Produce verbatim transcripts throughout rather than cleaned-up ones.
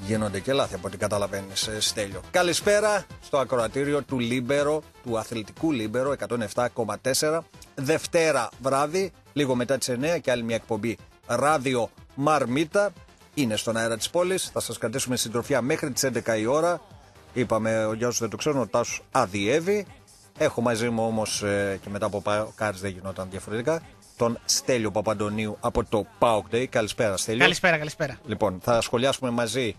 γίνονται και λάθη από ό,τι καταλαβαίνεις, Στέλιο. Καλησπέρα στο ακροατήριο του Λίμπερο, του αθλητικού Λίμπερο εκατόν επτά κόμμα τέσσερα. Δευτέρα βράδυ, λίγο μετά τις εννιά και άλλη μια εκπομπή Ράδιο Μαρμίτα. Είναι στον αέρα της πόλης. Θα σας κρατήσουμε συντροφιά μέχρι τις έντεκα η ώρα. Είπαμε, για όσους δεν το ξέρουν, ο Τάσος αδειεύει. Έχω μαζί μου όμως ε, και μετά από Παοκάρις δεν γινόταν διαφορετικά, τον Στέλιο Παπαντονίου από το Paok Day. Καλησπέρα, Στέλιο. Καλησπέρα, καλησπέρα. Λοιπόν, θα σχολιάσουμε μαζί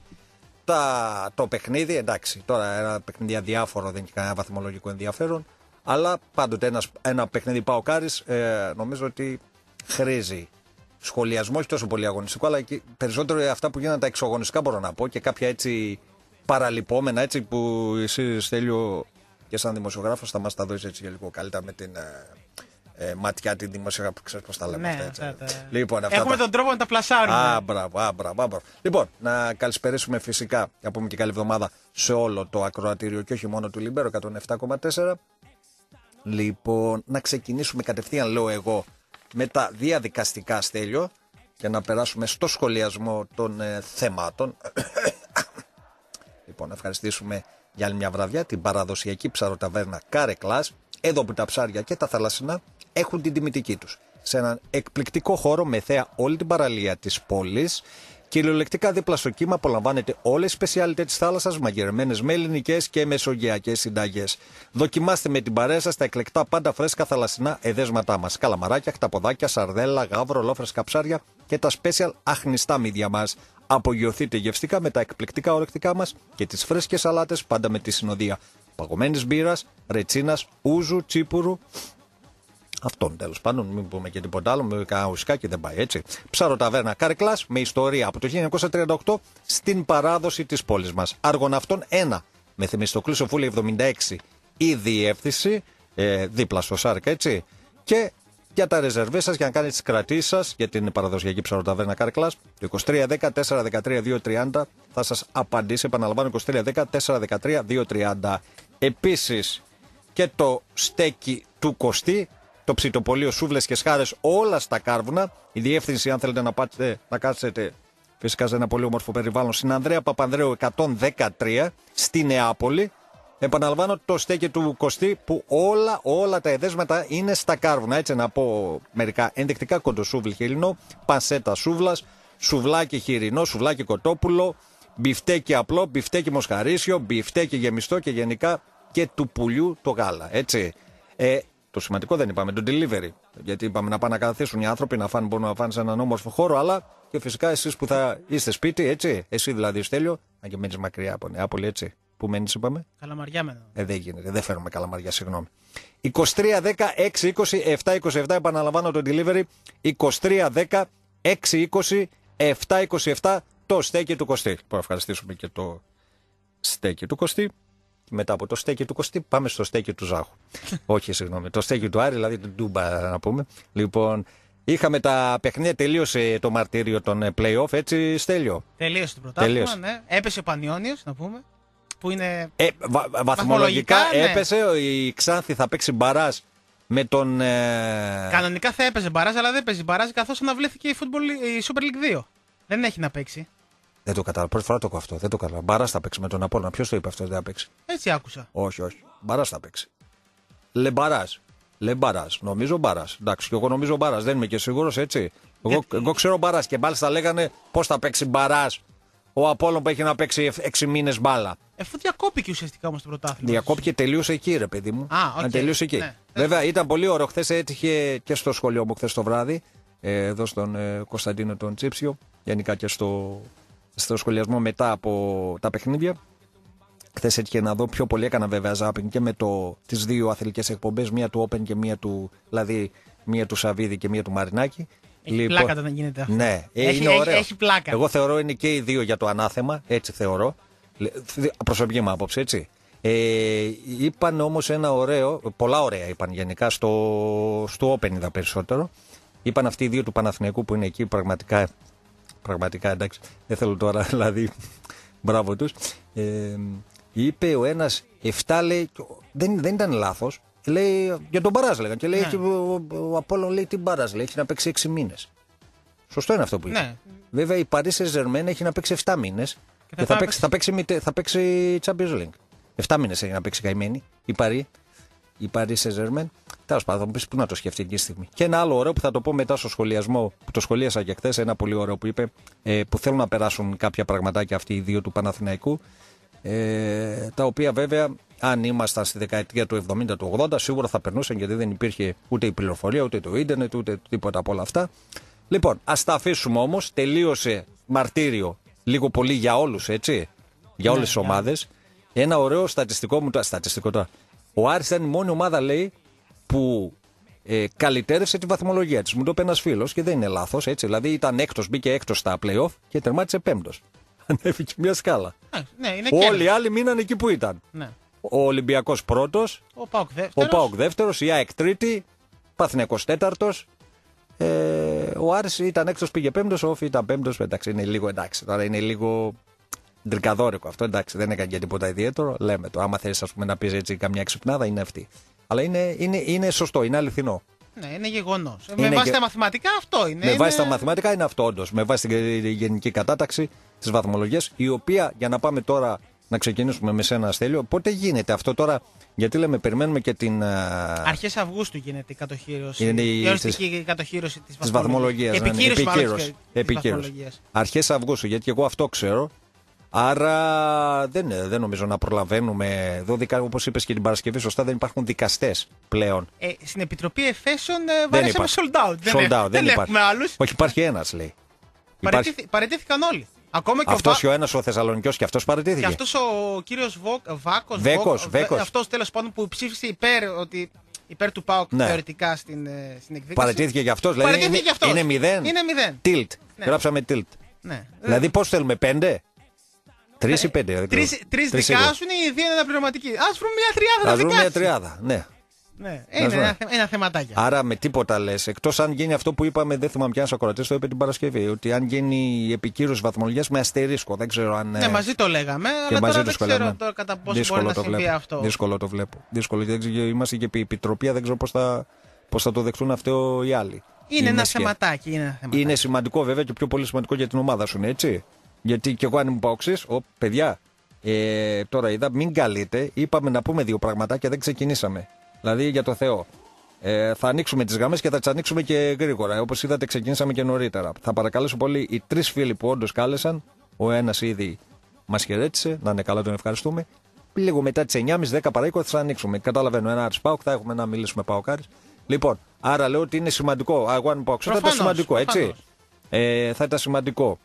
τα, το παιχνίδι. Εντάξει, τώρα ένα παιχνίδι αδιάφορο, δεν έχει κανένα βαθμολογικό ενδιαφέρον. Αλλά πάντοτε ένας, ένα παιχνίδι Παοκάρις ε, νομίζω ότι χρήζει σχολιασμό, όχι τόσο πολύ αγωνιστικό, αλλά και περισσότερο αυτά που γίνανε τα εξωαγωνιστικά, μπορώ να πω, και κάποια έτσι παραλυπόμενα, έτσι που εσύ, Στέλιο, και σαν δημοσιογράφος θα μας τα δώσεις έτσι λίγο καλύτερα με την ε, ε, ματιά τη δημοσιογράφου, ξέρεις πώς τα λέμε, ναι, αυτά, έτσι. αυτά, τα... Λοιπόν, αυτά έχουμε τα... τον τρόπο να τα πλασάρουμε. Α, μπράβο, α, μπράβο, α, μπράβο. Λοιπόν, να καλησπερίσουμε φυσικά, να πούμε και καλή εβδομάδα σε όλο το ακροατήριο και όχι μόνο του Λιμπέρο εκατόν επτά κόμμα τέσσερα. Λοιπόν, να ξεκινήσουμε κατευθείαν, λέω εγώ, με τα διαδικαστικά, Στέλιο, και να περάσουμε στο σχολιασμό των ε, θεμάτων. Λοιπόν, να ευχαριστήσουμε για άλλη μια βραδιά την παραδοσιακή ψαροταβέρνα Καρεκλάς, εδώ που τα ψάρια και τα θαλασσινά έχουν την τιμητική τους. Σε έναν εκπληκτικό χώρο με θέα όλη την παραλία της πόλης, κυριολεκτικά δίπλα στο κύμα απολαμβάνετε όλες οι σπεσιάλιτες της θάλασσας, μαγειρεμένες με ελληνικές και μεσογειακές συνταγές. Δοκιμάστε με την παρέα σας τα εκλεκτά πάντα φρέσκα θαλασσινά εδέσματά μας. Καλαμαράκια, χταποδάκια, σαρδέλα, γάβρο, ολόφρεσκα ψάρια και τα special αχνιστά μύδια μας. Απογειωθείτε γευστικά με τα εκπληκτικά ορεκτικά μας και τις φρέσκες σαλάτες, πάντα με τη συνοδεία παγωμένης μπύρας, ρετσίνας, ούζου, τσίπουρου. Αυτόν τέλος πάντων, μην πούμε και τίποτα άλλο, με κανένα ουσκάκι δεν πάει έτσι. Ψαροταβέρνα Καρεκλάς με ιστορία από το χίλια εννιακόσια τριάντα οκτώ στην παράδοση της πόλης μας. Αργοναυτών ένα, με Θεμιστοκλή Σοφούλη εβδομήντα έξι η διεύθυνση, ε, δίπλα στο Σάρκα, έτσι. Και για τα ρεζερβέ σας, για να κάνετε τις κρατήσεις σας για την παραδοσιακή ψαροταβέρνα Καρεκλάς, το είκοσι τρία δέκα τέσσερα δεκατρία δύο τριάντα θα σας απαντήσει. Επαναλαμβάνω, είκοσι τρία δέκα τέσσερα δεκατρία δύο τριάντα. Επίσης και το στέκι του Κωστή, το ψητοπολείο Σούβλες και Σχάρες, όλα στα κάρβουνα. Η διεύθυνση, αν θέλετε να πάτε να κάτσετε φυσικά σε ένα πολύ όμορφο περιβάλλον, στην Ανδρέα Παπανδρέου εκατόν δεκατρία στη Νεάπολη. Επαναλαμβάνω, το στέκι του Κωστή, που όλα, όλα τα εδέσματα είναι στα κάρβουνα. Έτσι να πω μερικά ενδεικτικά: κοντοσούβλι χοιρινό, πανσέτα σούβλας, σουβλάκι χοιρινό, σουβλάκι κοτόπουλο, μπιφτέκι απλό, μπιφτέκι μοσχαρίσιο, μπιφτέκι γεμιστό και γενικά και του πουλιού το γάλα. Έτσι. Ε, το σημαντικό δεν είπαμε, το delivery. Γιατί είπαμε να πάνε να καθίσουν οι άνθρωποι, να φάνε, μπορούν να φάνε σε έναν όμορφο χώρο, αλλά και φυσικά εσείς που θα είστε σπίτι, έτσι. Εσύ δηλαδή, Στέλιο, αν και μένεις μακριά από Νεάπολη, έτσι. Πού μένεις, είπαμε? Καλαμαριά μένω. Ε, δεν γίνεται, δεν φέρνουμε Καλαμαριά, συγγνώμη. είκοσι τρία δέκα έξι είκοσι επτά είκοσι επτά, επαναλαμβάνω το delivery. είκοσι τρία δέκα έξι είκοσι επτά είκοσι επτά, το στέκι του Κωστή. Μπορούμε να ευχαριστήσουμε και το στέκι του Κωστή. Μετά από το στέκι του Κωστή, πάμε στο στέκι του Ζάχου. Όχι, συγγνώμη, το στέκι του Άρη, δηλαδή του Ντούμπα, να πούμε. Λοιπόν, είχαμε τα παιχνίδια, τελείωσε το μαρτύριο των play-off, έτσι, Στέλιο? Τελείωσε το πρωτάθλημα, ναι. Έπεσε ο Πανιόνιος, να πούμε. Που είναι ε, βα, βαθμολογικά, βαθμολογικά ναι. Έπεσε, η Ξάνθη θα παίξει μπαράζ με τον... Ε... Κανονικά θα έπαιζε μπαράζ, αλλά δεν παίζει μπαράζ καθώς αναβλήθηκε η, football, η Super League δύο. Δεν έχει να παίξει. Δεν το κατάλαβα. Πρώτη φορά το έχω αυτό. Δεν το κατάλαβα. Μπαράζ θα παίξει με τον Απόλλωνα. Ποιος το είπε αυτό, δεν θα παίξει? Έτσι άκουσα. Όχι, όχι. Μπαράζ θα παίξει. Λεμπαράζ. Λεμπαράζ. Νομίζω μπαράζ. Εντάξει, και εγώ νομίζω μπαράζ. Δεν είμαι και σίγουρος, έτσι. Εγώ, εγώ ξέρω μπαράζ και μάλιστα λέγανε πώς θα παίξει μπαράζ ο Απόλλων που έχει να παίξει έξι μήνες μπάλα. Εφού διακόπηκε ουσιαστικά όμως το πρωτάθλημα. Διακόπηκε, τελείωσε εκεί, ρε παιδί μου. Α, okay. Αν τελείωσε εκεί. Ναι. Βέβαια ήταν πολύ ωραίο. Χθες έτυχε και στο σχολείο μου, χθες το βράδυ, εδώ στον ε, Κωνσταντίνο τον Τσίψιο, γενικά και στο, στο σχολιασμό μετά από τα παιχνίδια. Χθες έτυχε να δω, πιο πολύ έκανα βέβαια ζάπινγκ και με το, τις δύο αθλητικές εκπομπές, μία του Open και μία του, δηλαδή μία του Σαββίδη και μία του Μαρινάκη. Έχει λοιπόν, πλάκα όταν γίνεται αυτό. Ναι, έχει, είναι ωραίο. Έχει, έχει πλάκα. Εγώ θεωρώ είναι και οι δύο για το ανάθεμα, έτσι θεωρώ. Προσωπική μου άποψη, έτσι. Ε, είπαν όμως ένα ωραίο, πολλά ωραία είπαν γενικά, στο, στο Open είδα περισσότερο. Είπαν αυτοί οι δύο του Παναθηναϊκού που είναι εκεί, πραγματικά, πραγματικά εντάξει, δεν θέλω τώρα, δηλαδή, μπράβο τους. Ε, είπε ο ένας, εφτά λέει, δεν, δεν ήταν λάθος. Λέει, για τον Μπαράζ λέγανε. Και λέει, ναι. ο, ο Απόλλων λέει τι Μπαράζ, λέει, έχει να παίξει έξι μήνες. Σωστό είναι αυτό που είπε. Ναι. Βέβαια η Paris Saint-Germain έχει να παίξει εφτά μήνες Και Και θα, παίξει, θα, παίξει, θα, θα παίξει Champions League. Εφτά μήνες έχει να παίξει καημένη η Παρί. Η Paris Saint-Germain. Τέλος πάντων, θα μου πεις πού να το σκεφτεί εκείνη τη στιγμή. Και ένα άλλο ωραίο που θα το πω μετά στο σχολιασμό, που το σχολίασα και χθες, ένα πολύ ωραίο που είπε, ε, που θέλουν να περάσουν κάποια πραγματάκια αυτοί οι δύο του Παναθηναϊκού. Ε, τα οποία βέβαια, αν ήμασταν στη δεκαετία του εβδομήντα, του ογδόντα, σίγουρα θα περνούσαν γιατί δεν υπήρχε ούτε η πληροφορία, ούτε το ίντερνετ, ούτε τίποτα από όλα αυτά. Λοιπόν, ας τα αφήσουμε όμως. Τελείωσε μαρτύριο λίγο πολύ για όλους, έτσι. Για όλες τις ομάδες. Ένα ωραίο στατιστικό μου. Στατιστικό τώρα. Ο Άρης ήταν η μόνη ομάδα, λέει, που ε, καλυτέρευσε τη βαθμολογία της. Μου το είπε ένας φίλος και δεν είναι λάθος, έτσι. Δηλαδή ήταν έκτος, μπήκε έκτος στα play-off και τερμάτισε πέμπτος. Ανέβηκε μια σκάλα. Ναι, είναι όλοι οι άλλοι μείναν εκεί που ήταν. Ναι. Ο Ολυμπιακός πρώτος, ο ΠΑΟΚ δεύτερος, ο ΠΑΟΚ δεύτερος, η ΑΕΚ τρίτη, Παθηναϊκός τέταρτος. Ε, ο Άρης ήταν έκτος, πήγε πέμπτος, ο Όφη ήταν πέμπτος. Εντάξει, είναι λίγο εντάξει. Τώρα είναι λίγο ντρικαδόρικο αυτό. Εντάξει, δεν έκανε και τίποτα ιδιαίτερο. Λέμε το. Άμα θέλεις, ας πούμε, να πεις έτσι καμιά ξυπνάδα, είναι αυτή. Αλλά είναι, είναι, είναι σωστό, είναι αληθινό. Ναι, είναι γεγονός. Με βάση και... τα μαθηματικά αυτό είναι. Με είναι... βάση τα μαθηματικά είναι αυτό, όντως. Με βάση την γενική κατάταξη της βαθμολογίας, η οποία, για να πάμε τώρα να ξεκινήσουμε με σένα, Στέλιο, πότε γίνεται αυτό τώρα, γιατί λέμε, περιμένουμε και την. Αρχές Αυγούστου γίνεται η κατοχήρωση. Είναι η οριστική κατοχήρωση της βαθμολογίας. Επικύρωση. Επικύρωση. Αρχές Αυγούστου, γιατί και εγώ αυτό ξέρω. Άρα δεν, δεν νομίζω να προλαβαίνουμε. Εδώ, όπως είπες και την Παρασκευή, σωστά, δεν υπάρχουν δικαστές πλέον. Ε, στην Επιτροπή Εφέσεων ε, βάρεσαμε sold out. Sold out, δεν, δεν έχουμε άλλους. Όχι, υπάρχει ένας, λέει. Παραιτήθη, υπάρχει... Παραιτήθηκαν όλοι. Ακόμα και αυτός ο, και ο ένας ο Θεσσαλονικιός και αυτός παραιτήθηκε. Και αυτός ο κύριος Βάκος, Βέκος, Βέκος. αυτός τέλος πάντων που ψήφισε υπέρ, ότι, υπέρ του ΠΑΟΚ, ναι, θεωρητικά στην, στην εκδίκαση. Παραιτήθηκε για αυτός. Δηλαδή είναι, αυτός. είναι μηδέν. Είναι μηδέν. Tilt. Ναι. Γράψαμε tilt. Ναι. Δηλαδή πώς θέλουμε, πέντε. Τρεις ή πέντε. Τρεις, τρεις δικάσουν, οι δύο είναι αναπληρωματικοί. Ας βρούμε μια τριάδα. Ας βρούμε μια τριάδα, ναι. Ναι, είναι ένα, ένα θεματάκι. Άρα με τίποτα λες. Εκτός αν γίνει αυτό που είπαμε, δεν θυμάμαι ποιος ακροατής το είπε την Παρασκευή. Ότι αν γίνει η επικύρωση βαθμολογίας με αστερίσκο. Δεν ξέρω αν. Ναι, μαζί το λέγαμε. Αλλά τώρα δεν ξέρω τώρα κατά πόσο δύσκολο μπορεί να συμβεί βλέπω. αυτό. Δύσκολο το βλέπω. Δύσκολο. Είμαστε και επί επιτροπή, δεν ξέρω πώς θα, πώς θα το δεχτούν αυτό οι άλλοι. Είναι, είναι ένα θεματάκι, είναι ένα θεματάκι. Είναι σημαντικό βέβαια και πιο πολύ σημαντικό για την ομάδα σου, έτσι. Γιατί κι εγώ αν ήμουν Παοξής, ο παιδιά, ε, τώρα είδα, μην καλείτε. Είπαμε να πούμε δύο πράγματα και δεν ξεκινήσαμε. Δηλαδή για το Θεό. Ε, θα ανοίξουμε τις γραμμές και θα τις ανοίξουμε και γρήγορα. Όπως είδατε, ξεκινήσαμε και νωρίτερα. Θα παρακαλέσω πολύ οι τρεις φίλοι που όντως κάλεσαν. Ο ένας ήδη μας χαιρέτησε, να είναι καλά, τον ευχαριστούμε. Λίγο μετά τις εννιά και μισή δέκα παρά είκοσι θα ανοίξουμε. Καταλαβαίνω, ένα Άρης ΠΑΟΚ, θα έχουμε να μιλήσουμε ΠΑΟΚάρης. Λοιπόν, άρα λέω ότι είναι σημαντικό. Εγώ αν ΠΑΟΚ, θα ήταν σημαντικό, έτσι. Ε, θα ήταν σημαντικό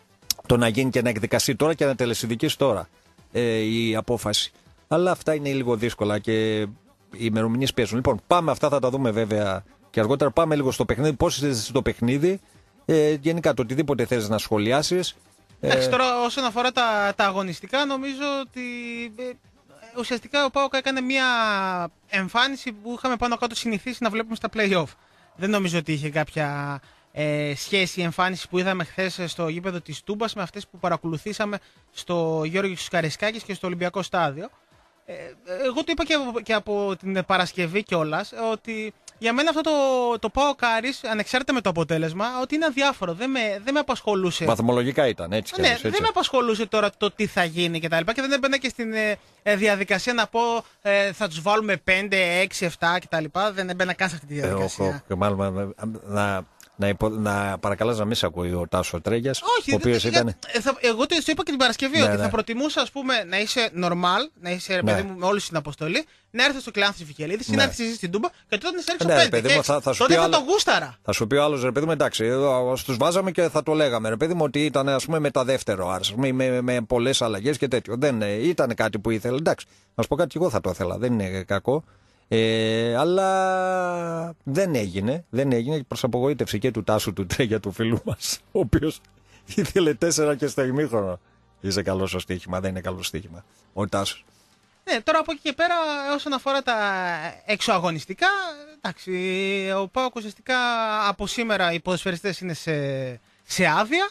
το να γίνει και να εκδικαστεί τώρα και να τελεσυνδικήσει τώρα ε, η απόφαση. Αλλά αυτά είναι λίγο δύσκολα και οι ημερομηνίες πιέζουν. Λοιπόν, πάμε, αυτά θα τα δούμε βέβαια και αργότερα. Πάμε λίγο στο παιχνίδι. Πώς είσαι στο παιχνίδι, ε, γενικά το οτιδήποτε θέλεις να σχολιάσεις. Εντάξει, ε... τώρα όσον αφορά τα, τα αγωνιστικά, νομίζω ότι ε, ουσιαστικά ο ΠΑΟΚ έκανε μια εμφάνιση που είχαμε πάνω κάτω συνηθίσει να βλέπουμε στα play-off. Δεν νομίζω ότι είχε κάποια ε, σχέση η εμφάνιση που είδαμε χθες στο γήπεδο της Τούμπας με αυτές που παρακολουθήσαμε στο Γιώργος Καρεσκάκης και στο Ολυμπιακό Στάδιο. Ε, εγώ το είπα και από, και από την Παρασκευή κιόλας, ότι για μένα αυτό το, το ΠΑΟΚ Άρης, ανεξάρτητα με το αποτέλεσμα, ότι είναι αδιάφορο. Δεν με, δεν με απασχολούσε. Βαθμολογικά ήταν έτσι κι ναι, έτσι. Δεν με απασχολούσε τώρα το τι θα γίνει κτλ. Και, και δεν έμπαινα και στην ε, διαδικασία να πω ε, θα τους βάλουμε πέντε, έξι, επτά κτλ. Δεν έμπαινα καν σε αυτή τη διαδικασία. Ε, μάλλον να, να, υπο, να παρακαλάς να μην σε ακούει ο Τάσο Τρέγιας. Όχι, ο οποίος δεν, ήταν... ε, θα, εγώ το είπα και την Παρασκευή, ναι, ότι ναι. θα προτιμούσα ας πούμε, να είσαι normal, να είσαι ναι. παιδί μου, με όλη την αποστολή, να έρθει στο Κλεάνθη Βικελίδης, ναι. να έρθει στην Τούμπα και τότε να σε έρθει στο πέντε. Θα, θα τότε θα άλλο... το γούσταρα. Θα σου πει ο άλλος, ρε παιδί μου, εντάξει, τους βάζαμε και θα το λέγαμε. Ρε παιδί μου, ότι ήταν ας πούμε μεταδεύτερο Άρης, με, με, με πολλές αλλαγές και τέτοιο. Δεν ήταν κάτι που ήθελε. Εντάξει, να σου πω κάτι, εγώ θα το ήθελα. Δεν είναι κακό. Ε, αλλά δεν έγινε, δεν έγινε προς απογοήτευση και του Τάσου του Τρέγια, του φίλου μας, ο οποίος ήθελε τέσσερα και στο ημίχρονο. Είσαι καλό στο στοίχημα, δεν είναι καλό στοίχημα ο Τάσος. Ναι, τώρα από εκεί και πέρα, όσον αφορά τα εξωαγωνιστικά, εντάξει, ο ΠΑΟΚ ουσιαστικά από σήμερα οι ποδοσφαιριστές είναι σε, σε άδεια.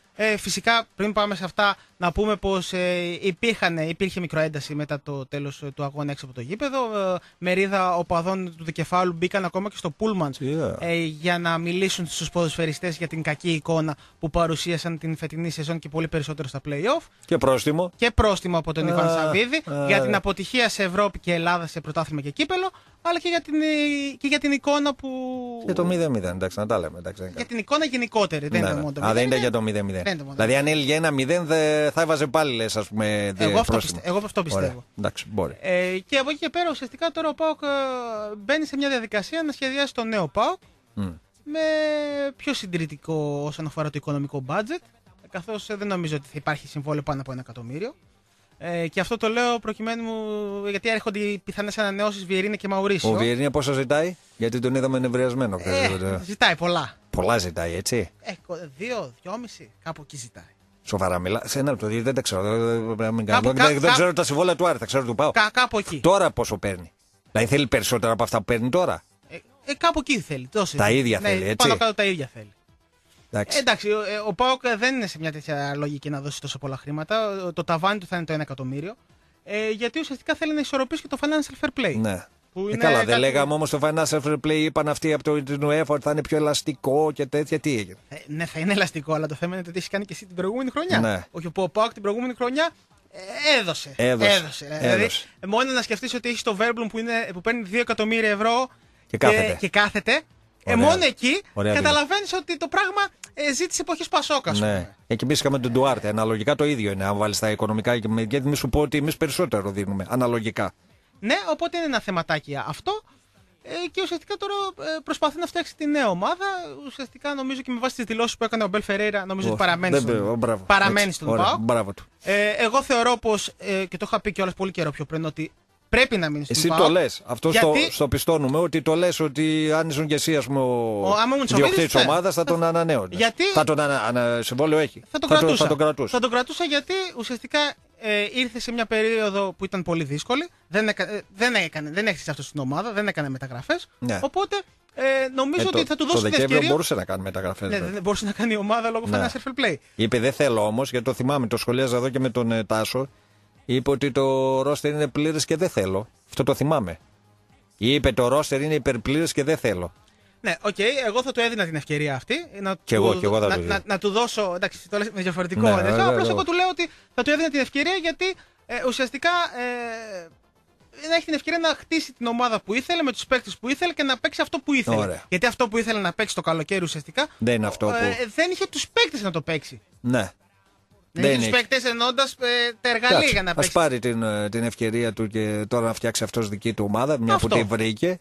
Ε, φυσικά, πριν πάμε σε αυτά, να πούμε πως ε, υπήρχαν, υπήρχε μικροένταση μετά το τέλος του αγώνα έξω από το γήπεδο. Ε, μερίδα οπαδών του δικεφάλου μπήκαν ακόμα και στο Πούλμαν yeah. ε, για να μιλήσουν στους ποδοσφαιριστές για την κακή εικόνα που παρουσίασαν την φετινή σεζόν και πολύ περισσότερο στα play-off. Και πρόστιμο. Και πρόστιμο από τον uh, Ιβάν Σαββίδη uh, για την αποτυχία σε Ευρώπη και Ελλάδα σε πρωτάθλημα και κύπελο, αλλά και για την, και για την εικόνα που. Για το μηδέν μηδέν, εντάξει, να τα λέμε. Εντάξει, για την εικόνα γενικότερη. Δεν ναι, είναι ναι. μόνο το Α, δεν ήταν για το μηδέν μηδέν. Δηλαδή, αν έλεγε ένα μηδέν, θα έβαζε πάλι, λες, ας πούμε. Εγώ αυτό, πιστε, εγώ αυτό πιστεύω. Ωραία. Εντάξει, μπορεί. Ε, και από εκεί και πέρα, ουσιαστικά τώρα ο ΠΑΟΚ μπαίνει σε μια διαδικασία να σχεδιάσει το νέο ΠΑΟΚ mm. με πιο συντηρητικό όσον αφορά το οικονομικό budget. Καθώς δεν νομίζω ότι θα υπάρχει συμβόλαιο πάνω από ένα εκατομμύριο. Ε, και αυτό το λέω προκειμένου γιατί έρχονται οι πιθανές ανανεώσεις Βιερίνια και Μαουρίσιο. Ο Βιερίνια πόσο ζητάει, γιατί τον είδαμε νευριασμένο. Ε, ζητάει πολλά. Πολλά ζητάει, έτσι. Ε, δύο, δυόμιση, κάπου εκεί ζητάει. Σοβαρά μιλά. Σε ένα λεπτό, δεν τα ξέρω. Δεν, κάπου, δεν, δεν ξέρω τα συμβόλαια του Άρη, θα ξέρω του πάω. Κα, κάπου εκεί. Τώρα πόσο παίρνει. Δηλαδή θέλει περισσότερα από αυτά που παίρνει τώρα. Ε, ε, κάπου εκεί θέλει. Τόσο, τα ίδια ναι, θέλει, έτσι. Πάνω κάτω τα ίδια θέλει. Εντάξει, ε, εντάξει ο, ο ΠΑΟΚ δεν είναι σε μια τέτοια λογική να δώσει τόσο πολλά χρήματα. Το ταβάνι του θα είναι το ένα εκατομμύριο. Ε, γιατί ουσιαστικά θέλει να ισορροπήσει και το financial fair play. Ναι. Που ε, είναι καλά, κάτι... δεν λέγαμε όμως το financial fair play, είπαν αυτοί από το, την UEFA ότι θα είναι πιο ελαστικό και τέτοια. Τι έγινε. Ε, ναι, θα είναι ελαστικό, αλλά το θέμα είναι το τι έχει κάνει και εσύ την προηγούμενη χρονιά. Ναι. Όχι, ο ΠΑΟΚ την προηγούμενη χρονιά ε, έδωσε. Έδωσε. έδωσε. έδωσε. Δηλαδή, μόνο να σκεφτείς ότι έχει το Βέρμπλουμ που, που παίρνει δύο εκατομμύρια ευρώ και κάθεται. Και, και κάθεται. Ε, μόνο εκεί καταλαβαίνεις ότι το πράγμα ε, ζει τις εποχές Πασόκα. Ναι. Εκεί εμείς είχαμε τον Ντουάρτε. Αναλογικά το ίδιο είναι. Αν βάλεις τα οικονομικά. Γιατί μη σου πω ότι εμείς περισσότερο δίνουμε. Αναλογικά. Ναι, οπότε είναι ένα θεματάκι αυτό. Ε, και ουσιαστικά τώρα ε, προσπαθεί να φτιάξει τη νέα ομάδα. Ουσιαστικά νομίζω και με βάση τις δηλώσεις που έκανε ο Μπέλ Φερέιρα, νομίζω oh, ότι παραμένει δεν, στον, μπράβο, παραμένει στον ΠΑΟΚ. Ε, εγώ θεωρώ πως, ε, και το είχα πει κιόλας πολύ καιρό πιο πριν, ότι πρέπει να μείνει στον ΠΑΟΚ. Εσύ το λες. Αυτό γιατί... στο, στο πιστώνουμε. Ότι το λες ότι αν ήσουν και εσύ, ας πούμε, ο, ο διοκτήτης της ομάδας, θα τον ανανέωνε. Γιατί... Θα τον ανα... ανα... συμβόλαιο έχει. Θα τον, θα κρατούσα. Το, θα τον κρατούσα. Θα τον κρατούσα γιατί ουσιαστικά ε, ήρθε σε μια περίοδο που ήταν πολύ δύσκολη. Δεν, έκα... δεν, έκανε... δεν έχτισε αυτό στην ομάδα, δεν έκανε μεταγραφές. Ναι. Οπότε ε, νομίζω ε, το, ότι θα του δώσει την ευκαιρία. Δεν μπορούσε να κάνει μεταγραφές. Ναι, δεν μπορούσε να κάνει η ομάδα λόγω ναι. financial fair play. Είπε δεν θέλω όμως, γιατί το θυμάμαι, το σχολίαζα εδώ και με τον ε, Τάσο. Είπε ότι το ρόστερ είναι πλήρες και δεν θέλω. Αυτό το θυμάμαι. Είπε το ρόστερ είναι υπερπλήρες και δεν θέλω. Ναι, οκ, okay, εγώ θα του έδινα την ευκαιρία αυτή. Να και του, εγώ, και εγώ θα να, του να, να του δώσω. Εντάξει, το λες με διαφορετικό ναι, ναι, ναι, απλώς εγώ του λέω ότι θα του έδινα την ευκαιρία γιατί ε, ουσιαστικά ε, να έχει την ευκαιρία να χτίσει την ομάδα που ήθελε με τους παίκτες που ήθελε και να παίξει αυτό που ήθελε. Ωραία. Γιατί αυτό που ήθελε να παίξει το καλοκαίρι ουσιαστικά δεν, είναι αυτό που... ε, δεν είχε τους παίκτες να το παίξει. Ναι. Δεν είχε τους παίκτες εννοώντας ε, τα εργαλεία για να παίξει. Ας πάρει την, την ευκαιρία του και τώρα να φτιάξει αυτός δική του ομάδα, μια αυτό. Που τη βρήκε.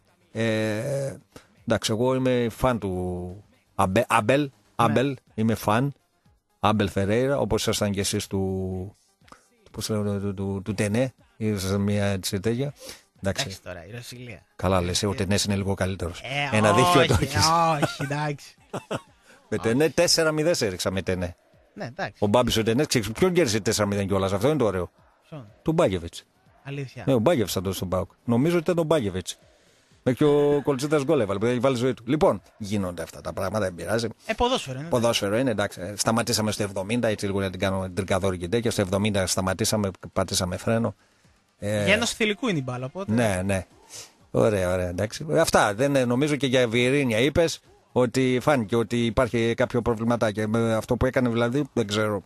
Ε, εντάξει, εγώ είμαι φαν του Αμπέλ. Αμπέλ, Αμπέλ είμαι φαν. Αμπέλ Φερέιρα, όπως ήσασταν και εσείς του, πώς λέω, του, του, του, του Τενέ. Ήσασταν μια έτσι τέτοια. Εντάξει τώρα, η Ρωσιλία. Καλά λες, ο Τενές είναι λίγο καλύτερος. Ε, Ένα όχι, δίχτυο το έχεις. Όχι, εντάξει. Με Τενέ τέσσερα μηδέν έριξα με Τενέ. Ναι, εντάξει. Ο Μπάμπης ο Τενές, ξέρεις ποιον κέρδισε τέσσερα μηδέν κιόλας, αυτό είναι το ωραίο. Ποιον? Τον Μπάγεβιτς. Αλήθεια. Ναι, ο Μπάγεβιτς θα δώσει στον ΠΑΟΚ. Νομίζω ότι ήταν τον Μπάγεβιτς. Μέχρι ο Κολτσίτας γκολ έβαλε, που έχει βάλει ζωή του. Λοιπόν, γίνονται αυτά τα πράγματα, δεν πειράζει. Ε, ποδόσφαιρο είναι. Ποδόσφαιρο είναι, εντάξει. Σταματήσαμε στο εβδομήντα, έτσι λίγο να την κάνω τρικαδόρη και τέτοια. Στο εβδομήντα σταματήσαμε, πατήσαμε φρένο. Ε... Για ένωση θηλυκού είναι η μπάλα, οπότε. Ναι, ναι. Ωραία, ωραία, εντάξει. Αυτά. Δεν, νομίζω και για Βιερίνια είπες ότι φάνηκε ότι υπάρχει κάποιο προβληματάκι. Με αυτό που έκανε δηλαδή, δεν ξέρω.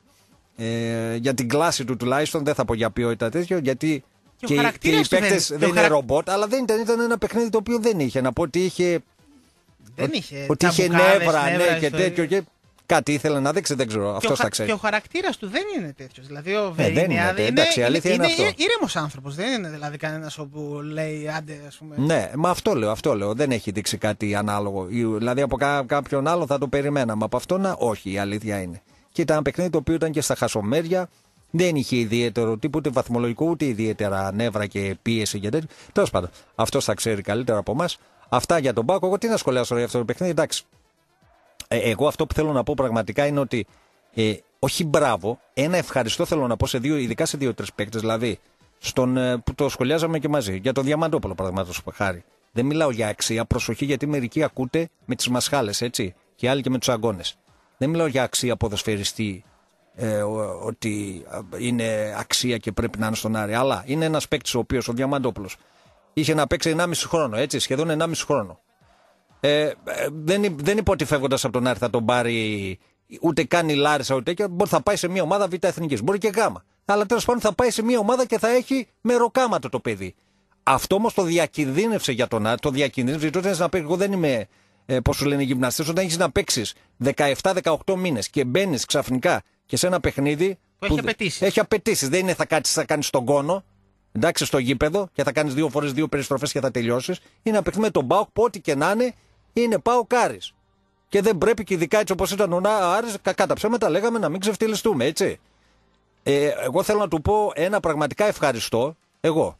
Ε, για την κλάση του τουλάχιστον, δεν θα πω για ποιότητα τέτοιο, γιατί. Και, και, και οι παίκτες δεν, δεν είναι χαρα... ρομπότ, αλλά δεν ήταν, ήταν ένα παιχνίδι το οποίο δεν είχε. Να πω ότι είχε. Δεν είχε. Ότι είχε νεύρα, ναι, και τέτοιο. Και κάτι ήθελε να δείξει, δεν ξέρω. Αυτό τα ξέρει. Και ο χαρακτήρας του δεν είναι τέτοιο. Δηλαδή ο Βιερίνια ε, είναι, εντάξει, είναι, είναι, είναι, είναι ήρεμος άνθρωπος. Δεν είναι δηλαδή κανένας που λέει άντε, ας πούμε. Ναι, μα αυτό λέω, αυτό λέω. Δεν έχει δείξει κάτι ανάλογο. Δηλαδή από κά, κάποιον άλλο θα το περιμέναμε. Από αυτό να, όχι, η αλήθεια είναι. Και ήταν ένα παιχνίδι το οποίο ήταν και στα χασομέρια. Δεν είχε ιδιαίτερο τίποτε βαθμολογικό, ούτε ιδιαίτερα νεύρα και πίεση και τέτοιο. Τέλος πάντων, αυτός θα ξέρει καλύτερα από εμάς. Αυτά για τον Πάκο. Εγώ τι να σχολιάσω για αυτό το παιχνίδι, εντάξει. Ε, εγώ αυτό που θέλω να πω πραγματικά είναι ότι ε, όχι μπράβο, ένα ευχαριστώ θέλω να πω σε δύο, ειδικά σε δύο-τρεις παίκτες. Δηλαδή, στον, ε, που το σχολιάζαμε και μαζί, για τον Διαμαντόπουλο παραδείγματος χάρη. Δεν μιλάω για αξία, προσοχή, γιατί μερικοί ακούτε με τις μασχάλες, έτσι, και άλλοι και με τους αγώνες. Δεν μιλάω για αξία ποδοσφαιριστή ε, ότι είναι αξία και πρέπει να είναι στον Άρη. Αλλά είναι ένας παίκτης ο οποίος, ο Διαμαντόπουλος, είχε να παίξει ενάμιση χρόνο, έτσι, σχεδόν ενάμιση χρόνο. Ε, δεν, δεν είπε ότι φεύγοντας από τον Άρη θα τον πάρει ούτε καν η Λάρισα ούτε και μπορεί θα πάει σε μια ομάδα Β' Εθνικής, μπορεί και Γ. Αλλά τέλος πάντων θα πάει σε μια ομάδα και θα έχει μεροκάματο το παιδί. Αυτό όμως το διακινδύνευσε για τον Άρη, το διακινδύνευσε γιατί όταν να παίξει, εγώ δεν είμαι, ε, πώς σου λένε οι γυμναστές, όταν έχεις να παίξεις δεκαεπτά δεκαοκτώ μήνες και μπαίνεις ξαφνικά και σε ένα παιχνίδι που έχει απαιτήσεις. Έχει απαιτήσεις. Δεν είναι θα κάτσεις, θα κάνεις τον κόνο, εντάξει, στο γήπεδο και θα κάνεις δύο φορές δύο περιστροφές και θα τελειώσεις. Είναι ένα παιχνίδι με τον ΠΑΟΚ που ό,τι και να είναι, είναι ΠΑΟΚ Άρης. Και δεν πρέπει και ειδικά έτσι όπως ήταν ο Άρης, κακά τα ψέματα λέγαμε να μην ξεφτυλιστούμε, έτσι. Ε, εγώ θέλω να του πω ένα πραγματικά ευχαριστώ, εγώ.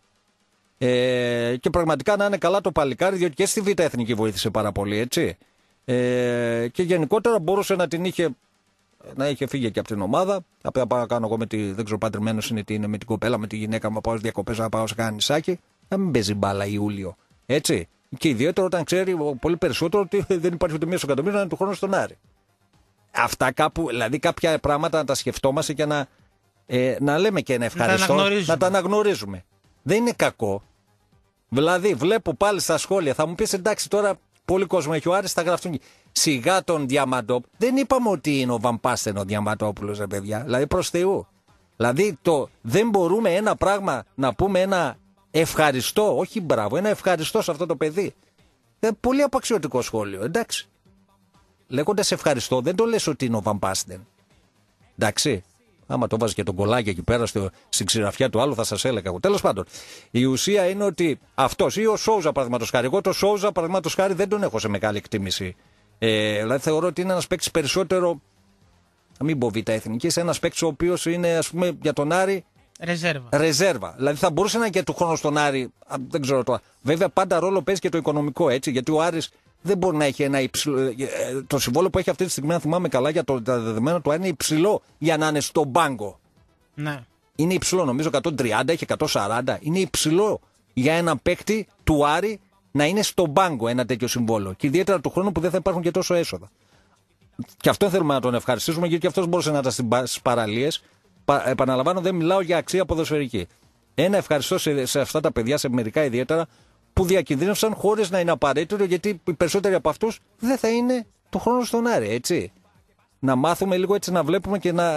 Ε, και πραγματικά να είναι καλά το παλικάρι, διότι και στη Β' Εθνική βοήθησε πάρα πολύ, έτσι. Ε, και γενικότερα μπορούσε να την είχε, να είχε φύγει και από την ομάδα. Απλά πάω να κάνω εγώ με τη, δεν ξέρω παντρεμένος είναι τι είναι, με την κοπέλα, με τη γυναίκα μου, να πάω στις διακοπές, να πάω σε κανένα νησάκι, να μην παίζει μπάλα Ιούλιο, έτσι. Και ιδιαίτερα όταν ξέρει πολύ περισσότερο ότι δεν υπάρχει ούτε μία στο εκατομμύριο να είναι του χρόνου στον Άρη. Αυτά κάπου, δηλαδή κάποια πράγματα να τα σκεφτόμαστε και να, ε, να λέμε και ένα ευχαριστώ, να, να τα αναγνωρίζουμε. Δεν είναι κακό. Δηλαδή, βλέπω πάλι στα σχόλια, θα μου πεις εντάξει τώρα, πολύ κόσμο έχει ο Άρης, θα γραφτούν. Σιγά τον Διαμαντόπουλο. Δεν είπαμε ότι είναι ο Βαμπάστεν ο Διαμαντόπουλος, ρε παιδιά. Δηλαδή, προς Θεού. Δηλαδή, το, δεν μπορούμε ένα πράγμα να πούμε ένα ευχαριστώ, όχι μπράβο, ένα ευχαριστώ σε αυτό το παιδί. Είναι πολύ απαξιωτικό σχόλιο, εντάξει. Λέγοντας ευχαριστώ, δεν το λες ότι είναι ο Βαμπάστεν. Εντάξει. Άμα το βάζει και τον κολλάκι εκεί πέρα στο, στην ξηραφιά του άλλου, θα σας έλεγα εγώ. Τέλος πάντων, η ουσία είναι ότι αυτός ή ο Σόουζα, παραδείγματος χάρη. Εγώ το Σόουζα, παραδείγματος χάρη, δεν τον έχω σε μεγάλη εκτίμηση. Ε, δηλαδή θεωρώ ότι είναι ένας παίκτης περισσότερο, να μην πω Β' Εθνικής, ένας παίκτης ο οποίος είναι, ας πούμε, για τον Άρη. Ρεζέρβα. Ρεζέρβα. Δηλαδή θα μπορούσε να είναι και του χρόνου στον Άρη. Δεν ξέρω τώρα. Βέβαια πάντα ρόλο παίζει και το οικονομικό, έτσι. Γιατί ο Άρης δεν μπορεί να έχει ένα υψηλό. Το συμβόλαιο που έχει αυτή τη στιγμή, αν θυμάμαι καλά, για το δεδομένο του Άρη είναι υψηλό για να είναι στον πάγκο. Ναι. Είναι υψηλό, νομίζω εκατόν τριάντα, έχει εκατόν σαράντα. Είναι υψηλό για έναν παίκτη του Άρη να είναι στον πάγκο ένα τέτοιο συμβόλαιο. Και ιδιαίτερα του χρόνου που δεν θα υπάρχουν και τόσο έσοδα. Και αυτό θέλουμε να τον ευχαριστήσουμε, γιατί αυτό μπορούσε να ήταν στι παραλίε. Επαναλαμβάνω, δεν μιλάω για αξία ποδοσφαιρική. Ένα ευχαριστώ σε, σε αυτά τα παιδιά, σε μερικά ιδιαίτερα, που διακινδύνευσαν χωρίς να είναι απαραίτητο, γιατί οι περισσότεροι από αυτούς δεν θα είναι του χρόνου στον Άρη, έτσι. Να μάθουμε λίγο έτσι να βλέπουμε και να,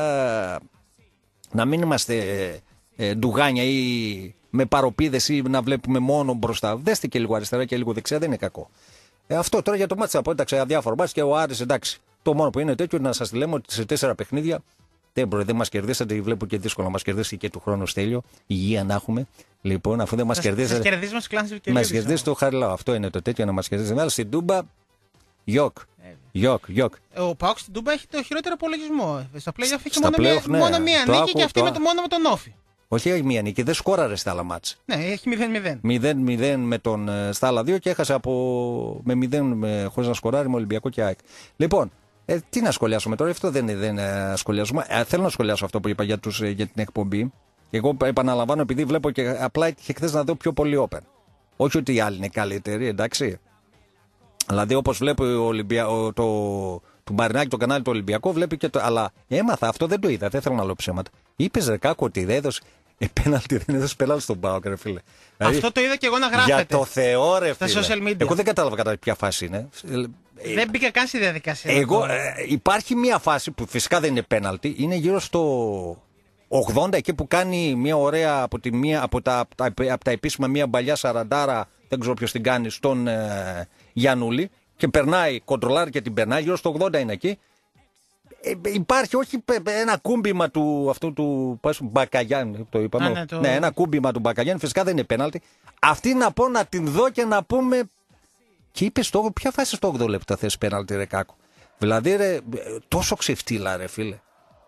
να μην είμαστε ε, ε, ντουγάνια ή με παροπίδες ή να βλέπουμε μόνο μπροστά. Δέστε και λίγο αριστερά και λίγο δεξιά, δεν είναι κακό. Ε, αυτό τώρα για το μάτι από εντάξει, αδιάφορο μάτι και ο Άρης, εντάξει. Το μόνο που είναι τέτοιο είναι να σας λέμε ότι σε τέσσερα παιχνίδια. Δεν, μπρο, δεν μας κερδίσατε, βλέπω και δύσκολο να μας κερδίσει και του χρόνου Στέλιο. Υγεία να έχουμε. Λοιπόν, αφού δεν μας κερδίσατε. Μας κερδίσει το Χαριλάου. Αυτό είναι το τέτοιο να μας κερδίσει. Αλλά στην Τούμπα, γιοκ. Γιοκ, γιοκ. Ο ΠΑΟΚ στην Τούμπα έχει το χειρότερο απολογισμό. Στα play-off έχει μόνο, μία, ναι, μόνο μία νίκη άκου, και αυτή το... με το μόνο με τον Όφη. Όχι, έχει μία νίκη, δεν σκόραρε στα άλλα μάτς. Ναι, έχει μηδέν μηδέν. μηδέν μηδέν με τον στα άλλα δύο και έχασε από, με μηδέν χωρίς να σκοράρει με Ολυμπιακό και ΑΕΚ. Λοιπόν. Ε, τι να σχολιάσουμε τώρα, αυτό δεν, δεν ε, σχολιάζουμε. Ε, θέλω να σχολιάσω αυτό που είπα για, τους, ε, για την εκπομπή. Εγώ επαναλαμβάνω, επειδή βλέπω και απλά είχε χθες να δω πιο πολύ open. Όχι ότι οι άλλοι είναι καλύτεροι, εντάξει. Δηλαδή, όπως βλέπω ο Ολυμπια... ο, το, του Μπαρινάκη, το κανάλι του Ολυμπιακού, βλέπει και το. Αλλά έμαθα αυτό, δεν το είδα, δεν θέλω να λέω ψέματα. Είπε ρε Κάκο ότι δεν έδωσε. Επέναλτι δεν έδωσε πελάτη στον ΠΑΟΚ, ρε φίλε. Δηλαδή, αυτό το είδα και εγώ να γράφεται. Για το Θεό, ρε φίλε. Στα social media. Εγώ δεν κατάλαβα κατά ποια φάση είναι. Δεν μπήκα καν στη διαδικασία. Εγώ, ε, υπάρχει μια φάση που φυσικά δεν είναι πέναλτι, είναι γύρω στο ογδόντα, εκεί που κάνει μια ωραία από, τη μία, από, τα, από, τα, από τα επίσημα μια παλιά σαραντάρα, δεν ξέρω ποιος την κάνει, στον ε, Γιαννούλη και περνάει, κοντρολάρει και την περνάει, γύρω στο ογδόντα είναι εκεί. Ε, υπάρχει όχι ένα κούμπιμα του αυτού του Μπακαγιάννη, το είπαμε. Α, ναι, το... ναι, ένα κούμπιμα του Μπακαγιάννη, φυσικά δεν είναι πέναλτι. Αυτή να πω να την δω και να πούμε. Και είπε στο ποια φάση στο ογδόντα λεπτά θες πέναλτι, ρε Κάκο. Δηλαδή, ρε, τόσο ξεφτύλα, ρε φίλε.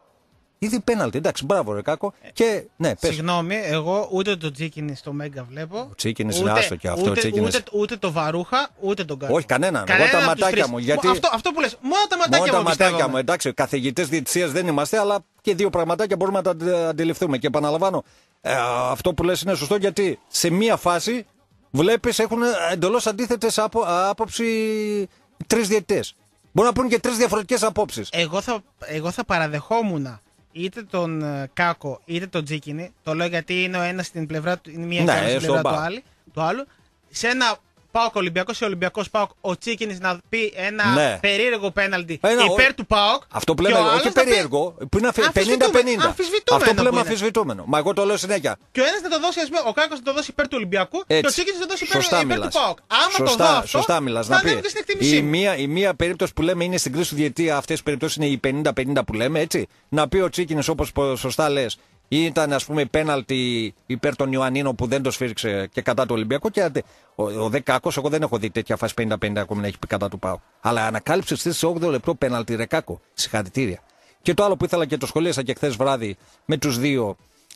Ήδη πέναλτι, εντάξει, μπράβο, ρε Κάκο. Και, ναι, πες. Συγγνώμη, εγώ ούτε το Τσίκινι στο Μέγκα βλέπω. Ο Τσίκινι είναι άστο και αυτό. Ούτε, ούτε, ούτε, ούτε το Βαρούχα, ούτε τον Κάκο. Όχι, κανέναν. Εγώ τα ματάκια μου. Γιατί... Αυτό, αυτό που λες, μόνο τα ματάκια μόνο μου. Μόνο τα ματάκια μου, εντάξει. Καθηγητές διαιτησίας δεν είμαστε, αλλά και δύο πραγματάκια μπορούμε να τα αντιληφθούμε. Και επαναλαμβάνω, ε, αυτό που λες είναι σωστό, γιατί σε μία φάση βλέπεις έχουν εντελώς αντίθετες απο, άποψη τρεις διαιτητές. Μπορεί να πούνε και τρεις διαφορετικές απόψεις. Εγώ θα, εγώ θα παραδεχόμουν είτε τον Κάκο είτε τον Τζίκινη, το λέω γιατί είναι ο ένας στην πλευρά του, είναι μία ναι, στην πλευρά του, άλλη, του άλλου, σε ένα ΠΑΟΚ Ολυμπιακός ή Ολυμπιακός ΠΑΟΚ, ο Τσίκινης να πει ένα ναι. περίεργο πέναλτι ένα, υπέρ ο... του ΠΑΟΚ. Αυτό που λέμε, όχι περίεργο, πει... που είναι πενήντα πενήντα. Αυτό που λέμε αμφισβητούμενο. Μα εγώ το λέω συνέχεια. Και ο ένας να το δώσει, ας πούμε, ο Κάκος να το δώσει υπέρ του Ολυμπιακού έτσι. Και ο Τσίκινης να το δώσει υπέρ, σωστά υπέρ μιλάς. του ΠΑΟΚ. Άμα σωστά, το δω αυτό, σωστά μιλάς, να πει. Η μία, η μία περίπτωση που λέμε είναι στην κρίση του διαιτητή, αυτές οι περιπτώσεις είναι οι πενήντα πενήντα που λέμε, έτσι. Να πει ο Τσίκινης, όπως σωστά λες, ήταν ας πούμε πέναλτι υπέρ των Ιωαννίνων που δεν το σφίριξε και κατά του Ολυμπιακού. Και ο, ο Δεκάκος, εγώ δεν έχω δει τέτοια φάση πενήντα πενήντα ακόμα να έχει πει κατά του ΠΑΟΚ. Αλλά ανακάλυψε στις όγδοο λεπτό πέναλτι, ρε Κάκο. Συγχαρητήρια. Και το άλλο που ήθελα και το σχολίασα και χθες βράδυ με τους δύο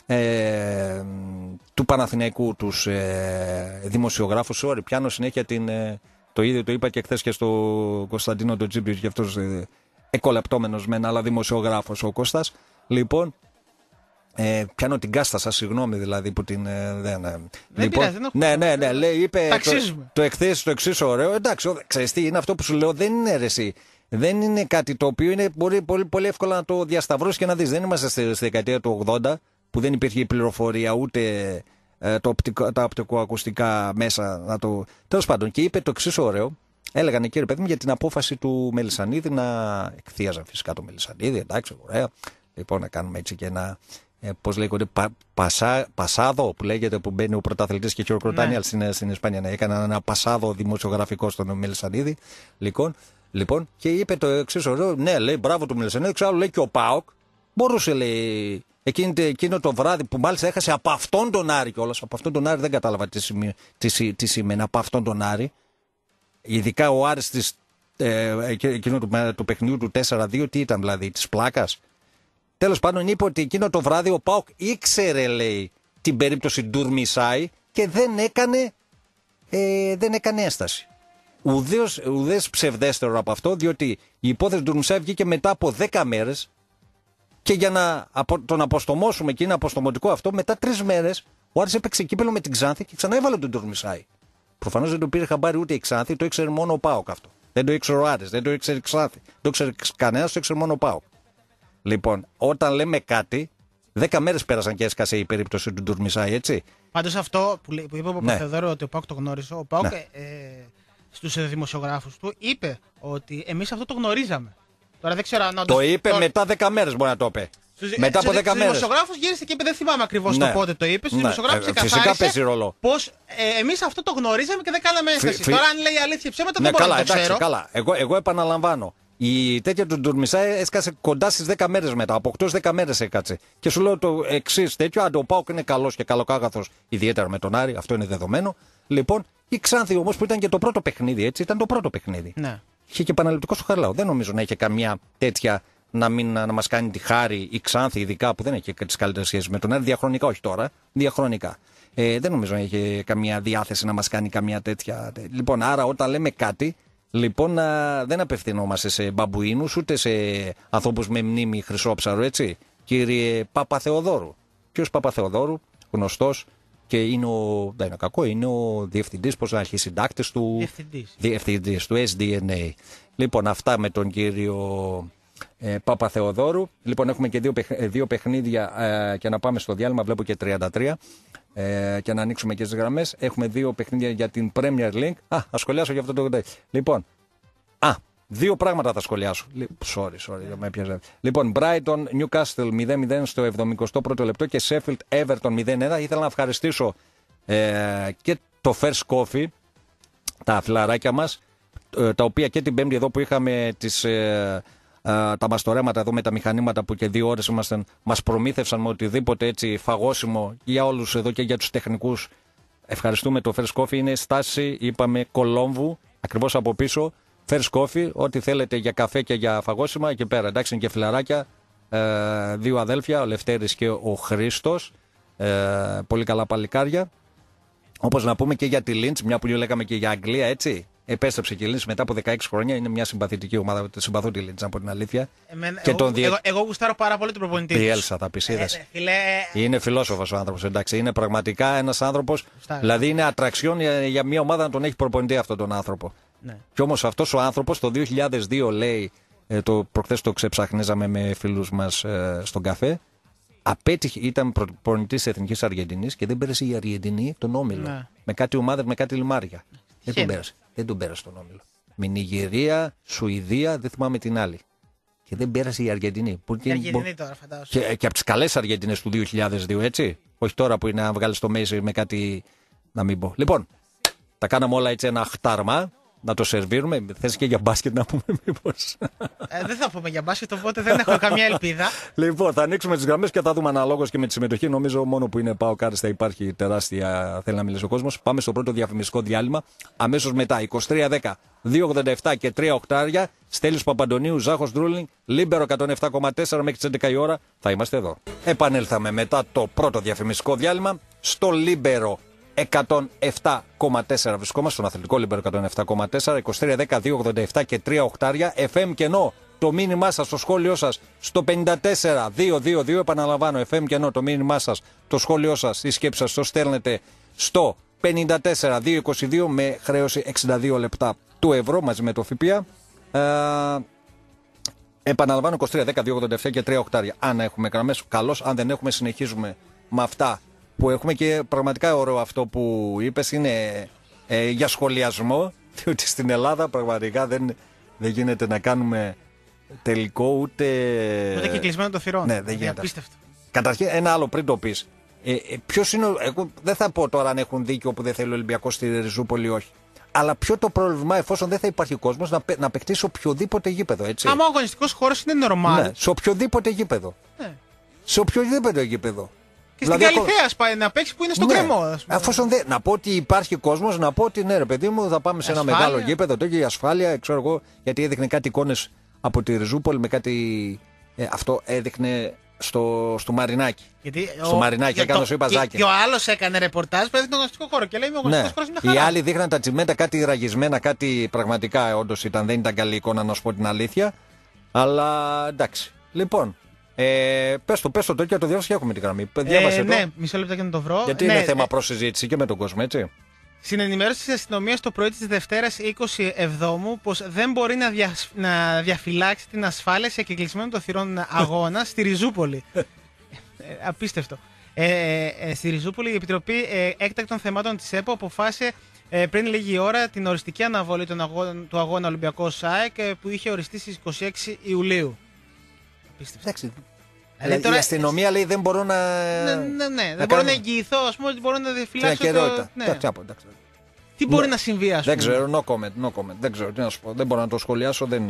ε, του Παναθηναϊκού, τους ε, δημοσιογράφους. Sorry, πιάνω συνέχεια την, ε, το ίδιο το είπα και χθες και στο Κωνσταντίνο τον Τζίμπριος, και αυτός ε, εκολεπτόμενος μεν, αλλά δημοσιογράφος ο Κώστας. Λοιπόν. Ε, πιάνω την κάστα σας, συγγνώμη δηλαδή που την. Ε, δεν, δεν λοιπόν, πειράζει, δεν ναι, ναι, ναι, λέει, είπε. Το, το εκθέσει το εξής ωραίο. Εντάξει, ξέρεις τι, είναι αυτό που σου λέω, δεν είναι αίρεση. Δεν είναι κάτι το οποίο είναι μπορεί, πολύ, πολύ εύκολα να το διασταυρώσεις και να δεις. Δεν είμαστε στη, στη δεκαετία του ογδόντα που δεν υπήρχε η πληροφορία ούτε ε, το οπτικο, τα οπτικοακουστικά μέσα. Να το... Τέλος πάντων, και είπε το εξής ωραίο. Έλεγαν κύριε παιδί μου για την απόφαση του Μελισσανίδη να εκθίαζαν φυσικά το Μελισσανίδη. Εντάξει, ωραία. Λοιπόν, να κάνουμε έτσι και ένα. Ε, πώς λέγονται, πα, πασά, πασάδο που λέγεται, που μπαίνει ο πρωταθλητής και χειροκροτάνει, ναι. στην, στην Ισπανία. Ναι, έκανα ένα πασάδο δημοσιογραφικό στον Μελισσανίδη. Λοιπόν, λοιπόν, και είπε το εξής ωραίο, ναι, λέει, μπράβο του Μελισσανίδη. Εξάλλου λέει και ο ΠΑΟΚ μπορούσε, λέει, εκείνη, εκείνο το βράδυ που μάλιστα έχασε από αυτόν τον Άρη κιόλας. Από αυτόν τον Άρη δεν κατάλαβα τι, σημεί, τι, τι σημαίνει από αυτόν τον Άρη. Ειδικά ο Άρης της, ε, εκείνο του, του παιχνιδιού του τέσσερα δύο, τι ήταν δηλαδή, της πλάκας. Τέλος πάντων, είπε ότι εκείνο το βράδυ ο ΠΑΟΚ ήξερε, λέει, την περίπτωση Ντουρμισάη και δεν έκανε, ε, δεν έκανε ένσταση. Ουδέως, ουδές ψευδέστερο από αυτό, διότι η υπόθεση Ντουρμισάη βγήκε μετά από δέκα μέρες και για να τον αποστομώσουμε, και είναι αποστομωτικό αυτό, μετά τρεις μέρες ο Άρης έπαιξε κύπελλο με την Ξάνθη και ξανά έβαλε τον Ντουρμισάη. Προφανώς δεν το πήρε χαμπάρι ούτε η Ξάνθη, το ήξερε μόνο ο ΠΑΟΚ αυτό. Δεν το ήξερε ο Άρης, δεν το ήξερε η Ξάνθη. Δεν το ήξερε κανένας, το ήξερε μόνο ο ΠΑΟΚ. Λοιπόν, όταν λέμε κάτι, δέκα μέρες πέρασαν και έσκασε η περίπτωση του Ντουρμισάη, έτσι. Πάντως αυτό που, που είπε ο Παπαθεοδόρου, ναι. ότι ο ΠΑΟΚ το γνώρισε, ο ΠΑΟΚ ναι. ε, στους δημοσιογράφους του είπε ότι εμείς αυτό το γνωρίζαμε. Τώρα δεν ξέρω αν όντως. Το είπε τώρα... μετά δέκα μέρες, μπορεί να το είπε. Στους, μετά από δέκα μέρες. Στους δημοσιογράφους γύρισε και είπε, δεν θυμάμαι ακριβώς ναι. το πότε το είπε. Στους ναι. δημοσιογράφους ε, φυσικά παίζει ρόλο. Πως ε, εμείς αυτό το γνωρίζαμε και δεν κάναμε ένσταση. Φι... Τώρα, αν λέει αλήθεια ψέματα, ναι, δεν μπορώ καλά, να το εντάξει, ξέρω. Καλά. Εγώ, εγώ επαναλαμβάνω. Η τέτοια του Ντουρμισάη έσκασε κοντά στις δέκα μέρες μετά. Από οκτώ δέκα μέρες έκατσε. Και σου λέω το εξής τέτοιο. Αν ο ΠΑΟΚ είναι καλός και καλοκάγαθος, ιδιαίτερα με τον Άρη, αυτό είναι δεδομένο. Λοιπόν, η Ξάνθη όμως που ήταν και το πρώτο παιχνίδι, έτσι, ήταν το πρώτο παιχνίδι. Ναι. Είχε και επαναληπτικό στο Χαριλάου. Δεν νομίζω να είχε καμιά τέτοια να, μην, να μας κάνει τη χάρη η Ξάνθη, ειδικά που δεν έχει και τις καλύτερες σχέσεις με τον Άρη. Διαχρονικά, όχι τώρα. Διαχρονικά. Ε, δεν νομίζω να είχε καμία διάθεση να μας κάνει καμιά τέτοια. Λοιπόν, άρα όταν λέμε κάτι. Λοιπόν, α, δεν απευθυνόμαστε σε μπαμπουίνους ούτε σε ανθρώπους με μνήμη χρυσόψαρου, έτσι. Κύριε Παπαθεοδόρου. Ποιος Παπαθεοδόρου, γνωστός και είναι ο. Δεν είναι κακό, είναι ο διευθυντής, πώς να συντάκτης του. Διευθυντής. Διευθυντής του ες ντι εν έι. Λοιπόν, αυτά με τον κύριο ε, Παπαθεοδόρου. Λοιπόν, έχουμε και δύο, δύο παιχνίδια ε, και να πάμε στο διάλειμμα. Βλέπω και τριάντα τρία. Ε, και να ανοίξουμε και τις γραμμές. Έχουμε δύο παιχνίδια για την Premier League. Α, θα σχολιάσω για αυτό το. Λοιπόν, α, δύο πράγματα θα σχολιάσω. Sorry, sorry, με έπιαζε. Λοιπόν, Brighton Newcastle μηδέν μηδέν στο εβδομηκοστό πρώτο λεπτό και Sheffield Everton μηδέν ένα. Ήθελα να ευχαριστήσω ε, και το First Coffee, τα φιλαράκια μας, ε, τα οποία και την Πέμπτη εδώ που είχαμε τις. Ε, Uh, τα μαστορέματα εδώ με τα μηχανήματα που και δύο ώρες ήμασταν, μας προμήθευσαν με οτιδήποτε έτσι φαγώσιμο για όλους εδώ και για τους τεχνικούς. Ευχαριστούμε το First Coffee. Είναι στάση, είπαμε, Κολόμβου, ακριβώς από πίσω. First Coffee, ό,τι θέλετε για καφέ και για φαγώσιμα. Εκεί πέρα, εντάξει, είναι και φιλαράκια. Ε, δύο αδέλφια, ο Λευτέρης και ο Χρήστος. Ε, πολύ καλά παλικάρια. Όπως να πούμε και για τη Λίντς, μια που λέγαμε και για Αγγλία, έτσι. Επέστρεψε και η Λίντς μετά από δεκαέξι χρόνια. Είναι μια συμπαθητική ομάδα. Συμπαθώ τη Λίντς, να πω την αλήθεια. Εμένα, και εγώ, τον διε... εγώ, εγώ γουστάρω πάρα πολύ τον προπονητή. Πιέλσα, θα πει. Ε, φιλέ... Είναι φιλόσοφος ο άνθρωπος. Εντάξει, είναι πραγματικά ένας άνθρωπος. Στά, δηλαδή είναι ατραξιόν για, για μια ομάδα να τον έχει προπονητή αυτόν τον άνθρωπο. Ναι. Και όμως αυτός ο άνθρωπος το δύο χιλιάδες δύο λέει ε, το προχθές το ξεψαχνίζαμε με φίλους μας ε, στον καφέ. Απέτυχε, ήταν προπονητής της Εθνικής Αργεντινής και δεν πέρασε η Αργεντινή τον όμιλο. Ναι. Με κάτι ομάδες, με κάτι λιμάρια. Δεν τον πέρασε. Δεν τον πέρασε τον όμιλο. Με Νιγηρία, Σουηδία, δεν θυμάμαι την άλλη. Και δεν πέρασε η Αργεντινή. Που η Αργεντινή μπο... τώρα φαντάζομαι. Και, και από τις καλές Αργεντινές του δύο χιλιάδες δύο, έτσι. Όχι τώρα που είναι να βγάλεις το Μέση με κάτι. Να μην πω. Λοιπόν, τα κάναμε όλα έτσι ένα χτάρμα. Να το σερβίρουμε. Θες και για μπάσκετ να πούμε, μήπως? Ε, δεν θα πούμε για μπάσκετ, οπότε δεν έχω καμία ελπίδα. Λοιπόν, θα ανοίξουμε τις γραμμές και θα δούμε αναλόγως και με τη συμμετοχή. Νομίζω μόνο που είναι πάω κάρις θα υπάρχει τεράστια. Θέλει να μιλήσει ο κόσμος. Πάμε στο πρώτο διαφημιστικό διάλειμμα. Αμέσως μετά είκοσι τρία δέκα δύο ογδόντα επτά και τρία οκτάρια. Στέλιος Παπαντονίου, Ζάχος Ντρούλινγκ, Λίμπερο εκατόν επτά κόμμα τέσσερα μέχρι τις έντεκα η ώρα. Θα είμαστε εδώ. Επανέλθαμε μετά το πρώτο διαφημιστικό διάλειμμα στο Λίμπερο εκατόν επτά κόμμα τέσσερα βρισκόμαστε, στον αθλητικό Λίμπερο εκατόν επτά κόμμα τέσσερα, είκοσι τρία δέκα δύο ογδόντα επτά και τρία οκτάρια. εφ εμ κενό, το μήνυμά σας, το σχόλιο σας στο πενήντα τέσσερα διακόσια είκοσι δύο. Επαναλαμβάνω, εφ εμ κενό, το μήνυμά σας, το σχόλιο σας, η σκέψη σας το στέλνετε στο πενήντα τέσσερα διακόσια είκοσι δύο με χρέωση εξήντα δύο λεπτά του ευρώ μαζί με το ΦΠΑ. Ε, επαναλαμβάνω, είκοσι τρία δέκα δύο ογδόντα επτά και τρία οκτάρια. Αν έχουμε γραμμές, καλώς. Αν δεν έχουμε, συνεχίζουμε με αυτά που έχουμε. Και πραγματικά ωραίο αυτό που είπες είναι ε, για σχολιασμό, διότι στην Ελλάδα πραγματικά δεν, δεν γίνεται να κάνουμε τελικό ούτε. Ούτε και κλεισμένο το θυρών. Ναι, δεν γίνεται. Απίστευτο. Καταρχήν, ένα άλλο πριν το πεις. Ε, ε, ποιος είναι, εγώ δεν θα πω τώρα αν έχουν δίκιο που δεν θέλει ο Ολυμπιακός στη Ριζούπολη ή όχι. Αλλά ποιο το πρόβλημα εφόσον δεν θα υπάρχει κόσμος να, να παιχτεί σε οποιοδήποτε γήπεδο, έτσι. Άμα ο αγωνιστικός χώρος είναι normal. Ναι, σε οποιοδήποτε γήπεδο. Ναι. Σε οποιοδήποτε γήπεδο. Και στην δηλαδή, Καλυθέα πάει να παίξει που είναι στο ναι, κρεμό. Αφόσον δεν. Να πω ότι υπάρχει κόσμος, να πω ότι ναι, ρε παιδί μου, θα πάμε σε ασφάλεια. Ένα μεγάλο γήπεδο. Τότε η ασφάλεια, ξέρω εγώ, γιατί έδειχνε κάτι εικόνες από τη Ριζούπολη με κάτι. Ε, αυτό έδειχνε στο, στο Μαρινάκι. Γιατί στο ο, Μαρινάκι, έκανε σου είπα Ζάκη. Και ο άλλος έκανε ρεπορτάζ που έδειχνε τον αγωνιστικό χώρο. Και λέει: ο αγωνιστικός χώρος είναι χαρά. Οι άλλοι δείχναν τα τσιμέντα, κάτι ραγισμένα, κάτι πραγματικά όντως ήταν. Δεν ήταν καλή εικόνα, να σου πω την αλήθεια. Αλλά εντάξει. Λοιπόν. Ε, πες το, πες το, το και το διάβασα και έχουμε την γραμμή. Διάβασε ε, το. Ναι, μισό λεπτό και να το βρω. Γιατί ναι, είναι θέμα ε, προς συζήτηση και με τον κόσμο, έτσι. Στην ενημέρωση της αστυνομίας το πρωί της Δευτέρας είκοσι εβδόμου πως δεν μπορεί να, δια, να διαφυλάξει την ασφάλεια σε κεκλεισμένο των θυρών αγώνα στη Ριζούπολη. ε, απίστευτο. Ε, ε, στη Ριζούπολη η Επιτροπή ε, Έκτακτων Θεμάτων της ΕΠΟ αποφάσισε ε, πριν λίγη ώρα την οριστική αναβολή των αγώνα, του αγώνα Ολυμπιακός ΑΕΚ ε, που είχε οριστεί στις είκοσι έξι Ιουλίου. Απίστευτο. Δηλαδή, τώρα... Η αστυνομία λέει δεν μπορώ να. Ναι, ναι, ναι. δεν μπορώ να εγγυηθώ, ας πούμε, ότι μπορώ να διαφυλάξω. Το... Ναι. Τι μπορεί no. να συμβεί, ας πούμε. Δεν ξέρω, no comment, no comment. Δεν ξέρω τι να σου πω. Δεν μπορώ να το σχολιάσω. Δεν...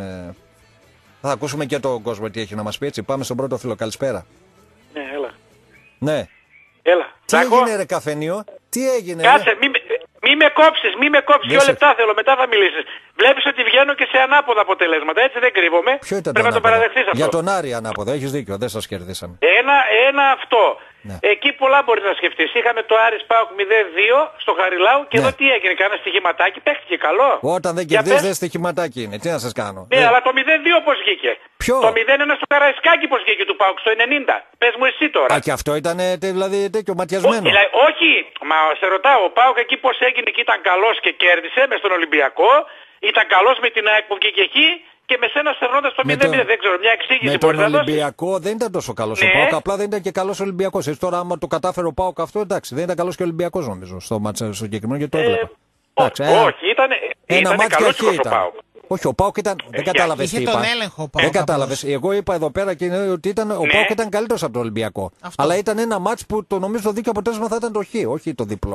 Θα ακούσουμε και τον κόσμο τι έχει να μας πει. Έτσι, πάμε στον πρώτο φίλο. Καλησπέρα. Ναι, έλα. Ναι. Έλα. Τι Τάκω. έγινε, ρε καφενείο, τι έγινε. Κάτσε, ρε? μη, μη με κόψεις, μη με κόψεις. Δύο λεπτά θέλω, μετά θα μιλήσεις. Βλέπεις ότι βγαίνω και σε ανάποδα αποτελέσματα, έτσι δεν κρύβομαι. Ποιο ήταν Πρέπει το να το παραδεχτείς αυτό. Για τον Άρη ανάποδα, έχεις δίκιο, δεν σας κερδίσαμε. Ένα, ένα αυτό. Ναι. Εκεί πολλά μπορείς να σκεφτείς. Είχαμε το Άρης ΠΑΟΚ μηδέν δύο στο Χαριλάου και ναι. Εδώ τι έγινε, κάνα στοιχηματάκι, παίχτηκε καλό. Όταν δεν κερδίζεις δεν στοιχηματάκι είναι, τι να σας κάνω. Ναι, ε. αλλά το μηδέν δύο πώς βγήκε. Ποιο? Το μηδέν ένα στο Καραϊσκάκι πώς βγήκε του ΠΑΟΚ στο ενενήντα. Πες μου εσύ τώρα. Α, και αυτό ήταν δηλαδή τέτοιο ματιασμένο. Ό, όχι, μα σε ρωτάω, ο ΠΑΟΚ εκεί πώς έγινε και ήταν καλός και κέρδισε με στον Ολυμπιακό. Ήταν καλός με την ΑΕΚ που βγήκε εκεί και με σένα στερνώντας το μηδέν μηδέν. Δεν ξέρω, μια εξήγηση μπορεί να δώσει. Με τον Ολυμπιακό δεν ήταν τόσο καλός ναι. ο ΠΑΟΚ, απλά δεν ήταν και καλός ο Ολυμπιακός. Έτσι τώρα, άμα το κατάφερε ο ΠΑΟΚ αυτό, εντάξει, δεν ήταν καλός και ο Ολυμπιακός νομίζω στο μάτσο στο συγκεκριμένο και το έβλεπα. Ε, εντάξει, ε, όχι, ήταν, ένα ήταν καλός και ο ΠΑΟΚ. Όχι, ο ΠΑΟΚ ήταν. Δεν κατάλαβε τι είπα. Δεν κατάλαβε. Εγώ είπα εδώ πέρα και ότι ήταν, ο ΠΑΟΚ ήταν καλύτερος από τον Ολυμπιακό. Αλλά ήταν ένα μάτς που το νομίζω το δίκαιο αποτέλεσμα θα ήταν το Χ, όχι το διπλό.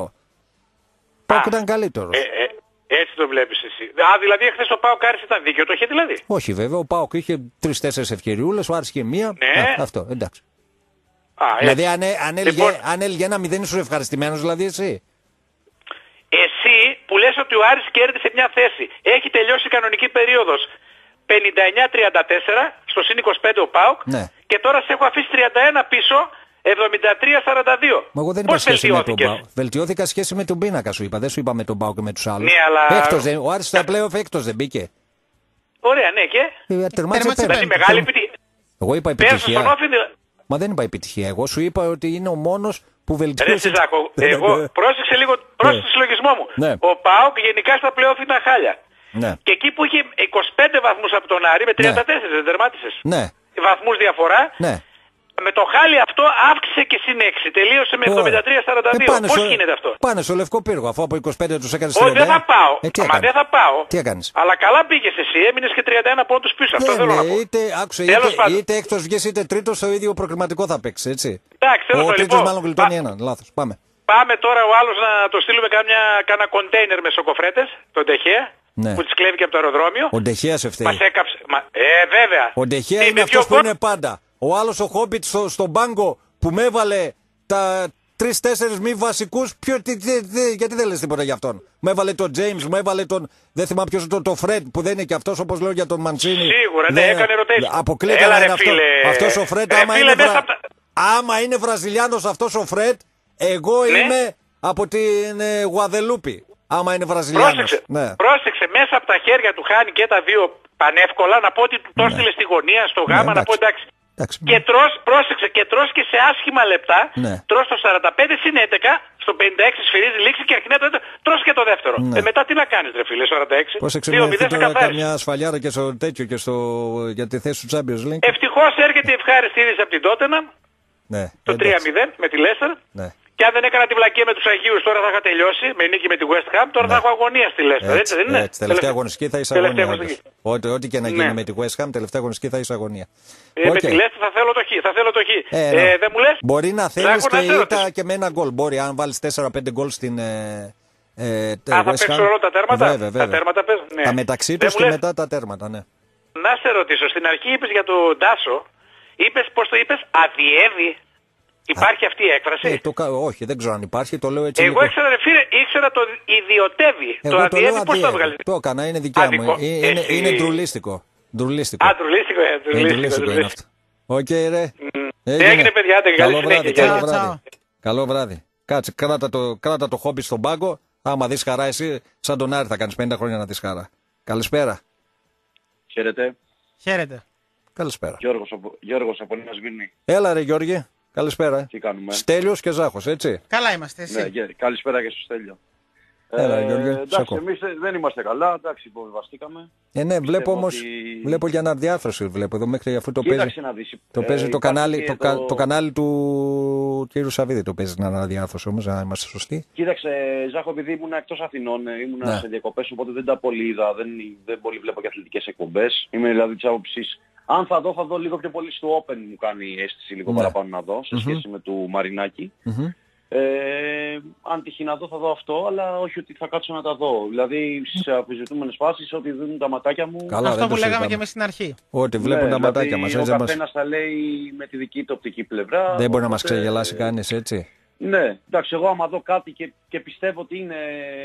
Ο ΠΑΟΚ ήταν καλύτερος. Έτσι το βλέπεις εσύ. Α, δηλαδή εχθές ο ΠΑΟΚ Άρης ήταν δίκαιο, το είχε δηλαδή. Όχι βέβαια, ο ΠΑΟΚ είχε τρεις-τέσσερις ευκαιριούλες, ο Άρης είχε μία. Ναι. Α, αυτό, εντάξει. Α, δηλαδή αν, αν, λοιπόν, έλεγε, αν έλεγε ένα μηδέν ήσουν ευχαριστημένος δηλαδή εσύ. Εσύ που λες ότι ο Άρης κέρδισε μια θέση, έχει τελειώσει η κανονική περίοδος πενήντα εννιά τριάντα τέσσερα, στο συν είκοσι πέντε ο ΠΑΟΚ ναι. Και τώρα σε έχω αφήσει τριάντα ένα πίσω, εβδομήντα τρία σαράντα δύο. Μα εγώ δεν είπα σχέση με τον ΠΑΟΚ. Βελτιώθηκα σχέση με τον πίνακα σου είπα. Δεν σου είπα με τον ΠΑΟΚ και με τους άλλους. Ναι, αλλά... Έκτος, ο Άρης στα play-off έκτος δεν μπήκε. Ωραία, ναι και. Ε, τερμάτισε δηλαδή μεγάλη επιτυχία. Εγώ είπα επιτυχία. Μα δεν είπα επιτυχία. Εγώ σου είπα ότι είναι ο μόνος που βελτιώθηκε. Ρε Ζάκο, εγώ πρόσεξε λίγο, πρόσεξε το συλλογισμό μου. Ναι. Ο ΠΑΟΚ γενικά στα play-off ήταν χάλια. Ναι. Και εκεί που είχε είκοσι πέντε βαθμούς από τον Άρη με τριάντα τέσσερα, δεν τερμάτισες. Ναι. Βαθμούς διαφορά. Ναι. Με το χάλι αυτό αύξησε και συν έξι. Τελείωσε με εβδομήντα τρία σαράντα δύο. Ε, Πώς στο... γίνεται αυτό? Πάνε στο Λευκό Πύργο, αφού από είκοσι πέντε τους έκανες Όχι, τριάντα ένα. δεν θα πάω. Ε, Μα δεν θα πάω. Τι έκανες? Αλλά καλά πήγες εσύ, έμεινες και τριάντα ένα πόντους πίσω. Αυτό Ναι, θέλω ναι, να πω. είτε, άκουσε, Τέλος είτε, πάντων. είτε έκτος βγες είτε τρίτος, το ίδιο προκριματικό θα παίξει, έτσι. Εντάξει, τέλος Ο πάντων, τρίτος λοιπόν, μάλλον γλιτώνει πά- έναν. Λάθος. Πάμε. Πάμε τώρα ο άλλος να το στείλουμε κάμια, κάνα κοντέινερ με σοκοφρέτες, τον Τεχέα, Ναι. που τις κλέβει και από το αεροδρόμιο. Ο Ντεχέας φταίει. Μας έκαψε. Μα... Ε, βέβαια. Ο Ντεχέα Τι, είναι με αυτός δυο που γκολ? είναι πάντα. Ο άλλος ο Χόμπιτ στο, στον πάγκο που με έβαλε τα τρεις-τέσσερις μη βασικούς. Ποιο, τι, τι, τι, γιατί δεν λες τίποτα για αυτόν? Μου έβαλε τον James, μου έβαλε τον. Δεν θυμάμαι ποιος το, το Fred που δεν είναι και αυτός όπως λέω για τον Μαντσίνη. Σίγουρα, ναι, έκανε rotation. Αποκλείται Έλα, να ρε, είναι αυτό. φίλε. Αυτός ο Fred, Ρε, άμα, φίλε, είναι μέσα βρα... απ' τα- άμα είναι Βραζιλιάνος αυτός ο Fred, εγώ Ναι. είμαι από την ε, Γουαδελούπη. Άμα είναι Βραζιλιάνος. Πρόσεξε, Ναι. πρόσεξε, μέσα από τα χέρια του χάνει και τα δύο πανεύκολα, να πω ότι του το έστειλε στη γωνία, στο γάμα, να πω εντάξει. Εντάξει. Και τρως, πρόσεξε, και τρως και σε άσχημα λεπτά, Ναι. τρως το σαράντα πέντε συν έντεκα, στο πενήντα έξι σφυρίζει λήξη και αρχινά το δεύτερο, τρως και το δεύτερο. Ναι. Ε, μετά τι να κάνεις ρε φίλε, σαράντα έξι. Πώς δύο εξομοιωθεί μηδέν σε τώρα καθάριση. καμιά σφαλιάρα και στο τέτοιο και στο... για τη θέση του Champions League. Ευτυχώς έρχεται η ευχάριστη είδηση από την Τότεναμ, Ναι, το εντάξει. τρία μηδέν με τη Λέστερ. Ναι. Και αν δεν έκανα τη βλακία με τους Αγίους, τώρα θα είχα τελειώσει με νίκη με τη West Ham, τώρα Ναι. θα έχω αγωνία στη Λέστερ. Έτσι, Έτσι, δεν είναι? έτσι. Τελευταία αγωνιστική θα είσαι Τελευταία αγωνία. αγωνιστική. όντως. Ό,τι, ό,τι και να γίνει Ναι. με τη West Ham, τελευταία αγωνιστική θα είσαι αγωνία. Ε, Οκ. Με τη Λέστερ θα θέλω το χ. Θα θέλω το χ. Ε, Ε, ναι. δεν μου λες? Μπορεί να θέλεις Ζάκο, και να σε ήττα ρωτήσω. και με ένα γκολ. Μπορεί, αν βάλεις τέσσερα πέντε γκολ στην. Ε, ε, Α, θα West παίξουν Ham. όλα τα τέρματα. Βέβαια, βέβαια. Τα τέρματα παίζουν. Ναι. Τα μεταξύ Δεν τους μου και λες? μετά τα τέρματα, ναι. Να σε ρωτήσω, στην αρχή είπες για τον Τάσο, είπες, πώς το είπες, αδιεύει. Υπάρχει αυτή η έκφραση. Ε, το, κα- όχι, δεν ξέρω αν υπάρχει, το λέω έτσι. Εγώ λίγο. ήξερα, ρε φίλε, ήξερα το ιδιωτεύει. Εγώ το το λέω αδιεύει, πώς το αδιεύει. έβγαλες? Το έκανα, είναι δικιά Αδικό. μου. Ε, Είναι, Εσύ- είναι ντρουλίστικο. Ντρουλίστικο. Α, τρουλίστικο, ε, Είναι τρουλίστικο. ντρουλίστικο είναι αυτό. Οκ, ρε. Έγινε, παιδιά, άντε, καλή Καλό συνέχεια. βράδυ, Γεια καλό σας. βράδυ. Τσάου. Καλό βράδυ. Κάτσε, κράτα το, κράτα το χόμπι στον πάγκο. Άμα δεις χαρά εσύ, σαν τον Άρη θα κάνεις πενήντα χρόνια να δεις χαρά. Καλησπέρα. Χαίρετε. Χαίρετε. Καλησπέρα. Γιώργος από, Γιώργος από Νέα Σμύρνη. Έλα ρε Γιώργη. Καλησπέρα. Τι κάνουμε? Στέλιος και Ζάχος, έτσι. Καλά είμαστε εσύ. Ναι, γε- καλησπέρα και στο Στέλιο. Έλα, Γιώργη, σ' εντάξει, ακούω. εμείς δεν είμαστε καλά, εντάξει, υποβιβαστήκαμε. Ε, ναι, βλέπω όμως, ότι- βλέπω για αναδιάρθρωση, βλέπω εδώ μέχρι αφού το παίζει. Κοίταξε να δεις. Το ε, παίζει το υπάρχει κανάλι, και το, κα- το κανάλι του κ. Σαββίδη το παίζει την αναδιάρθρωση όμως, να είμαστε σωστοί. Κοίταξε, Ζάχο, επειδή ήμουν εκτός Αθηνών, ε, ήμουν Ναι. σε διακοπές, οπότε δεν τα πολύ είδα, δεν, δεν πολύ βλέπω και αθλητικές εκπομπές. Είμαι δηλαδή της άποψης, αν θα δω, θα δω λίγο πιο πολύ στο Open, μου κάνει αίσθηση λίγο Ναι. παραπάνω να δω, σε σχέση με του Μαρινάκη. Μμμ. Ε, αν τυχεί να δω θα δω αυτό, αλλά όχι ότι θα κάτσω να τα δω. Δηλαδή σε αφιζητούμενες φάσεις, ότι δίνουν τα ματάκια μου. Καλά, Αυτό δεν που το λέγαμε συζητάμε. και εμείς στην αρχή. Ότι βλέπουν Ναι, τα ματάκια δηλαδή, μας. Ο έτσι δεν μας- καθένας τα λέει με τη δική του οπτική πλευρά. Δεν μπορεί να μας οπότε- ξεγελάσει κανείς, έτσι. Ναι, εντάξει, εγώ άμα δω κάτι και, και πιστεύω ότι είναι,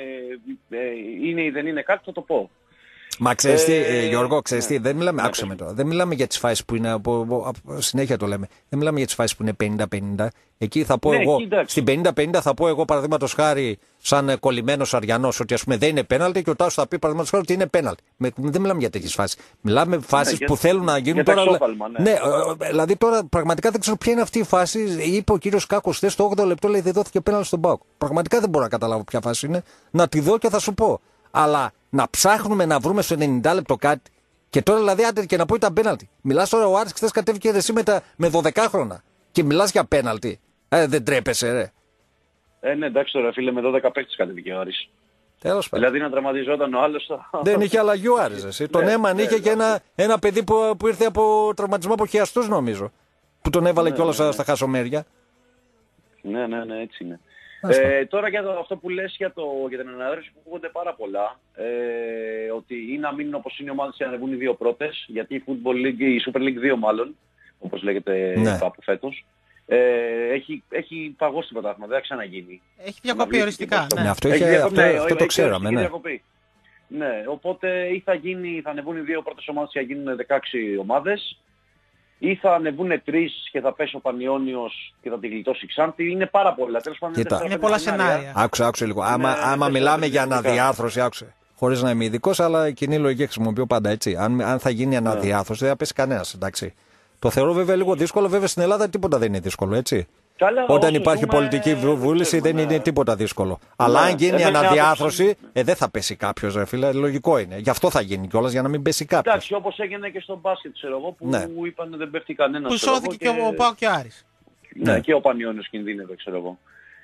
ε, είναι ή δεν είναι κάτι, θα το πω. Μα ξέρεις τι, Ε, ε, Γιώργο, ξέρεις ναι. τι, δεν μιλάμε, Ναι, άκουσε με πες τώρα, δεν μιλάμε για τις φάσεις που είναι, από, από- από- συνέχεια το λέμε, δεν μιλάμε για τις φάσεις που είναι πενήντα πενήντα, εκεί θα πω Ναι, εγώ, κοίταξε. στην πενήντα πενήντα θα πω εγώ παραδείγματος χάρη σαν ε, κολλημένος Αριανός ότι ας πούμε δεν είναι πέναλτι και ο Τάσος θα πει παραδείγματος χάρη ότι είναι πέναλτι. Με, δεν μιλάμε για τέτοιες φάσεις, μιλάμε φάσεις για- που θέλουν να γίνουν για τα τώρα. εξώφαλμα, ναι. ναι, ε, ε, δηλαδή τώρα πραγματικά δεν ξέρω ποια είναι αυτή η φάση, είπε ο κύριος Κάκος χθες στο όγδοο λεπτό λέει δεν δόθηκε πέναλτι στον ΠΑΟΚ. Πραγματικά δεν μπορώ να καταλάβω ποια φάση είναι, να τη δω και θα σου πω. Αλλά να ψάχνουμε να βρούμε στο ενενήντα λεπτό κάτι. Και τώρα δηλαδή άντε και να πω ήταν πέναλτι. Μιλάς τώρα ο Άρης χθες κατέβηκε εσύ με, τα, με δώδεκα χρόνια. Και μιλάς για πέναλτι. Ε, δεν τρέπεσαι ρε. Ε, ναι, εντάξει τώρα φίλε, με δώδεκα παίκτες κατέβηκε ο Άρης. Τέλος πάντων. Δηλαδή να τραυματιζόταν ο άλλος θα... Δεν είχε αλλαγή ο Άρης. Εσύ. Τον Ναι, Έμαν ναι, είχε και ναι. ένα, ένα παιδί που, που ήρθε από τραυματισμό από χιαστούς νομίζω. Που τον έβαλε Ναι, κιόλας ναι, ναι. στα χασομέρια. Ναι, ναι, ναι, έτσι είναι. Άστα. Ε, τώρα για το, αυτό που λες για, το, για την αναδρέωση που ακούγονται πάρα πολλά, ε, ότι ή να μείνουν όπως είναι οι ομάδες και να ανεβούν οι δύο πρώτες, γιατί η Football League, η Super League δύο μάλλον, όπως λέγεται Ναι. από φέτος, ε, έχει, έχει παγώσει το πρωτάθλημα, δεν θα ξαναγίνει. Έχει διακοπεί Αναβλήθηκε οριστικά. μπροστά. Ναι, Ναι. αυτό, Έχει είχε, διακοπεί, αυτό, ναι, αυτό το έχει ξέραμε. οριστική Ναι. διακοπή. Ναι, οπότε ή θα, γίνει, θα ανεβούν οι δύο πρώτες ομάδες και θα γίνουν δεκαέξι ομάδες, ή θα ανεβούν τρεις και θα πέσει ο Πανιόνιος και θα τη γλιτώσει η Ξάνθη. Είναι πάρα πολλά. Τέλος πάντων, Κοίτα. τέσσερα Είναι πέντε πολλά σενάρια. σενάρια. Άκουσε, άκουσε λίγο. Άμα, Ναι, άμα τέσσερα μιλάμε για διαφορετικά. αναδιάρθρωση, άκουσε. Χωρίς να είμαι ειδικός, αλλά κοινή λογική χρησιμοποιώ πάντα έτσι. Αν, αν θα γίνει αναδιάρθρωση, δεν θα πέσει κανένας, εντάξει. Το θεωρώ βέβαια λίγο δύσκολο. Βέβαια στην Ελλάδα τίποτα δεν είναι δύσκολο, έτσι. Καλά, Όταν όσο υπάρχει ζούμε, πολιτική βούληση δεν ξέρουμε, είναι ναι. τίποτα δύσκολο. Αλλά αν γίνει Εμένα αναδιάθρωση, άποψη- ε, δεν θα πέσει κάποιο, ρε φίλε. Λογικό είναι. Γι' αυτό θα γίνει κιόλα, για να μην πέσει κάποιο. Εντάξει, όπως έγινε και στο μπάσκετ, ξέρω εγώ, που Ναι. είπαν δεν πέφτει κανένας. Που ξέρω σώθηκε και εγώ, ο Πάοκ και ο Άρης. Ναι, Ναι. και ο Πανιώνιος κινδύνευε, ξέρω εγώ.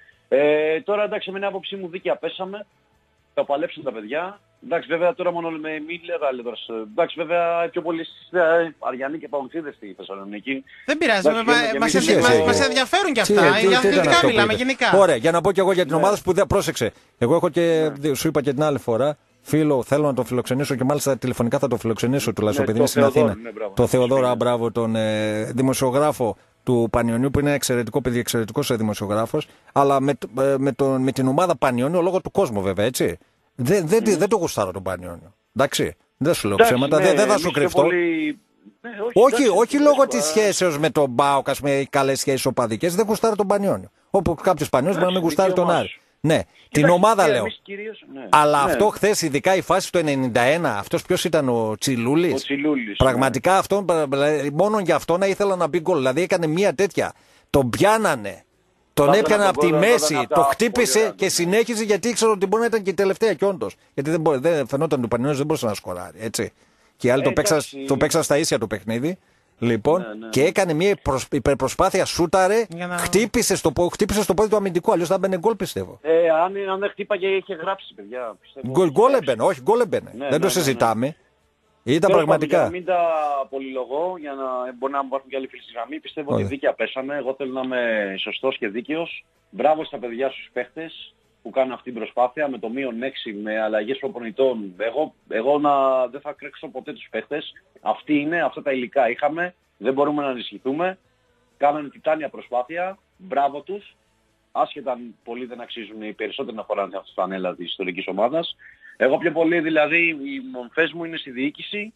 Ε, τώρα εντάξει, με την άποψή μου δίκαια πέσαμε. Θα παλέψουν τα παιδιά. Εντάξει, βέβαια τώρα μόνο με Μίλλερ, αλλά τώρα. Εντάξει, βέβαια πιο πολύ ε, Αριανοί και Παοξίδες στη Θεσσαλονίκη. Δεν πειράζει, Εντάξει, μα- και μας εμείς ενδια- σχέση μας- μας έχει. ενδιαφέρουν και Τι, αυτά. τι, Για τι ήταν αθλητικά αυτό που μιλάμε είπες. γενικά. Ωραία, για να πω και εγώ για την Ναι. ομάδα σου που δεν πρόσεξε. Εγώ έχω και, σου είπα και την άλλη φορά, φίλο, θέλω να τον φιλοξενήσω και μάλιστα τηλεφωνικά θα τον φιλοξενήσω τουλάχιστον Ναι, επειδή είναι το στην Αθήνα. Θεοδόρο, ναι, μπράβο. Το Θεοδόρο, Ναι. α, μπράβο, τον ε, δημοσιογράφο του Πανιωνίου που είναι εξαιρετικό παιδί, εξαιρετικό δημοσιογράφο. Αλλά με, το- ε, με, τον- με την ομάδα Πανιωνίου, λόγω του κόσμου βέβαια, έτσι. Δεν, δεν, Mm. δεν το γουστάρω τον Πανιώνιο. Εντάξει. Δεν σου λέω Εντάξει, ψέματα, ναι, δεν, δεν θα εμείς σου πιο κρυφτώ. πολύ- Ναι, Όχι, εντάξει, όχι δεν λόγω είναι τη σοβαρά. σχέσεω με τον Μπάουκα, με οι καλέ σχέσει οπαδικέ, δεν γουστάρει τον Πανιόνιο. Όπου κάποιο Πανιόνιο μπορεί να μην Εντάξει, γουστάρει τον δικαίωμά Άρη. σου. Ναι, την Κοίταξε, ομάδα και λέω. εμείς κυρίως, ναι. Αλλά Ναι. αυτό χθε, ειδικά η φάση του ενενήντα ένα, αυτό ποιο ήταν ο Τσιλούλη. Ο Τσιλούλης, Πραγματικά αυτό, δηλαδή, μόνο για αυτό να ήθελα να μπει γκολ. Δηλαδή έκανε μία τέτοια. Τον πιάνανε. Τον Θα έπιανε ήταν από τον τη γκολ, θα μέση, ήταν το από τα χτύπησε πολύ και ωραία. συνέχιζε γιατί ήξερε ότι μπορεί να ήταν και η τελευταία κι όντω. Γιατί δεν, μπορεί, δεν φαινόταν του Πανιόνιο, δεν μπορούσε να σκοράρει. Έτσι. Και οι άλλοι Ε, το, παίξαν, εντάξει. το παίξαν στα ίσια το παιχνίδι. Λοιπόν, Ναι, ναι. και έκανε μια προσ- υπερπροσπάθεια, σούταρε, Για να- χτύπησε, στο, πο- χτύπησε στο πόδι του αμυντικού. Αλλιώ θα μπαινε γκολ, πιστεύω. Ε, αν, αν δεν χτύπαγε είχε γράψει, παιδιά. πιστεύω. Γκολ, γκολ έμπαινε, όχι, γκολ έμπαινε. Ναι, δεν ναι, το ναι, συζητάμε. Ήταν Τέλος πάντων, πραγματικά. Για να μην τα πολυλογώ, για να μπορεί να υπάρχουν και άλλοι φίλοι στη γραμμή, πιστεύω Ωραία. ότι δίκαια πέσαμε. Εγώ θέλω να είμαι σωστός και δίκαιος. Μπράβο στα παιδιά στους παίχτες που κάνουν αυτή την προσπάθεια με το μείον έξι, με αλλαγές προπονητών. Εγώ, εγώ να, δεν θα κρέξω ποτέ τους παίχτες. Αυτοί είναι, αυτά τα υλικά είχαμε. Δεν μπορούμε να ανησυχηθούμε. Κάνανε τιτάνια προσπάθεια. Μπράβο τους. Άσχετα αν πολλοί δεν αξίζουν, οι περισσότεροι να φοράνε αυτή τη φανέλα της ιστορικής ομάδας. Εγώ πιο πολύ δηλαδή οι μομφές μου είναι στη διοίκηση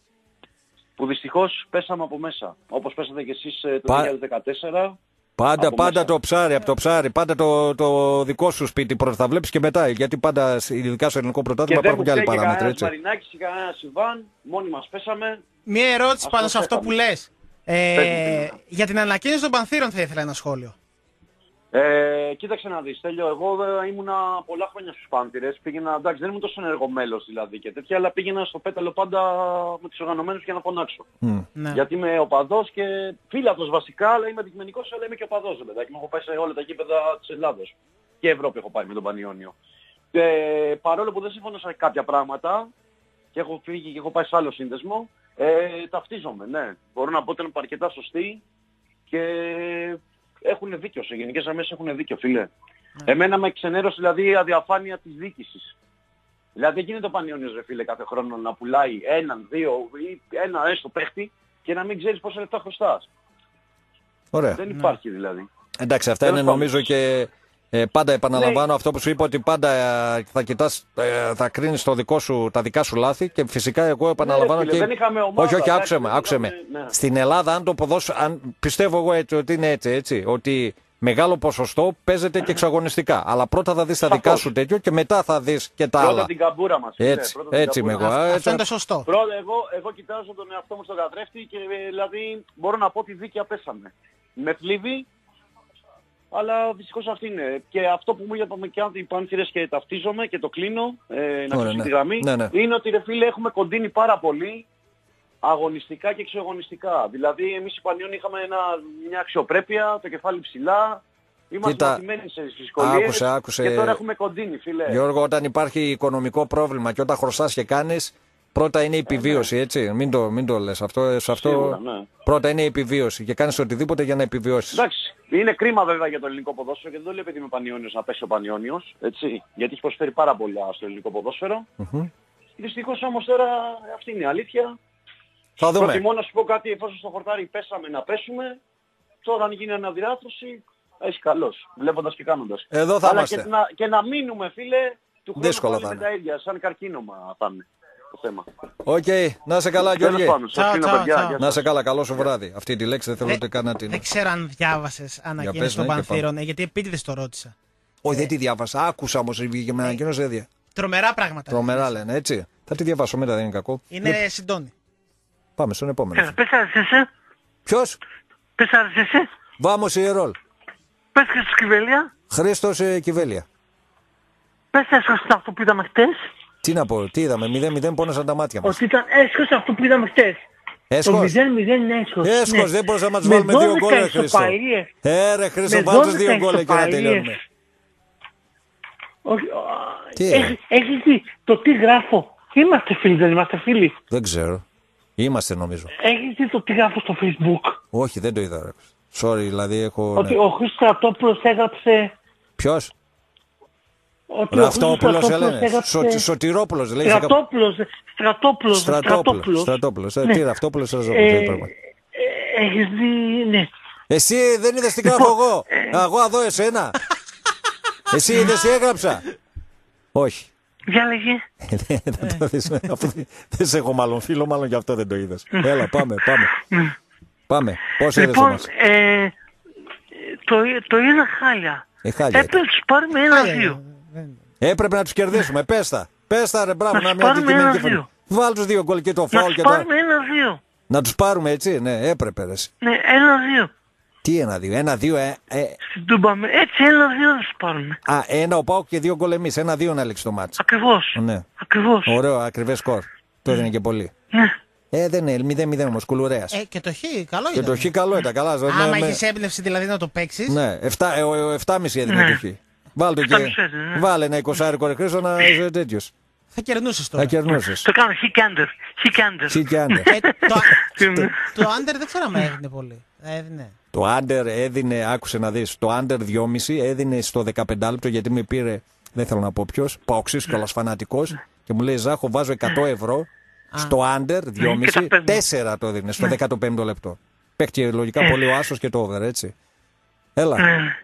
που δυστυχώς πέσαμε από μέσα. Όπως πέσατε και εσείς ε, το Πα- δύο χιλιάδες δεκατέσσερα. Πάντα, από πάντα μέσα. το ψάρι, από το ψάρι, πάντα το, το δικό σου σπίτι πρώτα θα βλέπει και μετά. Γιατί πάντα, ειδικά στο ελληνικό Και πρωτάθλημα, δεν υπάρχουν μου και άλλοι φταίει και παράμετροι. κανένας Έτσι. Μαρινάκης και κανένας Ιβάν. Μόνοι μας πέσαμε. Μία ερώτηση Αυτό πάνω σε αυτό έκαμε. που λες. Ε, Πες μου, τι για την ανακοίνωση των Πανθύρων θα ήθελα ένα σχόλιο. Ε, κοίταξε να δεις, Τέλειο, εγώ ε, ήμουνα πολλά χρόνια στους Πάντηρες, πήγαινα, εντάξει δεν ήμουν τόσο ενεργό μέλος δηλαδή και τέτοια, αλλά πήγαινα στο πέταλο πάντα με τους οργανωμένους για να φωνάξω. Μμ. Ναι. Γιατί είμαι οπαδός και φίλαθος βασικά, αλλά είμαι αντικειμενικός, αλλά είμαι και οπαδός, παιδάκι. Μου έχω πάει σε όλα τα γήπεδα της Ελλάδος. Και Ευρώπη έχω πάει με τον Πανιόνιο. Ε, παρόλο που δεν συμφωνώ σε κάποια πράγματα και έχω φύγει και έχω πάει σε άλλο σύνδεσμο, ε, ταυτίζομαι, ναι. Μπορώ να πω ότι είναι αρκετά σωστοί και έχουν δίκιο, σε γενικές γραμμές έχουν δίκιο, φίλε. Εμένα με ξενέρωσε δηλαδή η αδιαφάνεια της διοίκησης. Δηλαδή δεν γίνεται ο Πανιόνιος, ρε φίλε, κάθε χρόνο να πουλάει έναν, δύο ή ένα έστω παίχτη και να μην ξέρεις πόσα λεφτά χρωστάς. Ωραία. Δεν υπάρχει δηλαδή. Εντάξει, αυτά Τέλος είναι πάντων. νομίζω και ε, πάντα επαναλαμβάνω Ναι. αυτό που σου είπα ότι πάντα ε, θα κοιτάς, ε, θα κρίνεις το δικό σου, τα δικά σου λάθη και φυσικά εγώ επαναλαμβάνω Ναι, φίλε, και. δεν είχαμε ομάδα, όχι, όχι, εντάξει, άκουσε με, δεν άκουσε με. είχαμε- ναι. Στην Ελλάδα, αν το ποδόσφαιρο, αν πιστεύω εγώ έτσι, ότι είναι έτσι, έτσι, ότι μεγάλο ποσοστό παίζεται και εξαγωνιστικά. Αλλά πρώτα θα δεις τα δικά Σαφώς. σου τέτοιο και μετά θα δεις και τα Πρώτα άλλα. την καμπούρα μας. φίλε, Έτσι, πρώτα την έτσι είμαι καμπούρα εγώ. μας. ε, Αυτό είναι έτσι. το σωστό. Πρώτα εγώ, εγώ κοιτάζω τον εαυτό μου στον καθρέφτη και ε, δηλαδή μπορώ να πω ότι δίκαια πέσαμε. Με θλίβει, αλλά δυστυχώς αυτή είναι. Και αυτό που μου είπαμε και οι Πάνθυρες και ταυτίζομαι και το κλείνω, ε, να Ωραία, κλείσω ναι. τη γραμμή, Ναι, ναι. είναι ότι ρε φίλε έχουμε κοντίνει πάρα πολύ αγωνιστικά και εξωαγωνιστικά. Δηλαδή εμείς οι Πανιόνιοι είχαμε ένα, μια αξιοπρέπεια, το κεφάλι ψηλά, είμαστε Κοίτα, μαθημένοι σε δυσκολίες άκουσε, άκουσε. και τώρα έχουμε κοντίνει φίλε. Γιώργο, όταν υπάρχει οικονομικό πρόβλημα και όταν χρωστάς και κάνεις, πρώτα είναι η επιβίωση, έτσι. Μην το, μην το λες. Αυτό, σε αυτό Σίγουρα, ναι. πρώτα είναι η επιβίωση και κάνεις οτιδήποτε για να επιβιώσεις. Εντάξει, είναι κρίμα βέβαια για το ελληνικό ποδόσφαιρο και δεν το λέω επειδή είμαι Πανιόνιος να πέσει ο Πανιόνιος, έτσι, γιατί έχει προσφέρει πάρα πολλά στο ελληνικό ποδόσφαιρο. Μμμ. Δυστυχώς όμως τώρα αυτή είναι η αλήθεια. Θα δούμε. Προτιμώ να σου πω κάτι, εφόσον στο χορτάρι πέσαμε να πέσουμε, τώρα αν γίνει αναδιάρθρωση, έχει καλός, βλέποντας και κάνοντας. Εδώ θα Αλλά είμαστε. και να, και να μείνουμε φίλε, του χρόνου Δύσκολο πάλι θα με είναι. τα ίδια, σαν καρκίνωμα θα είναι το θέμα. Οκ, να σε καλά, Τέλος Γιώργη. πάντων, σας Τσάου, αφήνω, τσάου, παιδιά. τσάου. Γεια Να σας. σε καλά, καλό σου βράδυ. Αυτή τη λέξη δεν θέλω Δεν- ούτε καν να την. Δεν ξέρω αν διάβασες ανακοίνωση πες, των ναι, και Πανθύρων, ε, γιατί επίτηδες το ρώτησα. Όχι, δεν τη διάβασα. Άκουσα όμως βγήκε με ανακοίνωση, δεν δια- Τρομερά πράγματα. Τρομερά λένε, έτσι. Θα τη διαβάσω μετά, δεν είναι κακό. Είναι συντόνι. Πάμε στον επόμενο. Πες άρεσε εσύ. Ποιος? Πες άρεσε εσύ. Vamos, Ιερόλ. Πες Χρήστος Κιβέλια. Χρήστος ε, Κιβέλια. Πες έσχος ήταν αυτό που είδαμε χτες. Τι να πω, τι είδαμε, μηδέν μηδέν πόνεσαν τα μάτια μας. Ότι ήταν έσχος αυτό που είδαμε χτες. Το Έσχος. μηδέν μηδέν είναι έσχος. Έσχος, Ναι. δεν μπορούσαμε να τους Με βάλουμε δύο γκολ, ρε δώδεκα Χρήστο. ισοπαλίες. Ε, ρε Χρήστο, Με βάλτε τους δώδεκα δύο γκολ εκεί να ισοπαλίες. τελειώνουμε. Όχι, Τι, έχεις, ε? έχεις δει το τι γράφω. Είμαστε φίλοι, δεν είμαστε φίλοι. Δεν ξέρω. Είμαστε νομίζω. Έχεις δει το τι γράφω στο Facebook. Όχι, δεν το είδα. Ρε. Sorry, δηλαδή έχω... Ότι ναι. ο Χρήστος Στρατόπουλος έγραψε... Ποιος? Ότι ο Χρήστος Ραφτόπουλος Στρατόπουλος έλεγε. έγραψε... Σο, Σωτηρόπουλος λέει. σε κάπου- Στρατόπουλος, Στρατόπουλος, Στρατόπουλος. Στρατόπουλος. Στρατόπουλος. Ε, Ναι. Τι Ραφτόπουλος, Στρατόπουλος. Ε, ε, πράγμα. ε, Έχεις δει, ναι. Εσύ δεν είδες τι γράφω Λοιπόν, εγώ. Εγώ εδώ εσένα. Εσύ είδες τι έγραψα. Όχι. Για λέγε. Δεν το δεις, αφού δεν- δεν σε έχω μάλλον φίλο, μάλλον γι' αυτό δεν το είδες. Έλα, πάμε, πάμε. Πάμε. Πώς είδες Λοιπόν, εμάς. ε, το, το είδα χάλια. Ε, χάλια Έπρεπε να τους πάρουμε ένα-δύο. Έπρεπε να τους κερδίσουμε. Πες τα. Πες τα ρε, μπράβο, Να να τους μια πάρουμε αντικειμενική ένα-δύο. φωνή. Βάλ τους δύο γκολ και το Να φάουλ τους και το... πάρουμε ένα-δύο. Να τους πάρουμε έτσι, ναι, έπρεπε ρε. εσύ. Ναι, ένα-δύο. Τι ένα-δύο, ένα-δύο, ε, ε, Στην Τούμπα με- Έτσι ένα-δύο να τους πάρουμε. α, ένα ο Πάοκ και δύο γκολ εμείς, ένα-δύο να λήξει το μάτς. Ακριβώς. Ναι. Ακριβώς. Ωραίο, ακριβές σκορ. Το έδινε και πολύ. Ναι. Ε, δεν είναι, μηδέν μηδέν όμως, κουλουρέας. Ε, και το χ, καλό Και ήταν. το χ καλό ήταν, καλά. Άμα με- με- έχεις έμπνευση δηλαδή να το παίξεις. Ναι, εφτά κόμμα πέντε έδινε Ναι. το χ. Βάλ το και. εφτά κόμμα πέντε, ναι. Βάλε ένα εικοσάρικο ρε Χρήστο να είσαι τέτοιος. Θα κερνούσες τώρα. Θα κερνούσες. Το κάνω χι κάντερ. Χι κάντερ. Τι και άντερ. Ε, το, Ναι. το under δεν ξέρω αν έδινε πολύ. Έδινε. Το άντερ έδινε, άκουσε να δεις, το άντερ δυόμισι έδινε στο δεκαπέντε λεπτό γιατί με πήρε, δεν θέλω να πω ποιος, παοξής κιόλας φανατικός και μου λέει Ζάχο βάζω εκατό ευρώ στο άντερ δυόμισι, και τα παίρνω. τέσσερα το έδινε στο δεκαπέμπτο λεπτό. Παίχτηκε λογικά πολύ ο άσος και το over, έτσι. Έλα, Ναι.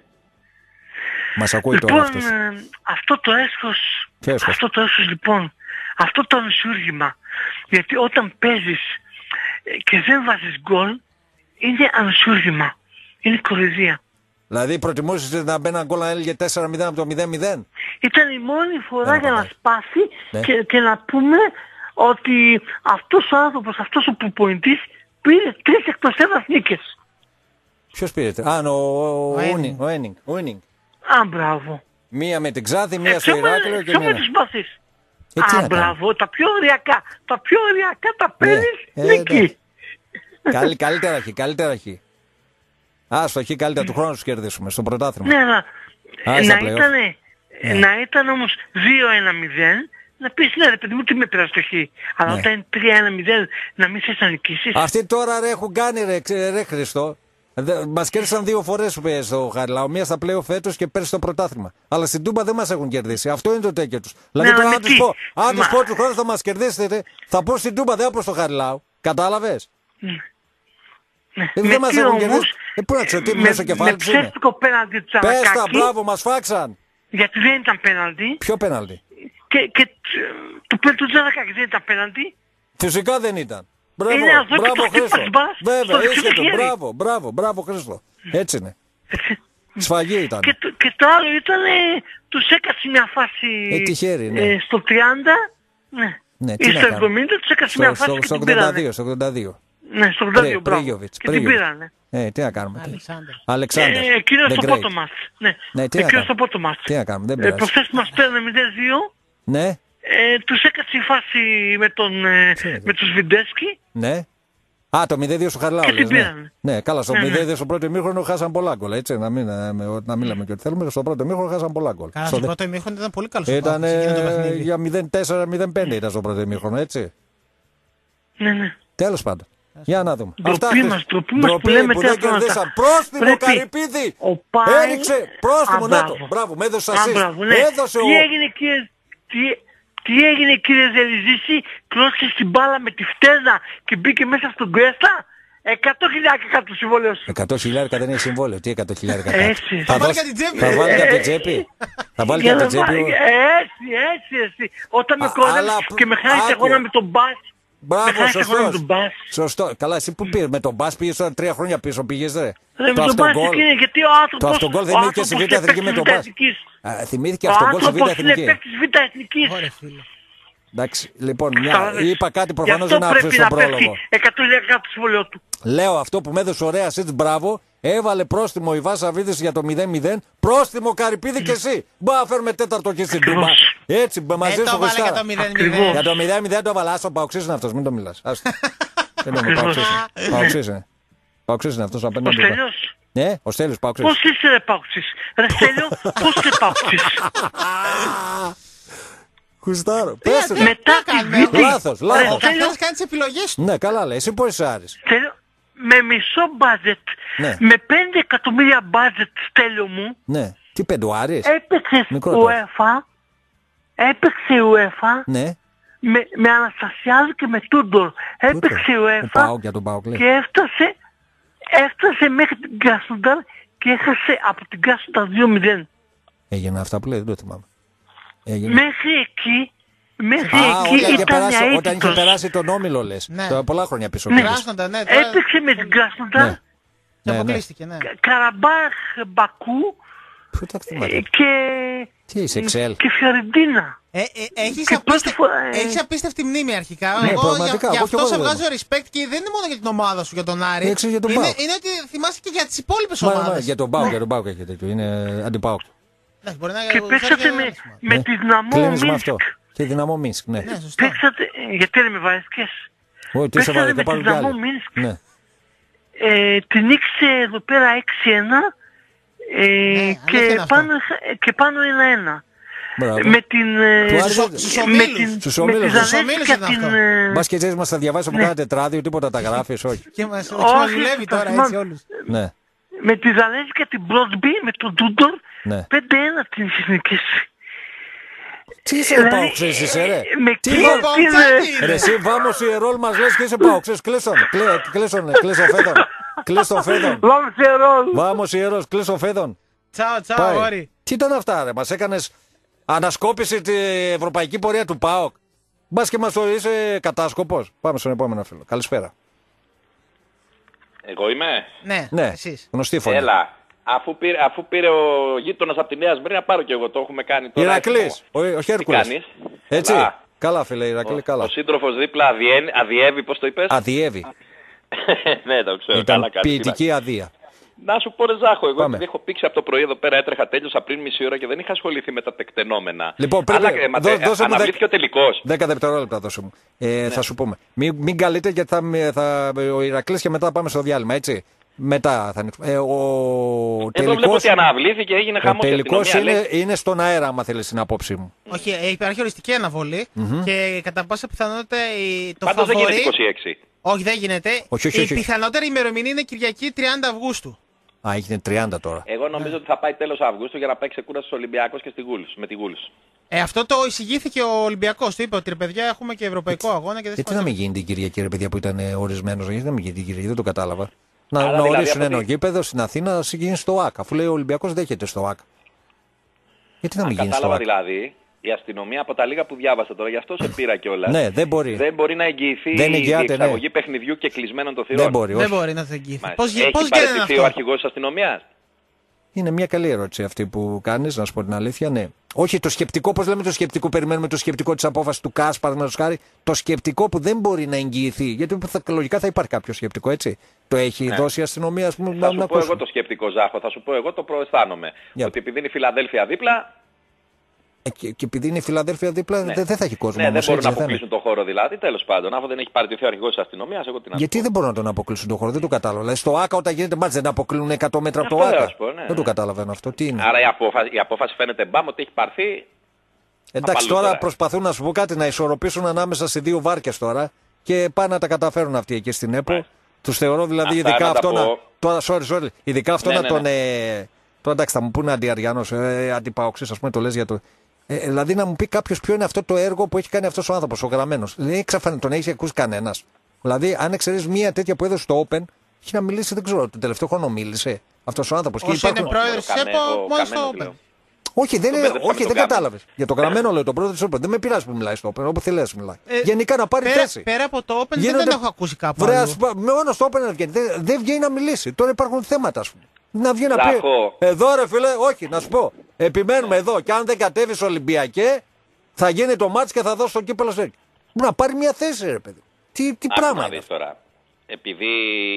μας ακούει τώρα Λοιπόν, αυτός. ε, αυτό το έσχος, Ποιο έσχος? αυτό το έσχος λοιπόν, αυτό το ανσούργημα, γιατί όταν παίζεις ε, και δεν βάζεις γκολ, είναι ανσούργημα, είναι κοροϊδία. Δηλαδή προτιμούσες να μπαίνει ένα γκολ να έλεγε τέσσερα μηδέν από το μηδέν μηδέν. Ήταν η μόνη φορά Δεν για να πατάει. σπάσει Ναι. και, και να πούμε ότι αυτός ο άνθρωπος, αυτός ο προπονητής πήρε τρεις εκτός έδρας νίκες. Ποιος πήρε, τε- α, ο, ο, ο, Ένινγκ. Ούνινγκ, ο Ένινγκ, ο Ένινγκ. Α, μπράβο. Μία με την Ξάδη, μία Ε, στο ποιο με- Ηράκλειο και ποιο με μία. τους σπάσεις. Ε, τι Α, να μπράβο, τα πιο ωριακά, τα πιο ωριακά τα Ναι. παίρνεις Ε, νίκη. εντάξει. Καλ, καλύτερα χει, καλύτερα χει. Α, στο χει καλύτερα του χρόνου τους κερδίσουμε, στο πρωτάθλημα. Ναι, αλλά Α, στα να play-off. ήταν, Ναι. να ήταν όμως δύο ένα μηδέν, να πεις ναι ρε παιδί μου τι με πειράζει το χ. Αλλά Ναι. όταν είναι τρία ένα μηδέν να μην θες να νικήσεις. Αυτοί τώρα ρε έχουν κάνει ρε, ξε- ρε Χριστό. Δε- Μας κέρδισαν δύο φορές που στο Χαριλάου. Μία στα play-off φέτος και πέρσι στο πρωτάθλημα. Αλλά στην Τούμπα δεν μας έχουν κερδίσει. Αυτό είναι το τέκιο τους. Δηλαδή Ναι, τώρα αλλά αν με τους τι? πω, αν τους Μα- πω του χρόνου θα μας κερδίσετε, θα πω στην Τούμπα, δεν θα πω στο Χαριλάου. Κατάλαβες. Ναι. Ε, Με δεν μας τι έχουν όμως, κερδίσει. Ε, πού να τους ότι μέσα στο κεφάλι με τους είναι. ψεύτικο πέναλτι του Πες τα, Τσαρακάκη, μπράβο, μας φάξαν. γιατί δεν ήταν πέναλτι, Ποιο πέναλτι. και, και τ- του πέναλτι του Τσαρακάκη δεν ήταν πέναλτι. Φυσικά δεν ήταν. Μπράβο, Είναι αυτό και μπράβο το χτύπα Χρήστο. της μπάλας στο Βέβαια, δεξί ίσχυε το. χέρι. Μπράβο, μπράβο, μπράβο Χρήστο. Έτσι είναι. Έτσι. Σφαγή ήταν. Και, το- και το άλλο ήταν, ε, τους έκατσε μια φάση Ε, τυχαίρι, ναι. ε, στο τριάντα, ναι. Ναι, Ή τι να στο κάνουμε. εβδομήντα τους έκατσε Στο, μια φάση στο, και στο την πήρανε. ογδόντα δύο, στο ογδόντα δύο. Ναι, στο ογδόντα δύο, Πρέ- μπράβο. Πρίγιοβιτς, Και την Πρίγιοβιτς. πήρανε. Ε, τι να κάνουμε. τι. Αλεξάνδρ. Αλεξάνδρ. Ε, εκείνο The στο Great. πρώτο μας. Ναι, Ναι, τι να εκείνο κάνουμε. στο πρώτο μας. Τι να κάνουμε, δεν Ε, πειράζει. προχθές που μας παίρνουν μηδέν δύο, Ναι, ε, τους έκατσε η φάση με, τον, ε, Τι είναι, με τους Βιντέσκι. ναι. Α, το μηδέν δύο στο Χαριλάου. Και λες, την ναι. πήρανε. Ναι, καλά, στο Ναι, ναι. μηδέν δύο στο πρώτο ημίχρονο χάσαν πολλά γκολ. Έτσι, να μην, ε, με- να μην λέμε και ό,τι θέλουμε. Στο πρώτο ημίχρονο χάσαν πολλά γκολ. Καλά, Στο στο δε- πρώτο ημίχρονο ήταν πολύ καλό. Ήταν εκείνο το ε, παιχνίδι. για μηδέν τέσσερα μηδέν πέντε ήταν στο πρώτο ημίχρονο, έτσι. Ναι, ναι. Τέλος πάντων. Για να δούμε. Ντροπή Χρήστο. μας, ντροπή μας που Ντροπή λέμε που τέτοια δεν κερδίσαν. πράγματα. Πρόστιμο Πρέπει Καρυπίδη. ο Πάη- Έριξε. Πρόστιμο, Α, ναι το. μπράβο. Μπράβο, με έδωσε Α, assist. μπράβο, ναι. Έδωσε τι ο... έγινε κύριε, τι, τι έγινε κύριε Ζελιζήση, κλώσε την μπάλα με τη φτέρνα και μπήκε μέσα στον Γκουέστα. Εκατό χιλιάρικα κάτω το συμβόλαιο σου. εκατό χιλιάρικα δεν είναι συμβόλαιο. Τι εκατό χιλιάρικα. Έτσι. Θα βάλει δώσει- και την τσέπη. Θα βάλει και από την Ε, τσέπη. Θα βάλει και Για από να την τσέπη. βάλει- ο- Έτσι, έτσι, έτσι. Όταν με Α, κορδεύεις αλλά και με χάνεις άκου. αγώνα με τον μπας. με Μπράβο, χάνεις αγώνα με τον σωστό. μπας. Σωστό. Καλά, εσύ που πήρε. Με τον μπας πήγες τώρα τρία χρόνια πίσω πήγες, ρε. Ρε, με Το τον μπας αυτογκόλ. είναι γιατί ο άνθρωπος... Το αυτογκόλ ο θυμήθηκε στη άνθρωπος Β' Εθνική είναι με τον παίκτης μπας. Β' Εθνικής. Α, θυμήθηκε Ο αυτογκόλ στη Β' άνθρωπος είναι Εθνική. παίκτης Β' Εθνικής. Ωραία, φίλε. Εντάξει, λοιπόν, μια... Κατάλαβες. είπα κάτι Γι' προφανώς αυτό δεν πρέπει άφησε να τον πέφτει πρόλογο. εκατό χιλιάρικα το συμβόλαιο του. Λέω αυτό που με έδωσε ωραία assist, μπράβο, Έβαλε πρόστιμο η Βάσαβίδης για το μηδέν μηδέν. Πρόστιμο Καρυπίδη και εσύ. Μπα φέρουμε τέταρτο και στην Τούμπα. Έτσι, μαζί Δεν σου το βάλε για Χριστάρα. το μηδέν Ακριβώς. μηδέν. Για το μηδέν μηδέν το βάλα. Άστο Παοξής είναι αυτός, μην το μιλάς. Άστο. Δεν είναι Παοξής. Παοξής είναι. Παοξής είναι αυτός Ο απέναντι. Στέλιος. Ναι, ο Στέλιος Παοξής. Πώς είσαι ρε Παοξής. Ρε Στέλιο, πώς είσαι Παοξής. Χριστάρο. Πες τι- ρε. Μετά τη κάνουμε, β***η. Λάθος, λάθος. Ρε Ο Στέλιο, καθένας κάνει τις επιλογές του. Ναι, καλά λέει. Εσύ πώς είσαι Άρης. Στέλιο, με μισό μπάτζετ, Ναι. με πέντε εκατομμύρια μπάτζετ Στέλιο μου, Ναι. Τι πέντε ο Άρης. έπαιξε Μικρότερο. UEFA, έπαιξε UEFA Ναι. με, με Αναστασιάδη και με Τούντορ. Έπαιξε Ο UEFA Πάοκ για τον Πάοκ λέει. και έφτασε, έφτασε μέχρι την Κράσνονταρ και έχασε από την Κράσνονταρ δύο μηδέν. Έγινε αυτά που λέει, δεν το θυμάμαι. Έγινε. Μέχρι εκεί, μέχρι Α, εκεί όταν είχε, ήταν περάσει, όταν είχε αίτητος. περάσει τον Όμιλο λες. Ναι. Τώρα πολλά χρόνια πίσω. Ναι. πήγες. Κράσνοντα, ναι. τώρα- Έπαιξε με την Κράσνονταρ, Ναι. Και Ναι, ναι. αποκλείστηκε, ναι. Καραμπάχ Μπακού Πού τα θυμάται. και, Τι είσαι, Εξέλ. και Φιωρεντίνα. Ε, ε, έχεις, Και απίστε... πρώτη φορά, ε, έχεις απίστευτη μνήμη αρχικά. Ναι, Εγώ πραγματικά, για, γι' εγώ αυτό κι εγώ σε δεν βγάζω respect και δεν είναι μόνο για την ομάδα σου, για τον Άρη. Έξω για τον είναι, ΠΑΟΚ. είναι ότι θυμάσαι και για τις υπόλοιπες Μα, μα, ομάδες. για τον Πάοκ, για τον Πάοκ έχει τέτοιο. Είναι αντιπάοκ. Εντάξει, μπορεί να Και να παίξατε φέρει με, και- με Ναι. τη Δυναμό Κλείνεις με Μίνσκ. αυτό. Και δυναμό Μίνσκ, ναι. Ναι, σωστά. Παίξατε, ε, γιατί δεν με βάζεις. Όχι, τι σε παίξατε βάλε, με θα τη πάρουν κι Δυναμό άλλοι. Μίνσκ. Ναι. Ε, την νίξε εδώ πέρα έξι ένα ε, αλήθεια και, είναι αυτό. πάνω, και πάνω ένα ένα. Μπράβο. Με την... ε, Του Άρη Στους- δεν- στους με ομίλους. την, Στους με τη ομίλους. Στους Δανέσκα ομίλους ήταν την... αυτό. ε, Μπας και έτσι μας θα διαβάσει από κάνα τετράδιο, τίποτα τα γράφεις, όχι. Και μας, Όχι, και μας δουλεύει θα τώρα θυμάμαι. έτσι όλους. Ναι. με τη Δανέσκα την Μπρόντμπι, με τον Τούντορ, Ναι. πέντε ένα την είχες νικήσει. Τι είσαι Δηλαδή, Πάοξες είσαι ρε. Με Τι εκείνη βα- την... Παοξάκι. Ρε εσύ βάμος ιερόλ μας λες και είσαι Πάοξες. Κλείσον, κλε- κλείσον, κλείσον φέδον. Κλείσον φέδον. Βάμε σε ρόλ. Βάμος ιερός, κλείσον φέδον. Τσάω, τσάω, Πάει. αγόρι. Τι ήταν αυτά ρε, μας έκανες ανασκόπηση τη ευρωπαϊκή πορεία του ΠΑΟΚ. Μπας και μας το είσαι κατάσκοπος. Πάμε στον επόμενο φίλο. Καλησπέρα. Εγώ είμαι. Ναι, Ναι, εσείς. γνωστή φωνή. Έλα. Αφού πήρε, αφού πήρε ο γείτονας από τη Νέα Σμύρνη, πάρω κι εγώ. Το έχουμε κάνει τώρα. Ηρακλής, ο, ο Τι Χέρκουλες. κάνεις? Έτσι. Καλά. Καλά φίλε Ηρακλή, Ο, καλά. ο σύντροφος δίπλα αδιέ- αδιεύει, πώς το είπες? Αδιεύει. Ναι, το ξέρω. Ήταν Καλά κάνεις. ποιητική αδεία. Να σου πω ρε Ζάχο, εγώ Πάμε. επειδή έχω πήξει από το πρωί εδώ πέρα, έτρεχα, τέλειωσα πριν μισή ώρα και δεν είχα ασχοληθεί με τα τεκτενόμενα. Λοιπόν, πρέπει- Αλλά, ε, μα, δώ- ε, δώσε μου αναβλήθηκε δέκα- ο τελικός. Δέκα δευτερόλεπτα δώσε μου. Ε, Ναι. Θα σου πούμε. Μην, μην καλείτε γιατί θα, με- θα, ο Ηρακλής και μετά πάμε στο διάλειμμα, έτσι. Μετά θα ανοίξουμε. Ε, ο Εδώ βλέπω τελικός, ότι αναβλήθηκε, έγινε ο χαμός. η τελικός αστυνομία, είναι, λέει. είναι στον αέρα, άμα θέλεις την απόψη μου. Όχι, ε, υπάρχει οριστική αναβολή και κατά πάσα πιθανότητα η- το Πάντως δεν γίνεται φαβορί... είκοσι έξι. Όχι, δεν γίνεται. Όχι, όχι, η όχι. πιθανότερη ημερομηνία είναι Κυριακή τριάντα Αυγούστου. Α, έγινε τριάντα τώρα. Εγώ νομίζω ότι θα πάει τέλος Αυγούστου για να πάει ξεκούραση στους Ολυμπιακός και στη Γούλους, με τη Γούλους. Ε, αυτό το εισηγήθηκε ο Ολυμπιακός. Του είπε ότι ρε παιδιά έχουμε και ευρωπαϊκό αγώνα και δεν Γιατί να μην γίνει την Κυριακή, ρε παιδιά που ήταν ορισμένο, γιατί να μην γίνει την Κυριακή, δεν το κατάλαβα. Να, Άρα να δηλαδή ορίσουν από ένα τι- γήπεδο στην Αθήνα να γίνει στο ΑΚ. Αφού λέει ο Ολυμπιακός δέχεται στο ΑΚ. Γιατί να μην γίνει στο Κατάλαβα ΑΚ. δηλαδή, η αστυνομία από τα λίγα που διάβασα τώρα, γι' αυτό σε πήρα κιόλας. Ναι, δεν μπορεί. Δεν μπορεί να εγγυηθεί Δεν η εγγυάται, ναι. διεξαγωγή παιχνιδιού και κλεισμένων των θυρών. Δεν μπορεί, Δεν όχι. μπορεί να το εγγυηθεί. Μάλιστα. Πώς, Έχει πώς γίνεται παραιτηθεί αυτό. ο αρχηγός της αστυνομίας. Είναι μια καλή ερώτηση αυτή που κάνεις, να σου πω την αλήθεια, ναι. Όχι το σκεπτικό, πώς λέμε το σκεπτικό, περιμένουμε το σκεπτικό της απόφασης του ΚΑΣ, παραδείγματος χάρη. Το σκεπτικό που δεν μπορεί να εγγυηθεί. Γιατί θα, λογικά θα υπάρχει κάποιο σκεπτικό, έτσι. Το έχει Ναι. δώσει η αστυνομία, ας πούμε, Θα να, σου να πω εγώ ακούσουμε. το σκεπτικό, Ζάχο, θα σου πω εγώ το προαισθάνομαι. Για. Ότι επειδή είναι η Φιλαδέλφια δίπλα, Ε, και, και επειδή είναι η Φιλαδέλφια δίπλα, ναι. δεν, δεν θα έχει κόσμο. ναι, δεν όμως, μπορούν έτσι, να δεν θα είναι. αποκλείσουν το χώρο δηλαδή. Τέλος πάντων, αφού δεν έχει παραιτηθεί ο αρχηγός της αστυνομίας, εγώ τι να σου Γιατί πω. δεν μπορούν να τον αποκλείσουν τον χώρο, δεν το κατάλαβα. Δηλαδή στο ΑΚΑ όταν γίνεται μάτς δεν αποκλείουν εκατό μέτρα από το Αυτό λέω, ΑΚΑ. ας πω, ναι, Δεν το ναι. καταλαβαίνω αυτό. Τι είναι. Άρα η απόφαση, η απόφαση φαίνεται μπαμ ότι έχει πάρθει. Εντάξει, απαλού τώρα τώρα. προσπαθούν να σου πω κάτι να ισορροπήσουν ανάμεσα σε δύο βάρκες τώρα και πάνε να τα καταφέρουν αυτοί εκεί στην ΕΠΟ. Ναι. Τους θεωρώ δηλαδή Αυτά ειδικά να τα αυτό να. πω. Τώρα, sorry, sorry. Ειδικά αυτό Ναι, να ναι, τον. ναι. Ε, τώρα εντάξει, θα μου πούνε αντιαριανός, ε, αντιπαοξής, ας πούμε, το λες για το. Ε, δηλαδή να μου πει κάποιο ποιο είναι αυτό το έργο που έχει κάνει αυτός ο άνθρωπος, ο γραμμένος. Δεν έχει ξαφανι, τον έχει ακούσει κανένας. Δηλαδή, αν εξαιρείς μία τέτοια που έδωσε στο Open, έχει να μιλήσει, δεν ξέρω, τον τελευταίο χρόνο μίλησε αυτός ο άνθρωπος. Και Όσο είναι υπάρχουν- πρόεδρος της Καμε- ΕΠΟ, ο μόνο στο Καμένος Open. λέω. Όχι, δεν, Τον είναι, μπέρδεψα όχι, με δεν τον κατάλαβε. Για το γραμμένο λέω τον πρόεδρο τη Open. Δεν με πειράζει που μιλάει στο Open, όπου θέλει μιλάει. Ε, Γενικά να πάρει Πέρα, θέση. πέρα από το Open δεν Γίνονται- τον έχω ακούσει κάπου Βρε, αλλού. ας πούμε, μόνο στο Open να βγαίνει. Δεν, δεν βγαίνει να μιλήσει. Τώρα υπάρχουν θέματα, α πούμε. Να βγει να πει. Ζάχο. Εδώ ρε φίλε, όχι, να σου πω. Επιμένουμε εδώ. Και αν δεν κατέβει Ολυμπιακέ, θα γίνει το μάτς και θα δώσει το κύπελο σε. Να πάρει μια θέση, ρε παιδί. Τι, τι Άκου πράγμα να είναι δεις αυτό. τώρα. Επειδή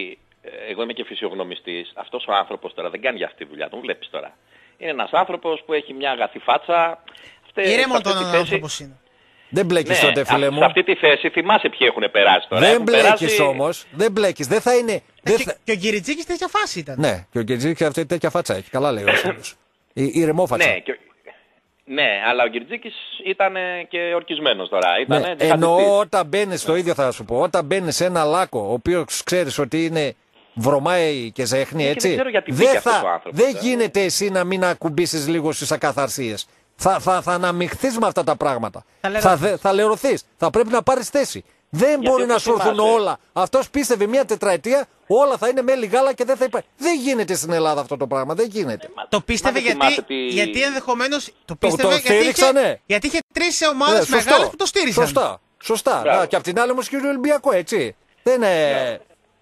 εγώ είμαι και φυσιογνωμιστής, αυτός ο άνθρωπος τώρα δεν κάνει για αυτή τη δουλειά, τον βλέπεις τώρα. Είναι ένας άνθρωπος που έχει μια αγαθή φάτσα. Ήρεμο τον άνθρωπος είναι. Δεν μπλέκεις ναι, τότε, φίλε μου. Σε αυτή τη θέση θυμάσαι ποιοι έχουν περάσει τώρα. Δεν μπλέκεις περάσει... όμως. Δεν μπλέκεις. Δεν θα είναι. Ναι, δεν και, θα... και ο Γκυριτζίκης τέτοια φάση ήταν. Ναι, και ο Γκυριτζίκης αυτή τέτοια φάτσα έχει. Καλά λέει ο φίλος. Ηρεμόφατσα. Ναι, και... ναι, αλλά ο Γκυριτζίκης ήταν και ορκισμένος τώρα. Ήτανε, ναι, εννοώ όταν μπαίνεις στο ίδιο θα σου πω. Όταν μπαίνεις σε ένα λάκκο, ο οποίος ξέρεις ότι είναι. Βρωμάει και ζέχνει, έτσι. Δεν, δεν, θα, άνθρωπος, δεν γίνεται εσύ να μην ακουμπήσεις λίγο στις ακαθαρσίες. Θα, θα, θα αναμειχθείς με αυτά τα πράγματα. Θα, θα, θα λερωθείς. Θα πρέπει να πάρεις θέση. Δεν γιατί μπορεί να σου έρθουν όλα. Αυτός πίστευε μια τετραετία όλα θα είναι μέλι γάλα και δεν θα υπάρχει. Δεν γίνεται στην Ελλάδα αυτό το πράγμα. Δεν γίνεται. Ε, το πίστευε γιατί, τι... γιατί ενδεχομένως το πίστευε το, το γιατί, είχε, γιατί είχε τρεις ομάδες ναι, μεγάλες που το στήριζαν. Σωστά. Σωστά. Να, και απ' την άλλη όμως και ο Ολυμπιακό, έτσι. Δεν είναι.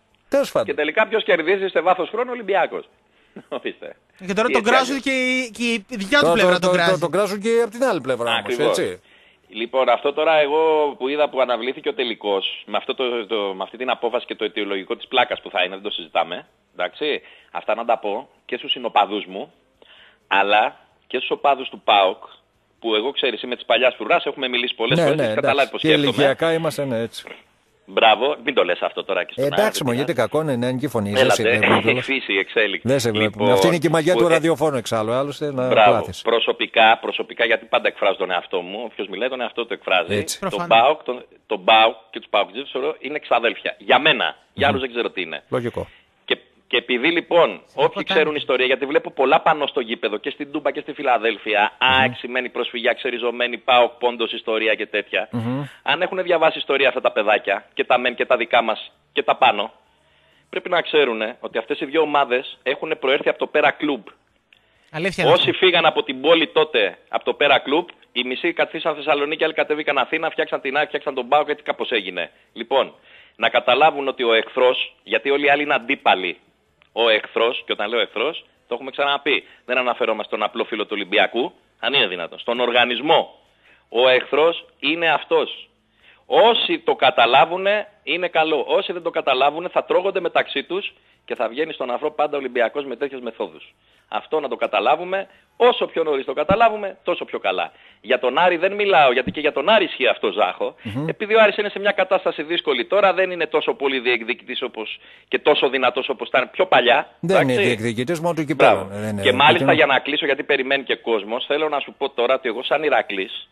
Και τελικά ποιος κερδίζει σε βάθος χρόνου, ο Ολυμπιακός. Ορίστε. Και τώρα τον κράζουν και η δικιά του πλευρά τον κράζουν. Τον κράζουν και από την άλλη πλευρά όμως, έτσι. Λοιπόν, αυτό τώρα εγώ που είδα που αναβλήθηκε ο τελικός, με, αυτό το, το, με αυτή την απόφαση και το αιτιολογικό της πλάκας που θα είναι, δεν το συζητάμε, εντάξει, αυτά να τα πω και στους συνοπαδούς μου, αλλά και στους οπαδούς του ΠΑΟΚ, που εγώ ξέρεις είμαι της παλιάς φρουράς, έχουμε μιλήσει πολλές ναι, φορές, ναι, έχεις καταλάβει πως σκέφτομαι. Και ηλικιακά είμαστε, ναι, έτσι. Μπράβο, μην το λες αυτό τώρα και στον αέρα. Εντάξει, μου γιατί κακό είναι νεανική φωνή. Έλατε, η φύση, η εξέλιξη. Δεν σε βλέπουμε. Λοιπόν, αυτή είναι και η μαγιά του ραδιοφώνου εξάλλου. Άλλωστε να μπράβο, προσωπικά, προσωπικά, γιατί πάντα εκφράζω τον εαυτό μου. Όποιος μιλάει τον εαυτό του εκφράζει. Τον ΠΑΟΚ τον, τον και τους ΠΑΟΚτζίδες είναι εξαδέλφια. Για μένα. Mm-hmm. Για άλλους δεν ξέρω τι είναι. Λογικό. Και, και επειδή λοιπόν όποιοι ξέρουν ιστορία, γιατί βλέπω πολλά πάνω στο γήπεδο και στην Τούμπα και στη Φιλαδέλφια, mm-hmm. ΑΕΚ σημαίνει προσφυγιά, ξεριζωμένη, ΠΑΟΚ, πόντος, ιστορία και τέτοια. Mm-hmm. Αν έχουν διαβάσει ιστορία αυτά τα παιδάκια και τα μεν και τα δικά μας και τα πάνω, πρέπει να ξέρουν ότι αυτές οι δύο ομάδες έχουν προέρθει από το Πέρα Κλουμπ. Αλήθεια, όσοι αλήθεια. Φύγαν από την πόλη τότε από το Πέρα Κλουμπ, οι μισοί καθίσαν Θεσσαλονίκη, άλλοι κατέβηκαν Αθήνα, φτιάξαν την ΑΕΚ, φτιάξαν τον ΠΑΟΚ, έτσι κάπως έγινε. Λοιπόν, να καταλάβουν ότι ο εχθρός, γιατί όλοι οι άλλοι είναι αντίπαλοι, ο εχθρός, και όταν λέω εχθρός, το έχουμε ξαναπεί, δεν αναφερόμαστε στον απλό φίλο του Ολυμπιακού, αν είναι δυνατόν, στον οργανισμό. Ο εχθρός είναι αυτός. Όσοι το καταλάβουν είναι καλό. Όσοι δεν το καταλάβουν θα τρώγονται μεταξύ τους και θα βγαίνει στον αφρό πάντα Ολυμπιακός με τέτοιες μεθόδους. Αυτό να το καταλάβουμε. Όσο πιο νωρίς το καταλάβουμε, τόσο πιο καλά. Για τον Άρη δεν μιλάω, γιατί και για τον Άρη ισχύει αυτό, Ζάχο. Mm-hmm. Επειδή ο Άρης είναι σε μια κατάσταση δύσκολη τώρα, δεν είναι τόσο πολύ διεκδικητής όπως και τόσο δυνατός όπως ήταν πιο παλιά. Δεν εντάξει. Είναι διεκδικητής μόνο του κυπέλλου. Και μάλιστα για να κλείσω, γιατί περιμένει και κόσμος, θέλω να σου πω τώρα ότι εγώ σαν Ηρακλής.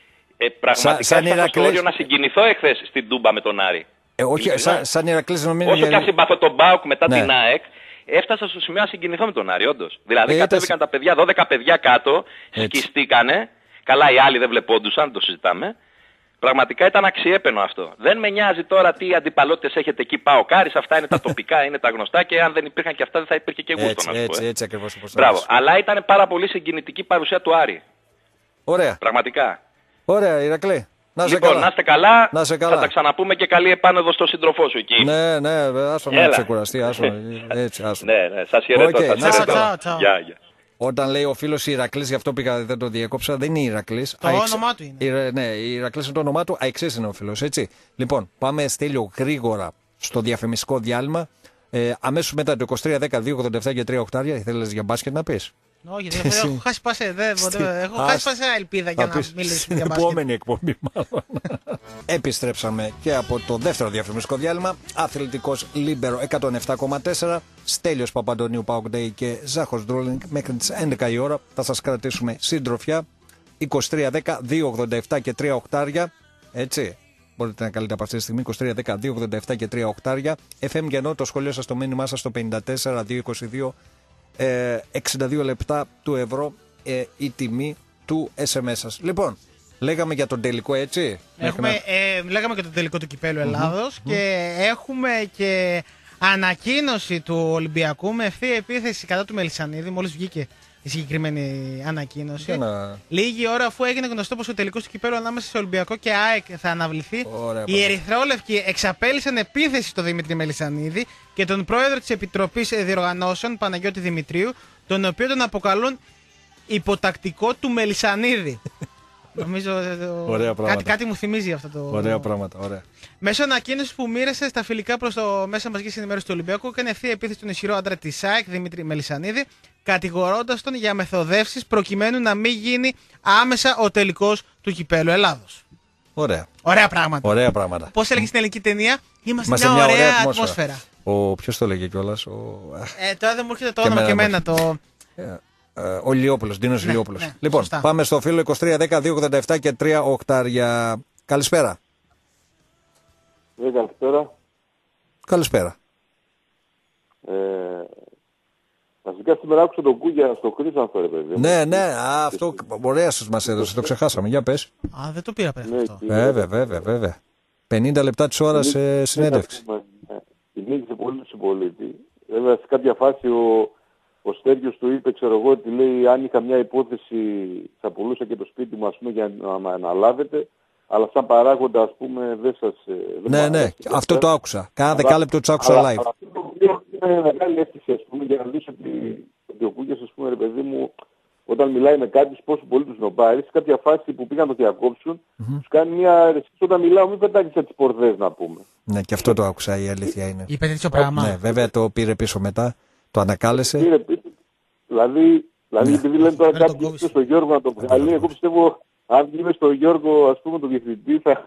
Ε, πραγματικά σαν Ηρακλής... όριο να συγκινηθώ εχθές στην Τούμπα με τον Άρη. Ε, όχι, σαν, σαν Ηρακλής νομίζω... Όσο και αν συμπαθώ τον ΠΑΟΚ μετά ναι. την ΑΕΚ, έφτασα στο σημείο να συγκινηθώ με τον Άρη, όντως. Δηλαδή ε, κατέβηκαν τα παιδιά, δώδεκα παιδιά κάτω, σκιστήκανε. Καλά, οι άλλοι δεν βλεπόντουσαν, το συζητάμε. Πραγματικά ήταν αξιέπαινο αυτό. Δεν με νοιάζει τώρα τι αντιπαλότητες έχετε εκεί, ΠΑΟΚ Άρης, αυτά είναι τα τοπικά, είναι τα γνωστά και αν δεν υπήρχαν και αυτά δεν θα υπήρχε και γούστο. Έτσι, έτσι, έτσι ακριβώς όπως μπράβο. Αλλά ήταν πάρα πολύ συγκινητική παρουσία του Άρη. Ωραία. Πραγματικά. Ωραία, Ηρακλή. Να σε λοιπόν, καλά. να είστε καλά. Να σε καλά. Θα τα ξαναπούμε και καλή επάνωδο στο σύντροφό σου εκεί. Ναι, ναι, άσο να ξεκουραστεί. Άσο, έτσι, άσο. ναι, ναι, σας χαιρετώ. Okay, σας χαιρετώ. Τσάου, τσάου. Γεια, γεια. Όταν λέει ο φίλος Ηρακλής, γι' αυτό πήγα, δεν το διέκοψα, δεν είναι Ηρακλής. Το Αεξ... όνομά του είναι. Ηρα... Ναι, Ηρακλής είναι το όνομά του, Αεξής είναι ο φίλος, έτσι. Λοιπόν, πάμε Στέλιο γρήγορα στο διαφημιστικό διάλειμμα. Ε, αμέσως μετά το είκοσι τρία δέκα δύο ογδόντα επτά και τρία οκτάρια, ήθελες για μπάσκετ να πεις. Όχι, δεν έχω χάσει πάσε, δεν, έχω χάσει πάσε ελπίδα για να μιλήσουμε για μπάσκετ. Επόμενη εκπομπή μάλλον. Επιστρέψαμε και από το δεύτερο διαφημιστικό διάλειμμα. Αθλητικός Λίμπερο εκατόν επτά κόμμα τέσσερα, Στέλιος Παπαντονίου Παοκντέι και Ζάχος Ντρόλινγκ μέχρι τις έντεκα η ώρα. Θα σας κρατήσουμε συντροφιά. είκοσι τρία δέκα δύο ογδόντα επτά και τρία οκτάρια. Έτσι. Μπορείτε να καλείτε από αυτή τη στιγμή είκοσι τρία δέκα δύο ογδόντα επτά και τρία οκτάρια. εφ εμ Γεννό, το σχολείο σας, το μήνυμά σας στο πενήντα τέσσερα δύο είκοσι δύο. Ε, εξήντα δύο λεπτά του ευρώ ε, η τιμή του ες εμ ες σας. Λοιπόν, λέγαμε για τον τελικό, έτσι. Έχουμε, ε, λέγαμε για τον τελικό του Κυπέλλου Ελλάδος mm-hmm. και έχουμε και ανακοίνωση του Ολυμπιακού με ευθεία επίθεση κατά του Μελισσανίδη. Μόλις βγήκε η συγκεκριμένη ανακοίνωση. Ένα... Λίγη ώρα αφού έγινε γνωστό πως ο τελικός του Κυπέλλου ανάμεσα σε Ολυμπιακό και ΑΕΚ θα αναβληθεί, Ωραία, οι Ερυθρόλευκοι εξαπέλυσαν επίθεση στο Δημήτρη Μελισσανίδη και τον πρόεδρο της Επιτροπής Διοργανώσεων, Παναγιώτη Δημητρίου, τον οποίο τον αποκαλούν υποτακτικό του Μελισσανίδη. Νομίζω Ωραία κάτι, κάτι μου θυμίζει αυτό το. Ωραία πράγματα. Ωραία. Μέσω ανακοίνωση που μοίρασε στα φιλικά προς το μέσα μαζικής ενημέρωσης του Ολυμπιακού, έκανε ευθεία επίθεση στον ισχυρό άντρα της ΣΑΕΚ, Δημήτρη Μελισσανίδη, κατηγορώντας τον για μεθοδεύσεις προκειμένου να μην γίνει άμεσα ο τελικός του Κυπέλλου Ελλάδος. Ωραία. Ωραία πράγματα. Ωραία πράγματα. Πώς έλεγε στην ελληνική ταινία, είμαστε Είμαστε μια, μια ωραία, ωραία ατμόσφαιρα. ατμόσφαιρα. Ο, ποιος το λέγε κιόλας, ο... Ε, τώρα δεν μου έρχεται το Και όνομα και εμένα εμένα το. Ε, ε, ο Λιόπουλος, Ντίνος Ναι, Λιόπουλος. ναι, Λοιπόν, σωστά. πάμε στο φίλο είκοσι τρία δέκα δύο ογδόντα επτά και τρία οκτάρια. Καλησπέρα. Ναι, καλησπέρα. Καλησπέρα. Ε, βασικά σήμερα άκουσα τον Κούγια στο Κρίσανθο, ρε παιδί. Ναι, ναι, α, αυτό ωραία σας μας έδωσε, το ξεχάσαμε. Για πες. Α, δεν το πήρα πριν Ναι, αυτό. και- Βέβαια, βέβαια, βέβαια. πενήντα λεπτά της ώρας ε, συνέντευξη. Κυνήγησε πολύ τον συμπολίτη. Βέβαια, σε κάποια φάση ο, ο Στέργιος του είπε, ξέρω εγώ, ότι λέει αν είχα μια υπόθεση θα πουλούσα και το σπίτι μου, ας πούμε, για να με αναλάβετε. Αλλά σαν παράγοντα, ας πούμε, δεν σας... ε, δεν μου Ναι, ναι, αρέσει. αυτό το άκουσα. Κάνα δεκάλεπτο το άκουσα Αλλά- live. αλλά αυτό το οποίο είναι μεγάλη αίσθηση, ας πούμε, για να δεις ότι, ότι ο Κούγιας, ας πούμε, ρε παιδί μου, όταν μιλάει με κάποιους πόσο πολύ τους νομπάρει, σε κάποια φάση που πήγαν να το διακόψουν, τους κάνει μια αιρεσία. Όταν μιλάω, μην πετάξεις τις πορδές, να πούμε. Ναι, και αυτό το άκουσα, η αλήθεια είναι. Είπε τέτοιο πράγμα. Ναι, βέβαια το πήρε πίσω μετά, το ανακάλεσε. Πήρε πίσω. Δηλαδή, δηλαδή επειδή λένε τώρα Πρέπει να τον κάποιοι κόβεις. στον Γιώργο να τον βγάλει, εγώ πιστεύω, αν βγει στον Γιώργο, ας πούμε, τον διευθυντή, θα,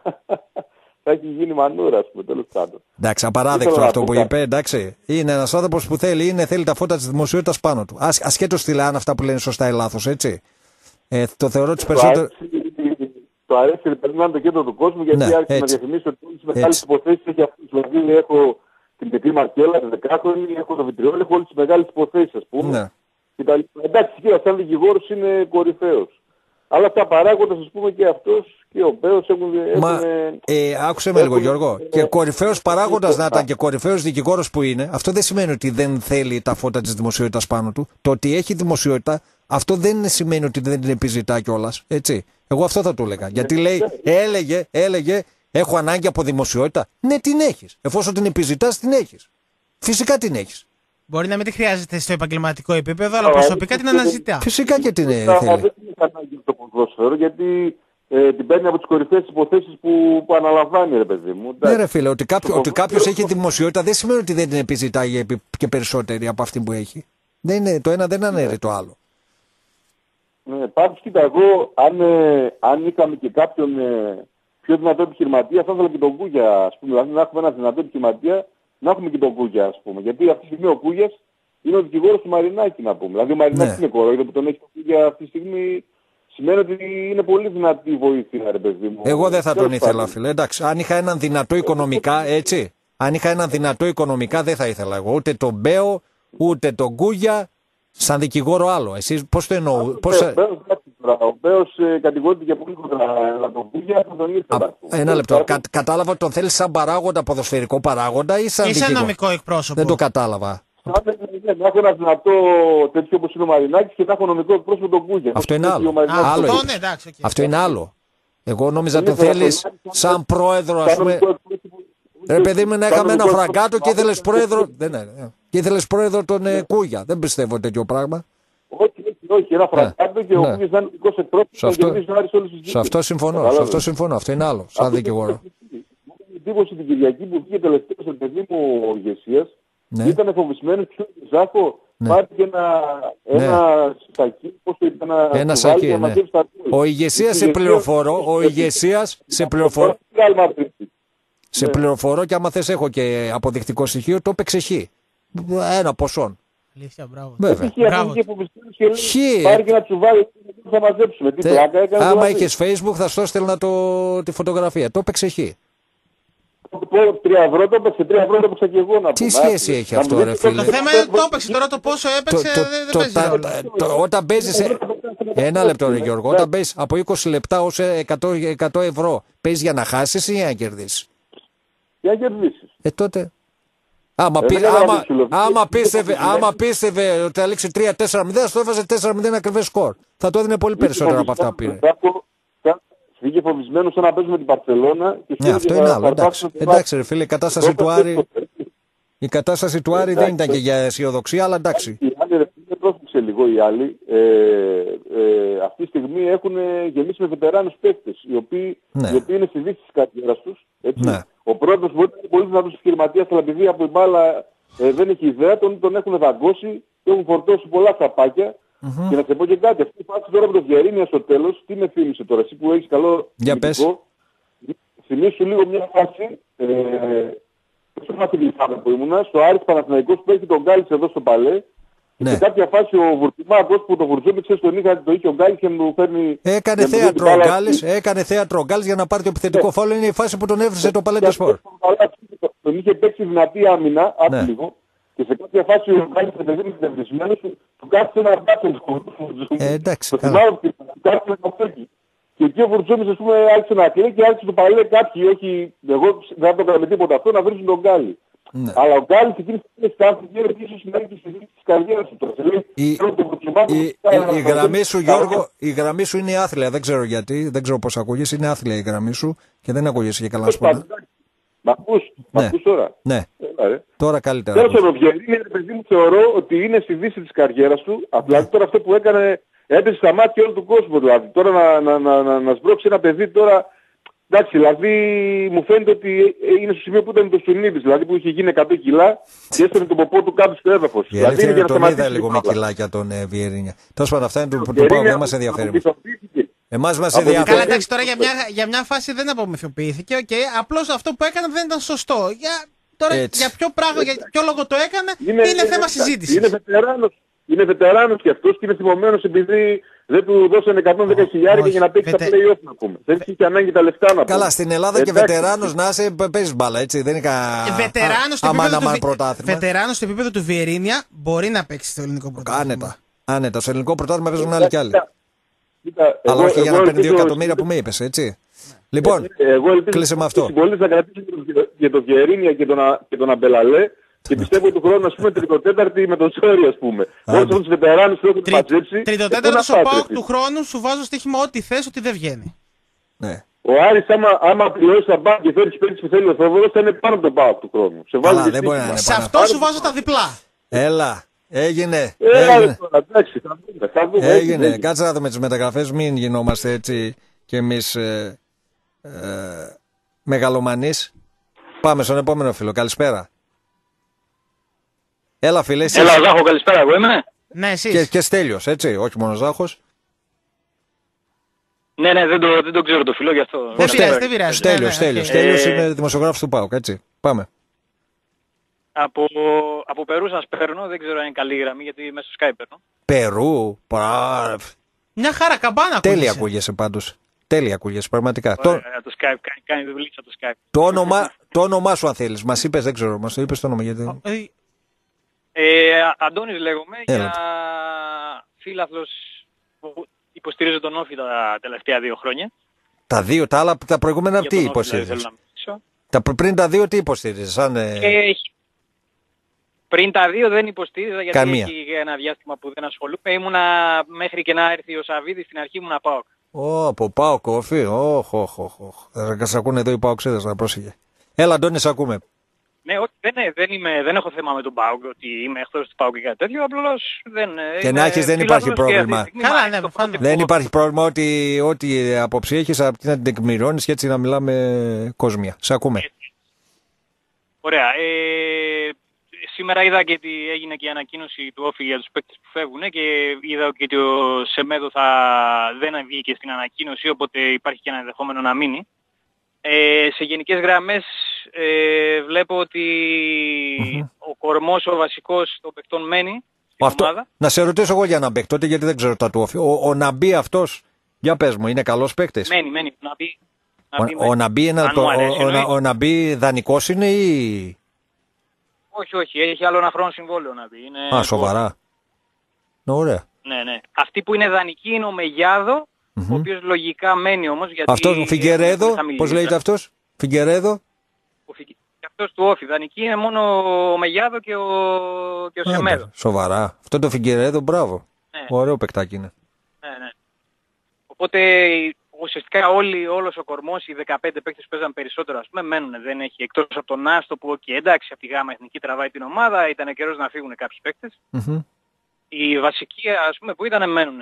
θα έχει γίνει μανούρα, ας πούμε, τέλος πάντων. Εντάξει, απαράδεκτο Ήθελα να αυτό πω που κάτι. είπε, εντάξει. Είναι ένας άνθρωπος που θέλει, είναι, θέλει τα φώτα της δημοσιότητας πάνω του. Ασ, ασχέτως τι λένε αυτά που λένε σωστά ή λάθος, έτσι. Ε, το θεωρώ τις Το περισσότερο. αρέσει, το αρέσει ρε παιδί μου, να είναι το κέντρο του κόσμου, γιατί Ναι, άρχισε να έτσι. διαφημίσει ότι όλες τις μεγάλες Έτσι. υποθέσεις έχει αυτούς. Δηλαδή έχω την Πετρή Μαρκέλα, την δεκάχρονη, έχω το Βιτριόλ, έχω όλες τις μεγάλες υποθέσεις, ας πούμε. Ναι. Και τα λοιπά. Εντάξει, κύριε, σαν δικηγόρος είναι κορυφαίος. Αλλά τα παράγοντας, ας πούμε, και αυτός και ο Μπέος έχουν... Μα έχουν ε, άκουσε με λίγο, έχουν- Γιώργο. Και κορυφαίος παράγοντας να ήταν και κορυφαίος δικηγόρος που είναι, αυτό δεν σημαίνει ότι δεν θέλει τα φώτα της δημοσιότητας πάνω του. Το ότι έχει δημοσιότητα, αυτό δεν σημαίνει ότι δεν την επιζητά κιόλας. Έτσι. Εγώ αυτό θα του έλεγα. Γιατί λέει, έλεγε, έλεγε, έχω ανάγκη από δημοσιότητα. Ναι, την έχεις. Εφόσον την επιζητάς, την έχεις. Φυσικά την έχεις. Μπορεί να μην τη χρειάζεται στο επαγγελματικό επίπεδο, αλλά Α, προσωπικά είναι- την αναζητά. Φυσικά και την ε, Μα θέλει. δεν είναι ανάγκη το ποδόσφαιρο, γιατί ε, την παίρνει από τις κορυφαίες υποθέσεις που, που αναλαμβάνει, ρε παιδί μου. Ναι, Εντάξει. ρε φίλε, ότι, κάποιο, Το ότι κάποιος ποδόσφαιρο- έχει δημοσιότητα δεν σημαίνει ότι δεν την επιζητάει επί- και περισσότερη από αυτή που έχει. Δεν είναι, το ένα δεν αναιρεί το άλλο. Ναι, πάντως κοίτα, εγώ αν, ε, αν είχαμε και κάποιον ε, πιο δυνατό επιχειρηματία, θα ήθελα και τον Κούγια, ας πούμε. Δηλαδή να έχουμε ένα δυνατό επιχειρηματία, να έχουμε και τον Κούγια, ας πούμε. Γιατί αυτή τη στιγμή ο Κούγιας είναι ο δικηγόρος του Μαρινάκη, να πούμε. Δηλαδή ο Μαρινάκης Ναι. είναι κορόιδο που τον έχει τον Κούγια αυτή τη στιγμή. Σημαίνει ότι είναι πολύ δυνατή η βοήθεια, ρε παιδί μου. Εγώ δεν θα τον Τέλος ήθελα, πάντων. φίλε. Εντάξει, αν είχα έναν δυνατό οικονομικά, έτσι. Αν είχα έναν δυνατό οικονομικά, δεν θα ήθελα εγώ. Ούτε τον Μπέο, ούτε τον Κούγια, σαν δικηγόρο άλλο. Εσείς πώς το εννοώ. Ο Πώς... Μπέος, εντάξει τώρα, ο Μπέος ε, κατηγορείται για πολύ κοντά, αλλά τον Κούγια θα τον ήθελα. Α, ας πούμε. ένα λεπτό. Τέλος Κα, κατάλαβα ότι τον θέλει σαν παράγοντα, ποδοσφαιρικό παράγοντα ή σαν Ή σαν δικηγόρο. νομικό εκπρόσωπο. Δεν το κατάλαβα. πάντων, ναι, να έχω ένα δυνατό τέτοιο όπως είναι ο Μαρινάκης και να έχω νομικό εκπρόσωπο τον Κούγια. Αυτό είναι Έτσι, άλλο. ο Μαρινάκης- Α, Άλλο αυτό είπες. ναι, εντάξει. οκ. Αυτό είναι άλλο. Εγώ νόμιζα τον Είναι θέλεις σαν- σαν πρόεδρο, ας σαν πούμε. νομικό εκπρόσωπο- Ρε παιδί μου, να σαν είχαμε ένα νομικό φραγκάτο και εκπρόσωπο- ήθελες πρόεδρο. Δεν είναι. Και ήθελες πρόεδρο τον ε, Κούγια. Δεν πιστεύω τέτοιο πράγμα. Όχι, όχι, όχι, ένα φραγκάτο και ο Ναι. Κούγιας να είναι νομικός εκπρόσωπος Σε να αυτό- κερδίσει ο Άρης όλες τις Σε δίκες. αυτό συμφωνώ. Σε Κατάλαβες. αυτό συμφωνώ. Αυτό είναι άλλο. Σαν Αυτό δικηγόρο. είναι η εντύπωση την Κυριακή που βγήκε τελευταίο στο παιδί μου ο ηγεσίας. Ναι. Ήταν φοβισμένος πιο Ζάχο. Ναι. Πάρει και ένα, ένα σακί, πώς το είπε, ένα, Ένα κουβάλι σακί, για να ναι. μαζέψει τα γκολ. Ο ηγεσία σε Η πληροφορώ, ο ηγεσία σε πληροφορώ, Real Madrid. σε πληροφορώ και άμα θες έχω και αποδεικτικό στοιχείο, το έπαιξε χ. Ένα ποσό. Αλήθεια, μπράβο. Βέβαια. Είχε Μπράβο. αφήσει και φοβισμένος και λέει, Χι. πάρει και ένα τσουβάλι που θα μαζέψουμε. Τι Τε- πλάκα έκανε. Άμα δηλαδή. είχες Facebook θα σου έστελνα το, τη φωτογραφία. Το έπαιξε χ. πω τρία ευρώ το έπαιξε, τρία ευρώ το έπαιξα και εγώ να Τι πούμε. σχέση Άκου, έχει να αυτό, μου ρε δείτε φίλε? Το θέμα είναι το έπαιξε. Τώρα το πόσο Το, έπαιξε το, δεν, δεν το, παίζει τα- ρόλο. τα- το- όταν παίζεις ε, ένα λεπτό ρε Γιώργο, όταν παίζεις από είκοσι λεπτά ως εκατό, εκατό ευρώ, παίζεις για να χάσεις ή για να κερδίσεις? Για να κερδίσεις. Ε, τότε. Άμα, Ε, πι, δεν έκανα άμα, ψηλό. άμα, πίστευε, Ε, άμα πίστευε ότι θα λήξει τρία τέσσερα μηδέν, θα το έβαζε τέσσερα μηδέν ακριβές σκορ. Θα το έδινε πολύ περισσότερο από αυτά που πήρε. Βγήκε φοβισμένο σαν να παίζουμε την Παρσελώνα. Ναι, αυτό είναι άλλο. Εντάξει, εντάξει ρε φίλε, η κατάσταση του Άρη, η κατάσταση του Άρη δεν ήταν και για αισιοδοξία, αλλά εντάξει. Οι άλλοι ρε φίλε πρόσεξε. κόλλησε λίγο οι άλλοι. Ε, ε, αυτή τη στιγμή έχουν γεμίσει με βετεράνους παίκτες, οι οποίοι, ναι. οι οποίοι είναι στη δύση της καριέρας τους. Έτσι. Ναι. Ο πρώτος μπορεί να είναι πολύ δυνατός επιχειρηματίας, αλλά επειδή από την μπάλα ε, δεν έχει ιδέα, τον, τον έχουν δαγκώσει και έχουν φορτώσει πολλά σαπάκια. Mm-hmm. Και να σε πω και κάτι, αυτή η φάση τώρα με το Βιερίνια στο τέλος, τι με θύμισε τώρα, εσύ που έχεις καλό δημιουργικό. Θυμήσου λίγο μια φάση, ε, δεν θα θυμηθάμε που ήμουνα, στο Άρης Παναθηναϊκός που έχει τον Γκάλης εδώ στο Παλέ. Ναι. Σε κάποια φάση ο Βουρτιμάκος που το βουρτζόμιξε στον είχα, το είχε ο Γκάλης και μου φέρνει... Έκανε θέατρο ο Γκάλης, έκανε θέατρο ο Γκάλης για να πάρει το επιθετικό ναι. φάουλ, είναι η φάση που τον έβρισε το Παλέ Σπορ. Τον είχε παίξει δυνατή άμυνα, άκου ναι. λίγο. Και σε κάποια φάση ο Γκάλης με παιδί μετευνησμένος του κάθισε ένα μπάτσο του. Ε, εντάξει, το θυμάμαι ότι του κάθισε ένα καφέκι. Και εκεί ο Βουρτζόμις, ας πούμε, άρχισε να κλαίει και άρχισε το Παλέ κάποιοι, όχι, εγώ δεν θα το με τίποτα αυτό, να βρίσκουν τον Γκάλη. Ναι. Αλλά ο Γκάλης εκείνη τη στιγμή στάθηκε και ίσως να έχει συζήτηση της καριέρας του. Η, η, η, η, γραμμή σου, Γιώργο, η γραμμή σου είναι άθλια, δεν ξέρω γιατί, δεν ξέρω πώς ακούγεσαι, είναι άθλια η γραμμή σου και δεν ακούγεσαι και καλά σπορά. Μ' ακούς, ναι. ακούς τώρα. Ναι, Έλα, τώρα καλύτερα. Τέλος ο Βιερίνια, παιδί μου, θεωρώ ότι είναι στη δύση της καριέρας του, απλά ναι. τώρα αυτό που έκανε έπεσε στα μάτια όλου του κόσμου. Δηλαδή. Τώρα να, να, να, να, να σμπρώξει ένα παιδί τώρα, εντάξει, δηλαδή μου φαίνεται ότι είναι στο σημείο που ήταν το Σουνίδης, δηλαδή που είχε γίνει εκατό κιλά και έστωνε τον ποπό του κάτω στο έδαφος. Η αλήθεια είναι τον είδα λίγο με κιλάκια τον ε, Βιερίνια. Τέλος πάντων, αυτά είναι του Πάου, δεν μας ενδιαφέρει. Εμάς μας ενδιαφέρει. Καλά, εντάξει, τώρα για μια, για μια φάση δεν απομυθοποιήθηκε, okay, απλώς αυτό που έκανε δεν ήταν σωστό. Για, τώρα, για ποιο πράγμα, για ποιο λόγο το έκανε, είναι, είναι θέμα συζήτησης. Είναι βετεράνος. Είναι βετεράνος και αυτός και είναι θυμωμένος επειδή δεν του δώσανε εκατόν δέκα χιλιάδες για να παίξει Βετε... τα play-off να πούμε. Δεν είχε ανάγκη τα λεφτά να πούμε. Καλά, στην Ελλάδα εντάξει. Και βετεράνος να είσαι παίζεις μπάλα, έτσι. Δεν είναι κανένα βετεράνος στο επίπεδο του Βιερίνια μπορεί να παίξει στο ελληνικό πρωτάθλημα. Άνετα. Άνετα. Στο ελληνικό πρωτάθλημα παίζουν άλλοι κι άλλοι. Αλλά όχι για να παίρνει δύο εκατομμύρια που με είπες, έτσι. Λοιπόν, κλείσε με αυτό. Πολλοί θα κρατήσουν για το Βιερίνια και τον Αμπελαλέ. Και πιστεύω ότι του χρόνου, ας πούμε, τριτοτέταρτη με τον Σόρι, ας πούμε. Όλους τους βετεράνους που έχουν πατζέψει. Τριτοτέταρτος ο ΠΑΟΚ του χρόνου σου βάζω στοίχημα ό,τι θες, ότι δεν βγαίνει. Ναι. Ο Άρης, άμα, άμα πληρώσει τα μπάνκ και φέρει παίκτες που θέλει ο Θόδωρος, θα είναι πάνω από τον ΠΑΟΚ του χρόνου. Σε, Καλά, δεν μπορεί να είναι σε αυτό σου βάζω τα διπλά. Έλα, έγινε. Έλα, έγινε. Εντάξει, θα δούμε, θα δούμε, έγινε. έγινε. Κάτσε να δούμε τις μεταγραφές, μην γινόμαστε έτσι κι εμείς ε, ε, μεγαλομανείς. Πάμε στον επόμενο φίλο. Καλησπέρα. Έλα φίλε, εσύ. Έλα Ζάχο, καλησπέρα, εγώ είμαι. Ναι, εσείς. Και, και Στέλιος, έτσι, όχι μόνο Ζάχος. Ναι, ναι, δεν το, δεν το ξέρω το φίλο, γι' αυτό. Δεν πειράζει, δεν πειράζει. Στέλιος, ναι, ναι, Στέλιος, okay. Στέλιος ε... είναι δημοσιογράφος του ΠΑΟΚ, έτσι. Πάμε. Από, από Περού σας παίρνω, δεν ξέρω αν είναι καλή γραμμή, γιατί μέσα στο Skype παίρνω. Περού, πρα... Μια χαρά, καμπάνα ακούγεσαι. Τέλεια ακούγεσαι πάντως. Τέλεια ακούγεσαι, πραγματικά. Ωραία, το... το Skype, κάνει, κάνει δουλίτσα το Skype. Το όνομα, το όνομά σου αν θέλεις, μας είπες, δεν ξέρω, μας το είπες το όνομα γιατί... Ε, Αντώνης λέγομαι, Έλα. Για φίλαθλος που υποστηρίζω τον Όφη τα τελευταία δύο χρόνια. Τα δύο, τα άλλα, τα προηγούμενα για τι υποστηρίζεις? Τα πριν τα δύο τι υποστηρίζεις? Σαν, ε... ε, πριν τα δύο δεν υποστήριζα γιατί Καμία. Έχει ένα διάστημα που δεν ασχολούμαι. Ήμουνα μέχρι και να έρθει ο Σαββίδης στην αρχή ήμουνα ΠΑΟΚ. Ω, από ΠΑΟΚ, Όφη, όχ, όχ, όχ. Θα σε ακούνε εδώ οι ΠΑΟΚσίδες, να πρόσεχε. Έλα Αντώνη, σε ακούμε. Ναι, όχι, δεν, δεν, είμαι, δεν έχω θέμα με τον ΠΑΟΚ, ότι είμαι εχθρός του ΠΑΟΚ και κάτι τέτοιο, απλώς δεν... Και να έχεις δεν υπάρχει πρόβλημα. Καλά, ναι, δεν υπάρχει πρόβλημα ότι ό,τι άποψη έχεις από την να την τεκμηρώνεις και έτσι να μιλάμε κόσμια. Σε ακούμε. Ωραία. Ε, σήμερα είδα και ότι έγινε και η ανακοίνωση του Όφη για τους παίκτες που φεύγουν και είδα και ότι ο Σεμέδο θα δεν βγήκε στην ανακοίνωση, οπότε υπάρχει και ένα ενδεχόμενο να μείνει. Ε, σε γενικές γραμμές ε, βλέπω ότι mm-hmm. ο κορμός ο βασικός των παικτών μένει στην Αυτό, ομάδα. Να σε ρωτήσω εγώ για έναν παίκτη τότε γιατί δεν ξέρω τα του Όφη. Ο, ο Ναμπί αυτός, για πες μου, είναι καλός παίκτης? Μένει, μένει. Ο Ναμπί, ο, ο, Ναμπί, είναι, το, αρέσει, ο, ο, ο Ναμπί δανεικός είναι ή... Όχι, όχι. Έχει άλλο ένα χρόνο συμβόλαιο ο Ναμπί. Είναι Α, σοβαρά. Ναι, ωραία. Ναι, ναι. Αυτή που είναι δανεική είναι ο Μεγιάδο. Mm-hmm. Ο οποίος λογικά μένει όμως γιατί... Αυτός ο Φιγκερέδο, πώς λέγεται αυτός? Φιγκερέδο. Ο Φι... Αυτός του Όφη, δανεική είναι μόνο ο Μεγιάδο και ο, και ο Σεμέδο. Σοβαρά. Αυτό το Φιγκερέδο, μπράβο. Ναι. Ωραίο παικτάκι είναι. Ναι, ναι. Οπότε ουσιαστικά όλοι, όλος ο κορμός, οι δεκαπέντε παίκτες που παίζαν περισσότερο ας πούμε μένουν. Δεν έχει, εκτός από τον Άστο που okay, εντάξει από τη Γάμα Εθνική τραβάει την ομάδα, ήταν καιρός να φύγουν κάποιοι παίκτες. Mm-hmm. Οι βασικοί, ας πούμε, που ήταν μένουν.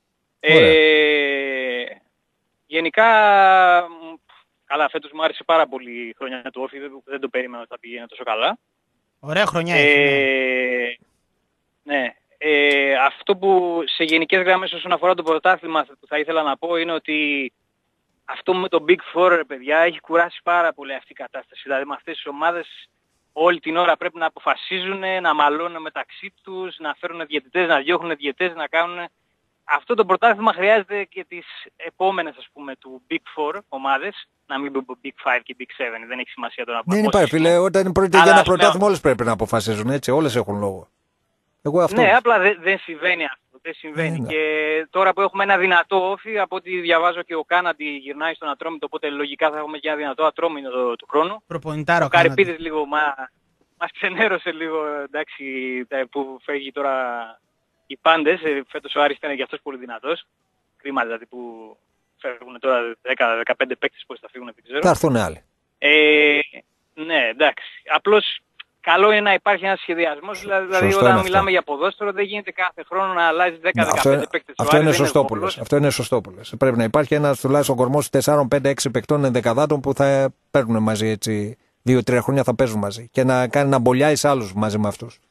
Ε, γενικά, καλά, φέτος μου άρεσε πάρα πολύ η χρονιά του Όφη, δεν, δεν το περίμενα ότι θα πηγαίνει τόσο καλά. Ωραία χρονιά ε, έχει. Ναι. ναι. Ε, αυτό που σε γενικές γραμμές όσον αφορά το πρωτάθλημα που θα ήθελα να πω είναι ότι αυτό με το Big Four, ρε παιδιά, έχει κουράσει πάρα πολύ αυτή η κατάσταση. Δηλαδή με αυτές τις ομάδες όλη την ώρα πρέπει να αποφασίζουν, να μαλώνουν μεταξύ τους, να φέρουν διαιτητές, να διώχνουν διαιτητές, να κάνουν... Αυτό το πρωτάθλημα χρειάζεται και τις επόμενες, ας πούμε, του Big Four ομάδες, να μην πω Big Five και Big Seven, δεν έχει σημασία το να πούμε. Δεν υπάρχει, φίλε, όταν πρόκειται για ένα πρωτάθλημα όλες πρέπει να αποφασίζουν, έτσι, όλες έχουν λόγο. Εγώ αυτό... Ναι, απλά δεν δε συμβαίνει αυτό. Δεν συμβαίνει. Ναι, και τώρα που έχουμε ένα δυνατό Όφη, από ό,τι διαβάζω και ο Κάναντι γυρνάει στον Ατρόμητο, οπότε λογικά θα έχουμε και ένα δυνατό Ατρόμητο του, του χρόνου. Προπονητάρο ο Καρυπίδης λίγο μα, μας ξενέρωσε λίγο, εντάξει, που φεύγει τώρα οι πάντες. Φέτος ο Άρης ήταν και αυτός πολύ δυνατός. Κρίμα δηλαδή που φεύγουν τώρα δέκα με δεκαπέντε παίκτες, πώς θα φύγουν, δεν ξέρω. Θα έρθουν άλλοι. Ε, ναι, εντάξει. Απλώς καλό είναι να υπάρχει ένας σχεδιασμός, δηλαδή σωστό όταν μιλάμε αυτό. Για ποδόσφαιρο δεν γίνεται κάθε χρόνο να αλλάζει δέκα με δεκαπέντε παίκτες. Αυτό είναι σωστό που λες. Αυτό είναι σωστό που λες. Πρέπει να υπάρχει ένας τουλάχιστον κορμός τέσσερα πέντε έξι παικτών ενδεκαδάτων που θα παίρνουν μαζί έτσι δύο τρία χρόνια θα παίζουν μαζί και να κάνει να μπολιάει σε άλλους μαζί με αυτούς.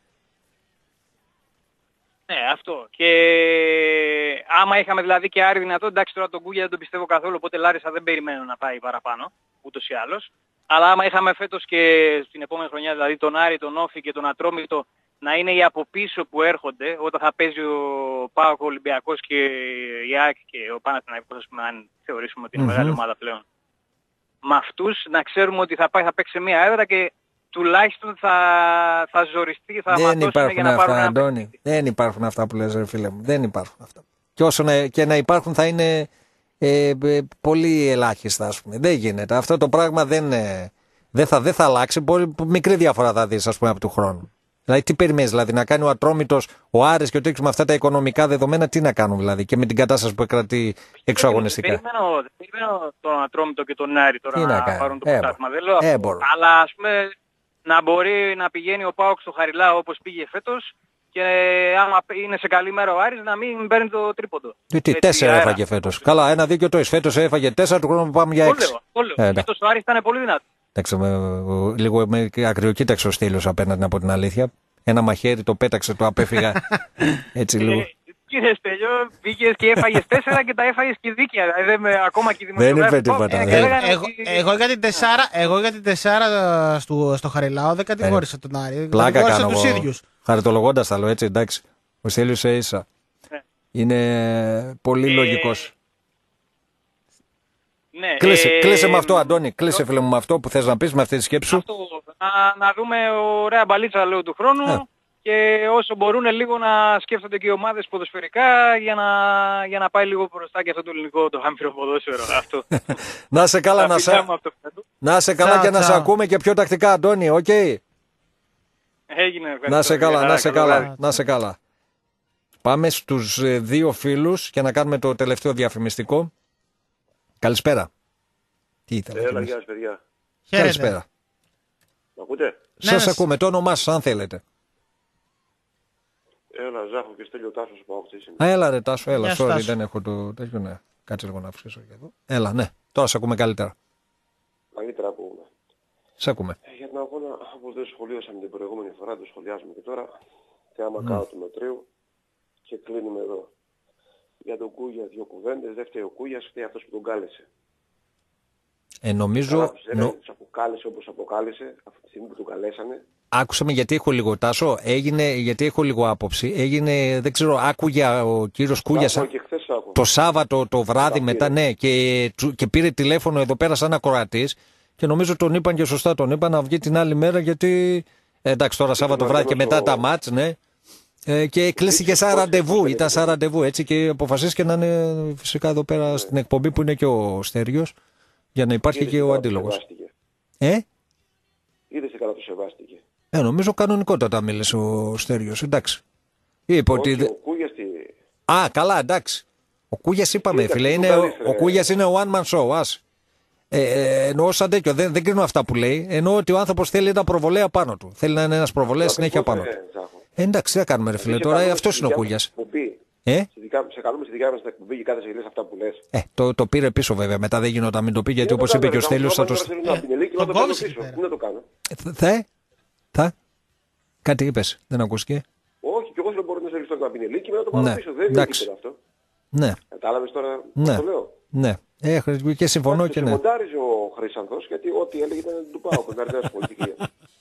Ναι, αυτό. Και άμα είχαμε δηλαδή και Άρη δυνατό, εντάξει τώρα τον Κούγια δεν τον πιστεύω καθόλου, οπότε Λάρισα δεν περιμένω να πάει παραπάνω, ούτως ή άλλως. Αλλά άμα είχαμε φέτος και στην επόμενη χρονιά, δηλαδή τον Άρη, τον Όφη και τον Ατρόμητο, να είναι οι από πίσω που έρχονται, όταν θα παίζει ο ΠΑΟΚ, ο Ολυμπιακός και η ΑΕΚ και ο Παναθηναϊκός, αν θεωρήσουμε ότι είναι mm-hmm. μεγάλη ομάδα πλέον. Με αυτούς να ξέρουμε ότι θα πάει, θα παίξει σε μία έδρα και τουλάχιστον θα, θα ζοριστεί, θα ματώσουν για να αυτά, πάρουν Αντώνη, ένα δεν υπάρχουν αυτά που λες, ρε φίλε μου. Δεν υπάρχουν αυτά. Και όσο να, και να υπάρχουν θα είναι ε, ε, πολύ ελάχιστα, ας πούμε. Δεν γίνεται. Αυτό το πράγμα δεν, ε, δεν, θα, δεν θα αλλάξει. Πολύ, μικρή διαφορά θα δεις, ας πούμε, από του χρόνου. Δηλαδή, τι περιμένεις, δηλαδή, να κάνει ο Ατρόμητος, ο Άρης και ο Τρίξος με αυτά τα οικονομικά δεδομένα, τι να κάνουν, δηλαδή, και με την κατάσταση που κρατεί εξωαγωνιστικά. Δεν περιμένω τον Ατρόμητο και τον Άρη τώρα να, να πάρουν το ε, πρωτάθλημα. Δεν λέω αυτό. Ε, αλλά, ας πούμε, να μπορεί να πηγαίνει ο ΠΑΟΚ στο Χαριλάο όπως πήγε φέτος και άμα είναι σε καλή μέρα ο Άρης να μην παίρνει το τρίποντο. Τι, τέσσερα αέρα. Έφαγε φέτος. Καλά, ένα δίκιο το είσαι. Φέτος έφαγε τέσσερα, του χρόνου που πάμε για έξι. Όλο, όλο. Ε, φέτος ο Άρης ήταν πολύ δυνατό. Εντάξει, με, λίγο με ακριοκοίταξε ο Στήλος απέναντι από την αλήθεια. Ένα μαχαίρι το πέταξε, το απέφυγα έτσι λίγο. Κύριε Στέλιο, πήγες και έφαγες τέσσερα και τα έφαγες και δίκαια. Δηλαδή, ακόμα και δεν είπε τίποτα. Εγώ για την τεσσάρα, εγώ για την τεσσάρα στο, στο Χαριλάο δεν κατηγόρησα τον Άρη. Πλάκα κάνω τους ίδιους. Χαριτολογώντας τα λέω έτσι, εντάξει. Ο Στέλιος ίσα. Ναι. Είναι πολύ ε... λογικός. Ναι, κλείσε, ε... κλείσε με αυτό, Αντώνη. Κλείσε, φίλε μου, με αυτό που θες να πεις, με αυτή τη σκέψη σου. Αυτό, να, να δούμε ωραία μπαλίτσα, λέω, του χρόνου. Ε. Και όσο μπορούν λίγο να σκέφτονται και οι ομάδες ποδοσφαιρικά για να, για να πάει λίγο μπροστά και αυτό το ελληνικό το άμυρο ποδόσφαιρο. Αυτό. Να σε καλά, να σε, να σε καλά και να σε ακούμε και πιο τακτικά, Αντώνη, οκ. Okay. Έγινε, ευχαριστώ. Να σε καλά, να σε καλά, να σε καλά. Πάμε στους δύο φίλους και να κάνουμε το τελευταίο διαφημιστικό. Καλησπέρα. Τι ήθελα. Έλα, γεια σας, παιδιά. Καλησπέρα. Μ' ακούτε? Σας ναι, ακούμε, το όνομά σας αν θέλετε. Έλα, Ζάχο και Στέλιο Τάσος από Άουξης. Έλα ρε Τάσο, έλα, sorry, Τάσο. Δεν έχω το τέτοιο, ναι. Κάτσε λίγο να αυξήσω και εδώ. Έλα, ναι, τώρα σε ακούμε καλύτερα. Καλύτερα ακούμε. Σε ακούμε. Ε, για τον αγώνα, όπως δεν σχολίασαμε την προηγούμενη φορά, το σχολιάζουμε και τώρα. Θέαμα mm. κάτω του μετρίου και κλείνουμε εδώ. Για τον Κούγια δύο κουβέντες, δεν φταίει ο Κούγιας, φταίει αυτός που τον κάλεσε. Ε, νομίζω... Καλά, νο... τους αποκάλεσε όπως αποκάλεσε, αυτή τη στιγμή που τον καλέσανε. Άκουσα με γιατί έχω λίγο, Τάσο, έγινε, γιατί έχω λίγο άποψη. Έγινε, δεν ξέρω, άκουγε ο κύριος Κούγιας το Σάββατο το βράδυ μετά, ναι, και, και πήρε τηλέφωνο εδώ πέρα σαν ακροατής και νομίζω τον είπαν και σωστά, τον είπαν να βγει την άλλη μέρα γιατί, ε, εντάξει τώρα Σάββατο βράδυ και μετά τα μάτς, ναι, ε, και κλείστηκε σαν ραντεβού, ήταν σαν ραντεβού έτσι και αποφασίστηκε να είναι φυσικά εδώ πέρα στην εκπομπή που είναι και ο Στέριος για να υπάρχει και ο αντίλογος. Ε? Είδες τι καλά το σεβάστηκε. Ε, νομίζω κανονικότατα μίλησε ο Στέριος, εντάξει. Είπε όχι, ότι... ο Κούγιας τι... Α, καλά, εντάξει. Ο Κούγιας είπαμε, Είδα, φίλε, είναι, ο, ο Κούγιας είναι ο one man show, ας. Ε, ε, εννοώ σαν τέτοιο, δεν, δεν κρίνω αυτά που λέει. Εννοώ ότι ο άνθρωπος θέλει ένα προβολέα πάνω του. Θέλει να είναι ένας προβολέας συνέχεια πάνω του. Ε, εντάξει, τι θα κάνουμε, ρε φίλε, τώρα αυτό είναι ο Κούγιας. Ε? Σε καλούμε στη δικιά μας την εκπομπή και κάθε σε λες αυτά που λες. Ε, το, το πήρε πίσω βέβαια, μετά δεν γινόταν, μην το πει, γιατί όπως είπε και ο Στέλιος θα το... Τον κόβεις εκεί πέρα. Δεν το κάνω. Θα, θα, κάτι είπες, δεν ακούστηκε. Όχι, και εγώ δεν μπορώ να σε ληστώ την Απινελίκη και μετά το πάρω πίσω. Δεν είναι τίποτα αυτό. Ναι. Κατάλαβες τώρα ναι. το λέω. Ναι. Ε, και συμφωνώ και ναι. Μοντάριζε ο Χρυσανθός γιατί ό,τι έλεγε ήταν του πάω, την αριστερά πολιτική.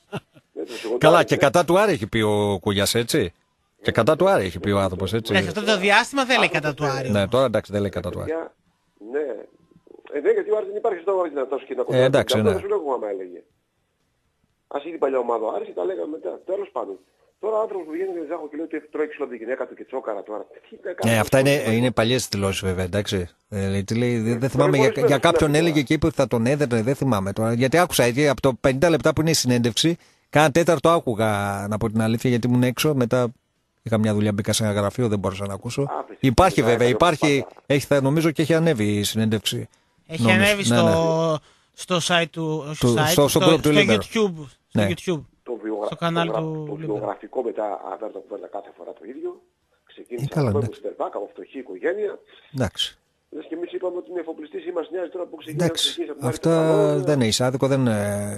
Καλά, και κατά του Άρη έχει πει ο Κούγιας, έτσι. Και κατά του Άρη έχει πει ο άνθρωπος, έτσι. Ναι, αυτό το διάστημα δεν λέει κατά του Άρη. Ναι, τώρα εντάξει δεν λέει κατά του Άρη. Ναι, ε, ναι, γιατί ο Άρης δεν υπάρχει στο Άρη δυνατός και να κοντά. Ε, εντάξει, ναι. Αυτό σου λέγω άμα έλεγε. Ας είναι η παλιά ομάδα ο Άρης και τα λέγαμε μετά. Τέλος πάντων. Τώρα ο άνθρωπος που βγαίνει και Ζάχο και λέει ότι τρώει ξύλο από την γυναίκα του και τσόκαρα τώρα. Ναι, αυτά είναι, είναι παλιές δηλώσεις βέβαια, εντάξει. Ε, λέει, δεν, δεν θυμάμαι, για, για κάποιον έλεγε και είπε ότι θα τον έδερνε, δεν θυμάμαι τώρα. Γιατί άκουσα, γιατί από το πενήντα λεπτά που είναι η συνέντευξη, κάνα τέταρτο άκουγα να πω την αλήθεια γιατί ήμουν έξω, μετά είχα μια δουλειά, μπήκα σε ένα γραφείο, δεν μπορούσα να ακούσω. Α, υπάρχει βέβαια, υπάρχει, έχει, νομίζω και έχει ανέβει η συνέντευξη. Έχει νομίζω. ανέβει στο, ναι, ναι. στο site του, στο, site, στο, στο, στο, στο, στο YouTube. Ναι. Στο YouTube. Το, βιογρα... στο κανάλι το, του το βιογραφικό μετά αβέρτα που παίρνει κάθε φορά το ίδιο. Ξεκίνησε ε, από το Στερμπάκα, από φτωχή οικογένεια. Εντάξει. Λες και εμείς είπαμε ότι είναι εφοπλιστής, είμαστε νοιάζει τώρα που ξεκίνησε. Εντάξει, αυτά δεν είναι άδικο, δεν,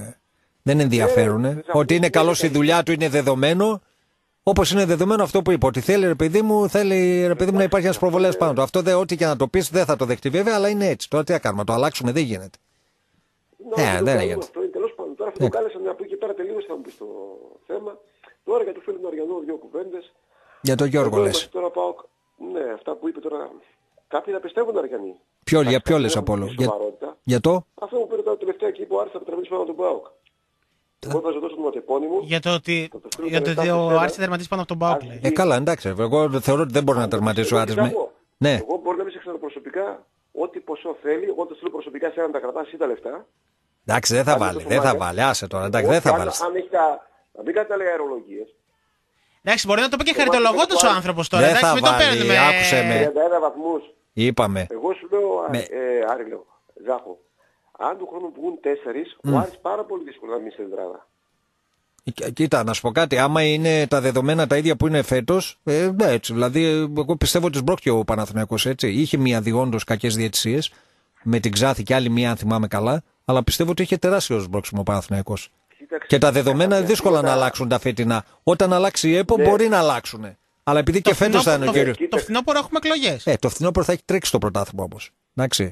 δεν ενδιαφέρουν. Ε, ότι είναι καλός η δουλειά του είναι δεδομένο. Όπως είναι δεδομένο αυτό που είπα, ότι θέλει ρε παιδί μου, θέλει ρε παιδί μου να υπάρχει ένας προβολέας πάνω του. Αυτό δε, ό,τι και να το πεις δεν θα το δεχτεί βέβαια, αλλά είναι έτσι. Τώρα τι θα κάνουμε, το αλλάξουμε, δεν γίνεται. Ναι, δεν γίνεται. Αυτό είναι τέλος πάντων. Τώρα αυτό το κάλεσα να πει και πέρα τελείως θα μου πει το θέμα. Τώρα για το φίλο του Αριανού δύο κουβέντες. Για τον Γιώργο λες. Τώρα πάω, ναι, αυτά που είπε τώρα. Κάποιοι θα πιστεύουν Αριανοί. Ποιο, για ποιο λες από όλο. Για, για το. Αυτό που πήρε τώρα τελευταία εκεί που ο Άρης θα τερματίσει πάνω από τον ΠΑΟΚ. Εγώ θα σου δώσω το ματεπώνυμο. Για το ότι, για το ότι ο Άρης θα τερματίσει πάνω από τον ΠΑΟΚ. Ε, καλά, εντάξει. Εγώ θεωρώ ότι δεν μπορεί να τερματίσει ο Άρης. Ναι. Εγώ μπορεί να μην σε ξέρω προσωπικά ό,τι ποσό θέλει. Εγώ το στείλω προσωπικά σε έναν τα κρατάς ή τα λεφτά. Εντάξει, δεν θα βάλει. Δεν θα βάλει. Άσε τώρα. Εντάξει, δεν θα βάλει. Αν έχει τα. Να μην κάτι τα λέει αερολογίες. Εντάξει, μπορεί να το πει και χαριτολογώντας ο άνθρωπος τώρα. Δεν θα βάλει. Άκουσε με. τριάντα ένα βαθμούς. Είπαμε. Εγώ σου λέω, Άρη λέω, Ζάχο. Αν του χρόνου βγουν τέσσερις, mm. ο Άρης πάρα πολύ δύσκολο να μείνει στην τετράδα. Κοίτα, να σου πω κάτι. Άμα είναι τα δεδομένα τα ίδια που είναι φέτος, ε, ναι, έτσι. Δηλαδή, εγώ πιστεύω ότι σμπρώκει ο Παναθηναϊκός έτσι. Είχε μία διόντως κακές διαιτησίες, με την Ξάθη και άλλη μία, αν θυμάμαι καλά, αλλά πιστεύω ότι είχε τεράστιο σμπρώξιμο ο Παναθηναϊκός. Κοίταξε, και τα δεδομένα είναι δύσκολα να αλλάξουν τα φετινά. Όταν αλλάξει η ΕΠΟ, ναι, μπορεί να αλλάξουν. Αλλά επειδή το και φέτος θα είναι ο κύριος. Το φθινόπωρο έχουμε εκλογές. Ε, το φθινόπωρο θα έχει τρέξει το πρωτάθλημα όμως. Εντάξει.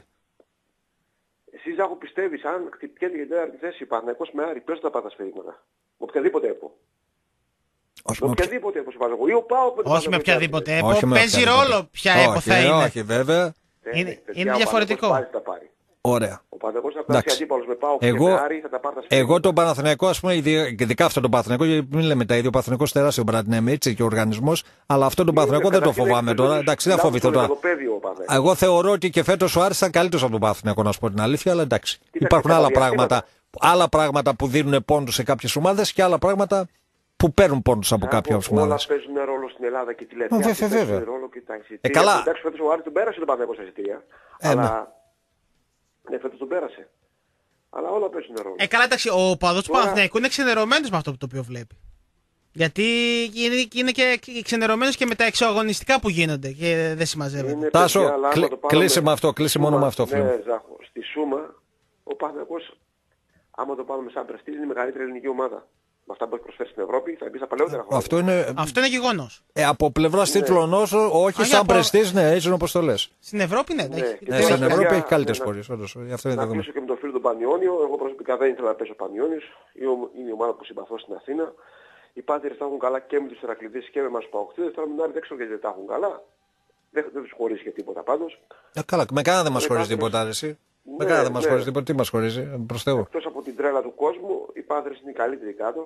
Εσύ, Ζάχο, πιστεύεις, αν χτυπιέται για την τέταρτη θέση Παναθηναϊκός με Άρη, ποιος θα πάει τα σφαιρίγματα. Με οποιαδήποτε ΕΠΟ. Όχι με οποιαδήποτε ΕΠΟ συμπάνω. Ή ο ΠΑΟΚ με όχι με οποιαδήποτε ΕΠΟ. Παίζει ρόλο ποια ΕΠΟ θα είναι. Όχι, βέβαια. Είναι, είναι διαφορετικό. Ωραία. Ο Παναθηναϊκός θα φτάσει αντίπαλος με ΠΑΟΚ και με Άρη, θα τα πάρει τα σφαιρίγματα. Εγώ τον Παναθηναϊκό, ας πούμε, ειδικά αυτόν τον Παναθηναϊκό, γιατί μην λέμε τα ίδια, ο Παναθηναϊκός τεράστιο μπραντ, έτσι και ο οργανισμός, αλλά αυτόν τον Παναθηναϊκό δεν το φοβάμαι τώρα. Εντάξει, δεν φοβηθώ τώρα. Εγώ θεωρώ ότι και φέτος ο Άρης ήταν καλύτερος από τον Παναθηναϊκό, να σου πω την αλήθεια, αλλά εντάξει. Υπάρχουν άλλα πράγματα, άλλα πράγματα που δίνουν πόντους σε κάποιες ομάδες και άλλα πράγματα που παίρνουν πόντους από κάποιες ομάδες. Όλα παίζουν ρόλο στην Ελλάδα και τη Λευκή. Βέβαια, βέβαια. Ε, καλά. Εντάξει, φέτος ο Άρης τον πέρασε τον Παναθηναϊκό στα εισιτήρια. Αλλά ναι, φέτος τον πέρασε. Αλλά όλα παίζουν ρόλο. Ε, καλά, εντάξει, ο παδός του Παναθηναϊκού είναι ξενερωμένος με αυτό το οποίο βλέπει. Γιατί είναι, είναι και ξενερωμένος και με τα εξωαγωνιστικά που γίνονται και δεν συμμαζεύεται. Τάσο, κλείσε με αυτό, κλείσε μόνο με αυτό. Ναι, Ζάχο, στη Σούμα ο Παναθηναϊκός, άμα το πάμε σαν πρεστίζ, είναι η μεγαλύτερη ελληνική ομάδα. Με αυτά που έχει προσφέρει στην Ευρώπη, θα μπει στα παλαιότερα χρόνια. Αυτό είναι, αυτό είναι γεγονός. Ε, από πλευράς ναι. τίτλων όσο, όχι Α, σαν από... πρεστίζ, ναι, έτσι είναι όπως το λες. Στην Ευρώπη, ναι. ναι, ναι στην Ευρώπη έχει καλύτερες πορείες. Να κλείσω και με τον φίλο του Πανιόνιο. Εγώ προσωπικά δεν ήθελα να πέσω Πανιόνιος. Είναι η ομάδα που συμπαθώ στην Αθήνα. Οι Πάντερες τα έχουν καλά και με τους Ηρακλειδείς και με εμάς τους Παοκτήδες. Τώρα με δεν ξέρω γιατί δεν τα έχουν καλά. Δεν, δεν τους χωρίζει και τίποτα πάντως. Ε, καλά, με κανένα δεν μας χωρίζει τίποτα, εσύ. Με κανένα δεν μας χωρίζει τίποτα. Τι μας χωρίζει, προς Θεού. Εκτός από την τρέλα του κόσμου, οι Πάντερες είναι οι καλύτεροι κάτω.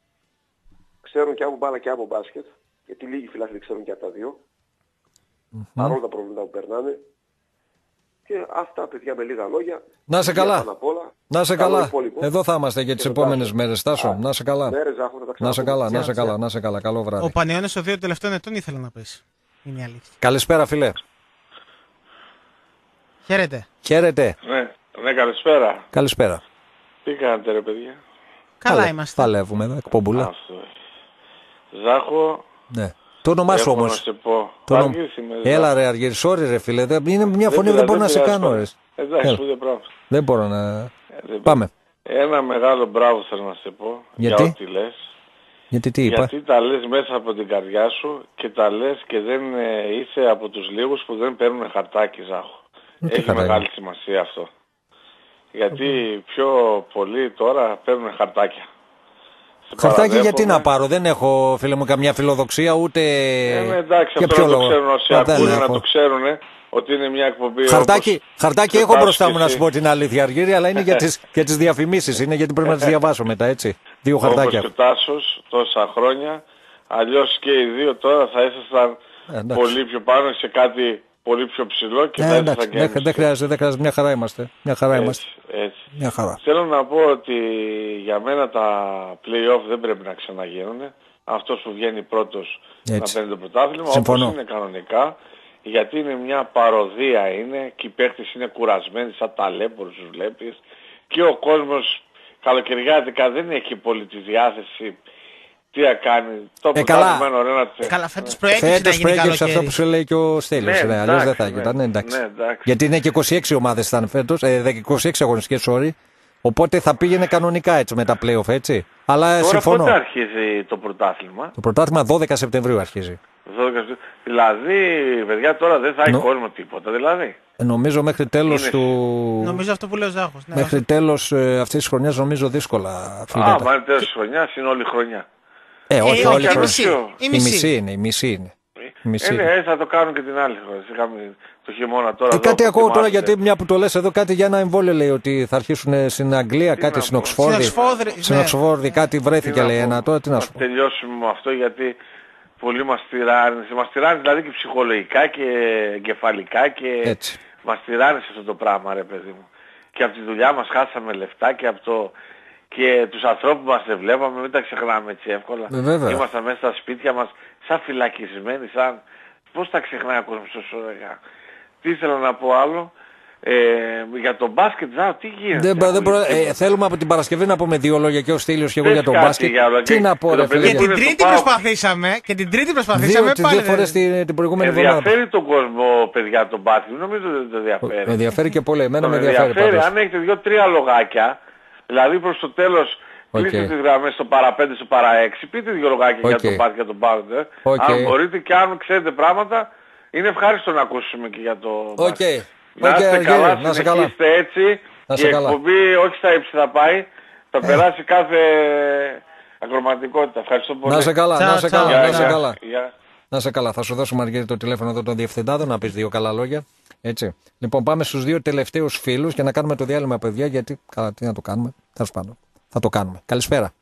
Ξέρουν και από μπάλα και από μπάσκετ. Γιατί λίγοι φιλάθλοι ξέρουν και από τα δύο. Mm-hmm. Παρόλα τα προβλήματα που περνάνε. Και αυτά, παιδιά, με λίγα λόγια. Να σε καλά. Να σε καλά. Εδώ θα είμαστε για τις επόμενες μέρες, Τάσο. Να σε καλά. Να σε καλά, να σε καλά, να σε καλά. Καλό βράδυ. Ο Πανιώνης των δύο τελευταίων ετών ήθελε να πέσει. Είναι η αλήθεια. Καλησπέρα, φίλε. Χαίρετε. Χαίρετε. Ναι, ναι, καλησπέρα. Καλησπέρα. Τι κάνετε, ρε παιδιά. Καλά είμαστε. Παλεύουμε εδώ, εκπομπούλα. Ζάχο, Ναι. Το όνομά σου όμως. Να σε πω. Το Νο... Αργύρης είμαι. Έλα ρε Αργύρη, sorry ρε φίλε. Είναι μια φωνή που δεν μπορώ να σε κάνω. Ρε. Εντάξει, ούτε πράγμα. Δεν μπορώ να... Ε, Πάμε. Ένα μεγάλο μπράβο θέλω να σε πω. Γιατί? Για ό,τι λες. Γιατί τι είπα. Γιατί τα λες μέσα από την καρδιά σου και τα λες και δεν είσαι από τους λίγους που δεν παίρνουν χαρτάκι, Ζάχο. Έχει χαρτάκι. Μεγάλη σημασία αυτό. Γιατί okay. πιο πολλοί τώρα παίρνουν χαρτάκια. Χαρτάκι γιατί να πάρω, δεν έχω φίλε μου καμιά φιλοδοξία ούτε... Ε, εντάξει, για αυτό να το ξέρουν όσοι ακούνε, να το ξέρουν ότι είναι μια εκπομπή χαρτάκι, όπως... Χαρτάκι έχω μπροστά μου να σου πω την αλήθεια Αργύρη, αλλά είναι για τις, για τις διαφημίσεις, είναι γιατί πρέπει να τις διαβάσω μετά έτσι. Δύο χαρτάκια. Όπως και ο Τάσος τόσα χρόνια, αλλιώς και οι δύο τώρα θα ήσασταν ε, πολύ πιο πάνω σε κάτι πολύ πιο ψηλό και ε, θα ήσασταν και δεν, δεν χρειάζεται, δεν χρειάζεται, μια χαρά είμαστε. Μια χαρά έτσι, είμαστε. Έτσι. Μια χαρά. Θέλω να πω ότι για μένα τα play-off δεν πρέπει να ξαναγίνουν. Αυτός που βγαίνει πρώτος έτσι. Να παίρνει το πρωτάθλημα, όπως είναι κανονικά. Γιατί είναι μια παροδία είναι και οι παίκτες είναι κουρασμένοι σαν ταλέπορους τους βλέπεις και ο κόσμος καλοκαιριάτικα δεν έχει πολύ τη διάθεση τι να κάνει. Το ε, καλά. Να... καλά, φέτος προέκυψε φέτος να γίνει προέκυψε αυτό που σου λέει και ο Στέλιος. Ναι, ναι, αλλιώς δεν θα γινόταν. Ναι, εντάξει. Ναι, εντάξει. Γιατί είναι και είκοσι έξι ομάδες ήταν φέτος, ε, είκοσι έξι αγωνιστικές, sorry. Οπότε θα πήγαινε κανονικά έτσι με τα play-off, έτσι. Αλλά τώρα συμφωνώ. Πότε αρχίζει το πρωτάθλημα? Το πρωτάθλημα δώδεκα Σεπτεμβρίου αρχίζει. δώδεκα Δηλαδή, παιδιά, τώρα δεν θα έχει Νο... κόσμο τίποτα, δηλαδή. Ε, νομίζω μέχρι τέλος είναι... του... Νομίζω αυτό που λέει ο Ζάχος. Ναι, μέχρι τέλος ε, αυτής της χρονιάς νομίζω δύσκολα. Α, μα είναι τέλος της χρονιάς, είναι όλη η χρονιά. Ε, όχι, ε, όλη η χρονιά. Η μισή είναι, η μισή είναι. Ε, ναι, ε, θα το κάνουν και την άλλη χρονιά. Το χειμώνα τώρα. Ε, κάτι ακούω τώρα γιατί μια που το λες εδώ, κάτι για ένα εμβόλιο λέει ότι θα αρχίσουν στην Αγγλία, τι κάτι στην Οξφόρδη. Στην Οξφόρδη, ναι. Κάτι βρέθηκε λέει ένα τώρα, τι να σου πω. Θα τελειώσουμε με αυτό γιατί πολλοί μας τυράνε. Μας τυράνε δηλαδή και ψυχολογικά και εγκεφαλικά και έτσι. Μας τυράνε σε αυτό το πράγμα ρε παιδί μου. Και από τη δουλειά μας χάσαμε λεφτά και από το... Και τους ανθρώπους μας δεν βλέπαμε, μην τα ξεχνάμε έτσι εύκολα. Ε, Ήμασταν μέσα στα σπίτια μας σαν φυλακισμένοι, σαν... Πώς τα ξεχνάει ο κόσμος τόσο ωραία. Τι ήθελα να πω άλλο. Ε, για το μπάσκετ, ζάω, τι γίνεται. Δεν, δεν προ... ε, θέλουμε από την Παρασκευή να πούμε δύο λόγια και ο Στήλιος και εγώ για το μπάσκετ. Για τι να πω, ρε φίλε. Και την Τρίτη προσπαθήσαμε. Και την Τρίτη προσπαθήσαμε δύο, πάλι. Δύο φορές την, την προηγούμενη εβδομάδα. Ενδιαφέρει τον κόσμο, παιδιά, το μπάσκετ. Νομίζω ότι δεν ενδιαφέρει. Με ενδιαφέρει και πολύ. Εμένα με ενδιαφέρει. Αν έχετε δύο-τρία λογάκια, δηλαδή προς το τέλος. Κλείστε τις γραμμές στο παρά πέντε, στο παρά έξι. Πείτε δύο λογάκια για το μπάσκετ, για τον μπάσκετ. Αν μπορείτε και αν ξέρετε πράγματα, είναι ευχάριστο να ακούσουμε και για το μπάσκετ. Να είστε καλά, να συνεχίστε έτσι. Η εκπομπή όχι στα ύψη θα πάει, θα περάσει κάθε ακροματικότητα. Ευχαριστώ πολύ. Να σε καλά, να σε καλά, να σε καλά. Να σε καλά, θα σου δώσω Μαργαρίτη το τηλέφωνο εδώ των διευθυντάδων να πεις δύο καλά λόγια. Έτσι. Λοιπόν, πάμε στους δύο τελευταίους φίλους και να κάνουμε το διάλειμμα, παιδιά, γιατί καλά, τι να το κάνουμε. Τέλος πάντων. Θα το κάνουμε. Καλησπέρα.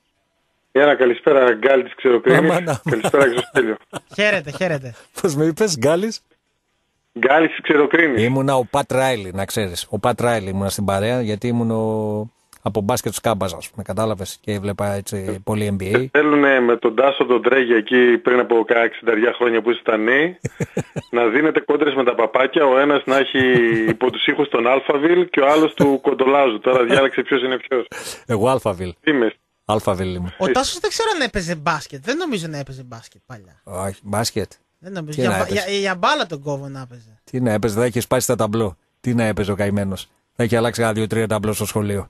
Ένα καλησπέρα, Γκάλι της Ξεροκρίνης. Καλησπέρα και στο Στέλιο. Χαίρετε, χαίρετε. Πώς με είπες, Γκάλης? Γκάλης της Ξεροκρίνης. Ήμουνα ο Πατ Ράιλι, να ξέρεις. Ο Πατ Ράιλι ήμουνα στην παρέα, γιατί ήμουν ο... από μπάσκετ σκάμπας, ας πούμε, κατάλαβες, και έβλεπα έτσι πολύ Εν Μπι Έι. Θέλουν με τον Τάσο τον Τρέγια εκεί πριν από εξήντα χρόνια που ήσασταν νέοι να δίνετε κόντρες με τα παπάκια, ο ένας να έχει υπό τους ήχους τον Αλφαβιλ και ο άλλος του Κοντολάζου. Τώρα διάλεξε ποιος είναι ποιος. Εγώ Αλφαβιλ. Είμαι. Αλφαβιλ είμαι. Ο Τάσος δεν ξέρω αν έπαιζε μπάσκετ. Δεν νομίζω να έπαιζε μπάσκετ παλιά. Όχι, μπάσκετ. Δεν νομίζω. Για, για, για μπάλα τον κόβω να έπαιζε. Τι να έπαιζε, θα είχε σπάσει τα ταμπλό. Τι να έπαιζε ο καημένος. Θα είχε αλλάξει ένα δύο-τρία ταμπλό στο σχολείο.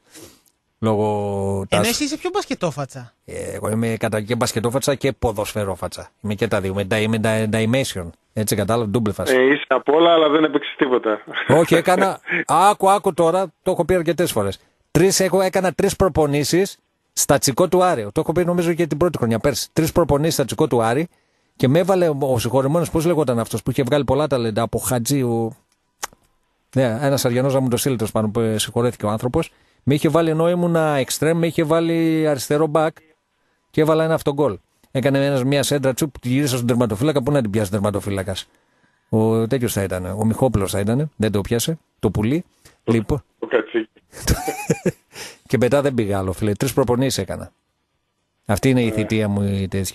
Λόγω ενώ εσύ είσαι πιο μπασκετόφατσα. Ε, εγώ είμαι κατά και μπασκετόφατσα και ποδοσφαιρόφατσα. Είμαι και τα δύο. Με dimension. Έτσι κατάλαβα, double φάση. Ε, είσαι απ' όλα, αλλά δεν έπαιξες τίποτα. Όχι, έκανα. Άκου, άκου τώρα, το έχω πει αρκετές φορές. Τρεις, έχω, έκανα τρεις προπονήσεις στα Τσικό του Άρη. Το έχω πει νομίζω και την πρώτη χρονιά πέρσι. Τρεις προπονήσεις στα Τσικό του Άρη και με έβαλε ο, ο συγχωρεμένος, πώς λεγόταν αυτός που είχε βγάλει πολλά ταλέντα από Χατζή. Ο... Ναι, ένας Αριανός να μου το στείλει τέλος πάντων που συγχωρέθηκε ο άνθρωπος. Με είχε βάλει ενώ ήμουνα εξτρέμ, με είχε βάλει αριστερό μπακ και έβαλα ένα αυτογκόλ. Έκανε ένας μια σέντρα τσουπ, γύρισα στον τερματοφύλακα. Πού να την πιάσει ο τερματοφύλακας? Ο τέτοιος θα ήταν, ο Μιχόπουλος θα ήταν, δεν το πιάσε. Το πουλί. Το, λοιπόν. το κατσίκι. Και μετά δεν πήγα άλλο, φίλε. Τρεις προπονήσεις έκανα. Αυτή είναι η θητεία μου η τέτοια.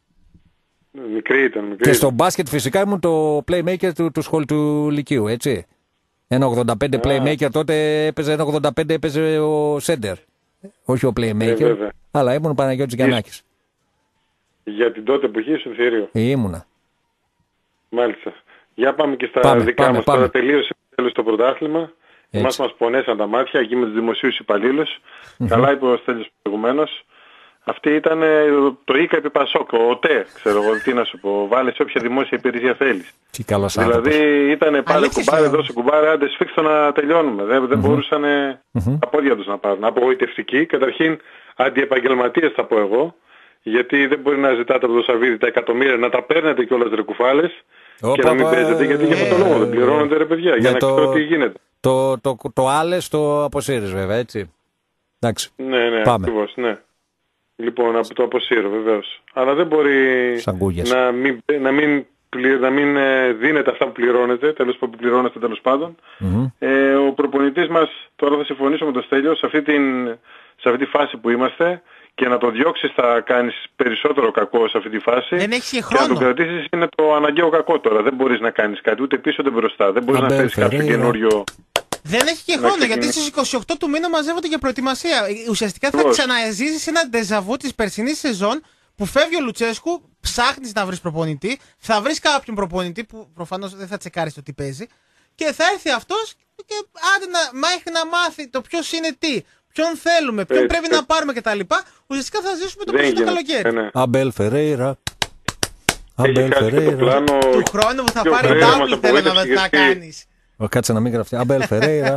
Μικρή ήταν, μικρή. Και στο μπάσκετ φυσικά ήμουν το playmaker του, του σχολείου του Λυκείου, έτσι. Ένα ογδόντα πέντε yeah. playmaker, τότε έπαιζε ένα ογδόντα πέντε έπαιζε ο center. Όχι ο playmaker, yeah, αλλά ήμουν ο Παναγιώτης Γιαννάκης. Για την τότε εποχή ήσουν θηρίο. Ήμουνα. Μάλιστα. Για πάμε και στα πάμε, δικά πάμε, μας. Πάμε. Τώρα τελείωσε τέλος το πρωτάθλημα. Εμάς μας πονέσαν τα μάτια εκεί με τους δημοσίους υπαλλήλους. Mm-hmm. Καλά είπε ο Στέλιος προηγουμένως. Αυτή ήταν το ΙΚΑ επί Πασόκ, ο ΟΤΕ, ξέρω εγώ τι να σου πω. Βάλε σε όποια δημόσια υπηρεσία θέλεις. Τι καλός δηλαδή ήταν πάλι κουμπάρε, δώσε κουμπάρε, άντε σφίξτο να τελειώνουμε. Δεν, δεν mm-hmm. μπορούσαν mm-hmm. τα πόδια τους να πάρουν. Απογοητευτικοί, καταρχήν αντιεπαγγελματίες θα πω εγώ. Γιατί δεν μπορεί να ζητάτε από το Σαββίδι τα εκατομμύρια, να τα παίρνετε κιόλας ρε κουφάλες και να μην παίζετε. Γιατί για αυτόν τον λόγο δεν πληρώνονται ρε παιδιά, για να ξέρω τι γίνεται. Το, το, το, το άλλες το αποσύρεις βέβαια, έτσι. Εντάξει. Ναι, ναι, ακριβώς, ναι. Λοιπόν, από το αποσύρω βεβαίως. Αλλά δεν μπορεί να μην, να, μην, να μην δίνετε αυτά που πληρώνετε, τέλος που πληρώνετε τέλος πάντων. Mm-hmm. Ε, ο προπονητής μας, τώρα θα συμφωνήσω με τον Στέλιο, σε αυτή, την, σε αυτή τη φάση που είμαστε, και να το διώξεις θα κάνεις περισσότερο κακό σε αυτή τη φάση. Δεν έχεις και χρόνο. Και να το κρατήσεις είναι το αναγκαίο κακό τώρα. Δεν μπορείς να κάνεις κάτι ούτε πίσω ούτε μπροστά. Δεν μπορείς να θέσεις κάποιο καινούριο. Δεν έχει και χρόνο γιατί στις είκοσι οκτώ του μήνα μαζεύονται για προετοιμασία. Ουσιαστικά θα ξαναζήσεις ένα ντεζαβού της περσινής σεζόν που φεύγει ο Λουτσέσκου, ψάχνεις να βρεις προπονητή, θα βρεις κάποιον προπονητή που προφανώς δεν θα τσεκάρεις το τι παίζει και θα έρθει αυτός και άντε να, μέχρι να μάθει το ποιος είναι τι, ποιον θέλουμε, ποιον πρέπει να πάρουμε κτλ. Ουσιαστικά θα ζήσουμε το πρώτο καλοκαίρι. Αμπέλ Φερέιρα. Αμπέλ Φερέιρα. Του χρόνου που θα πάρει double θέλω να δω τι θα κάνεις. Κάτσε να μην γραφτεί. Αμπέλ Φερέιρα.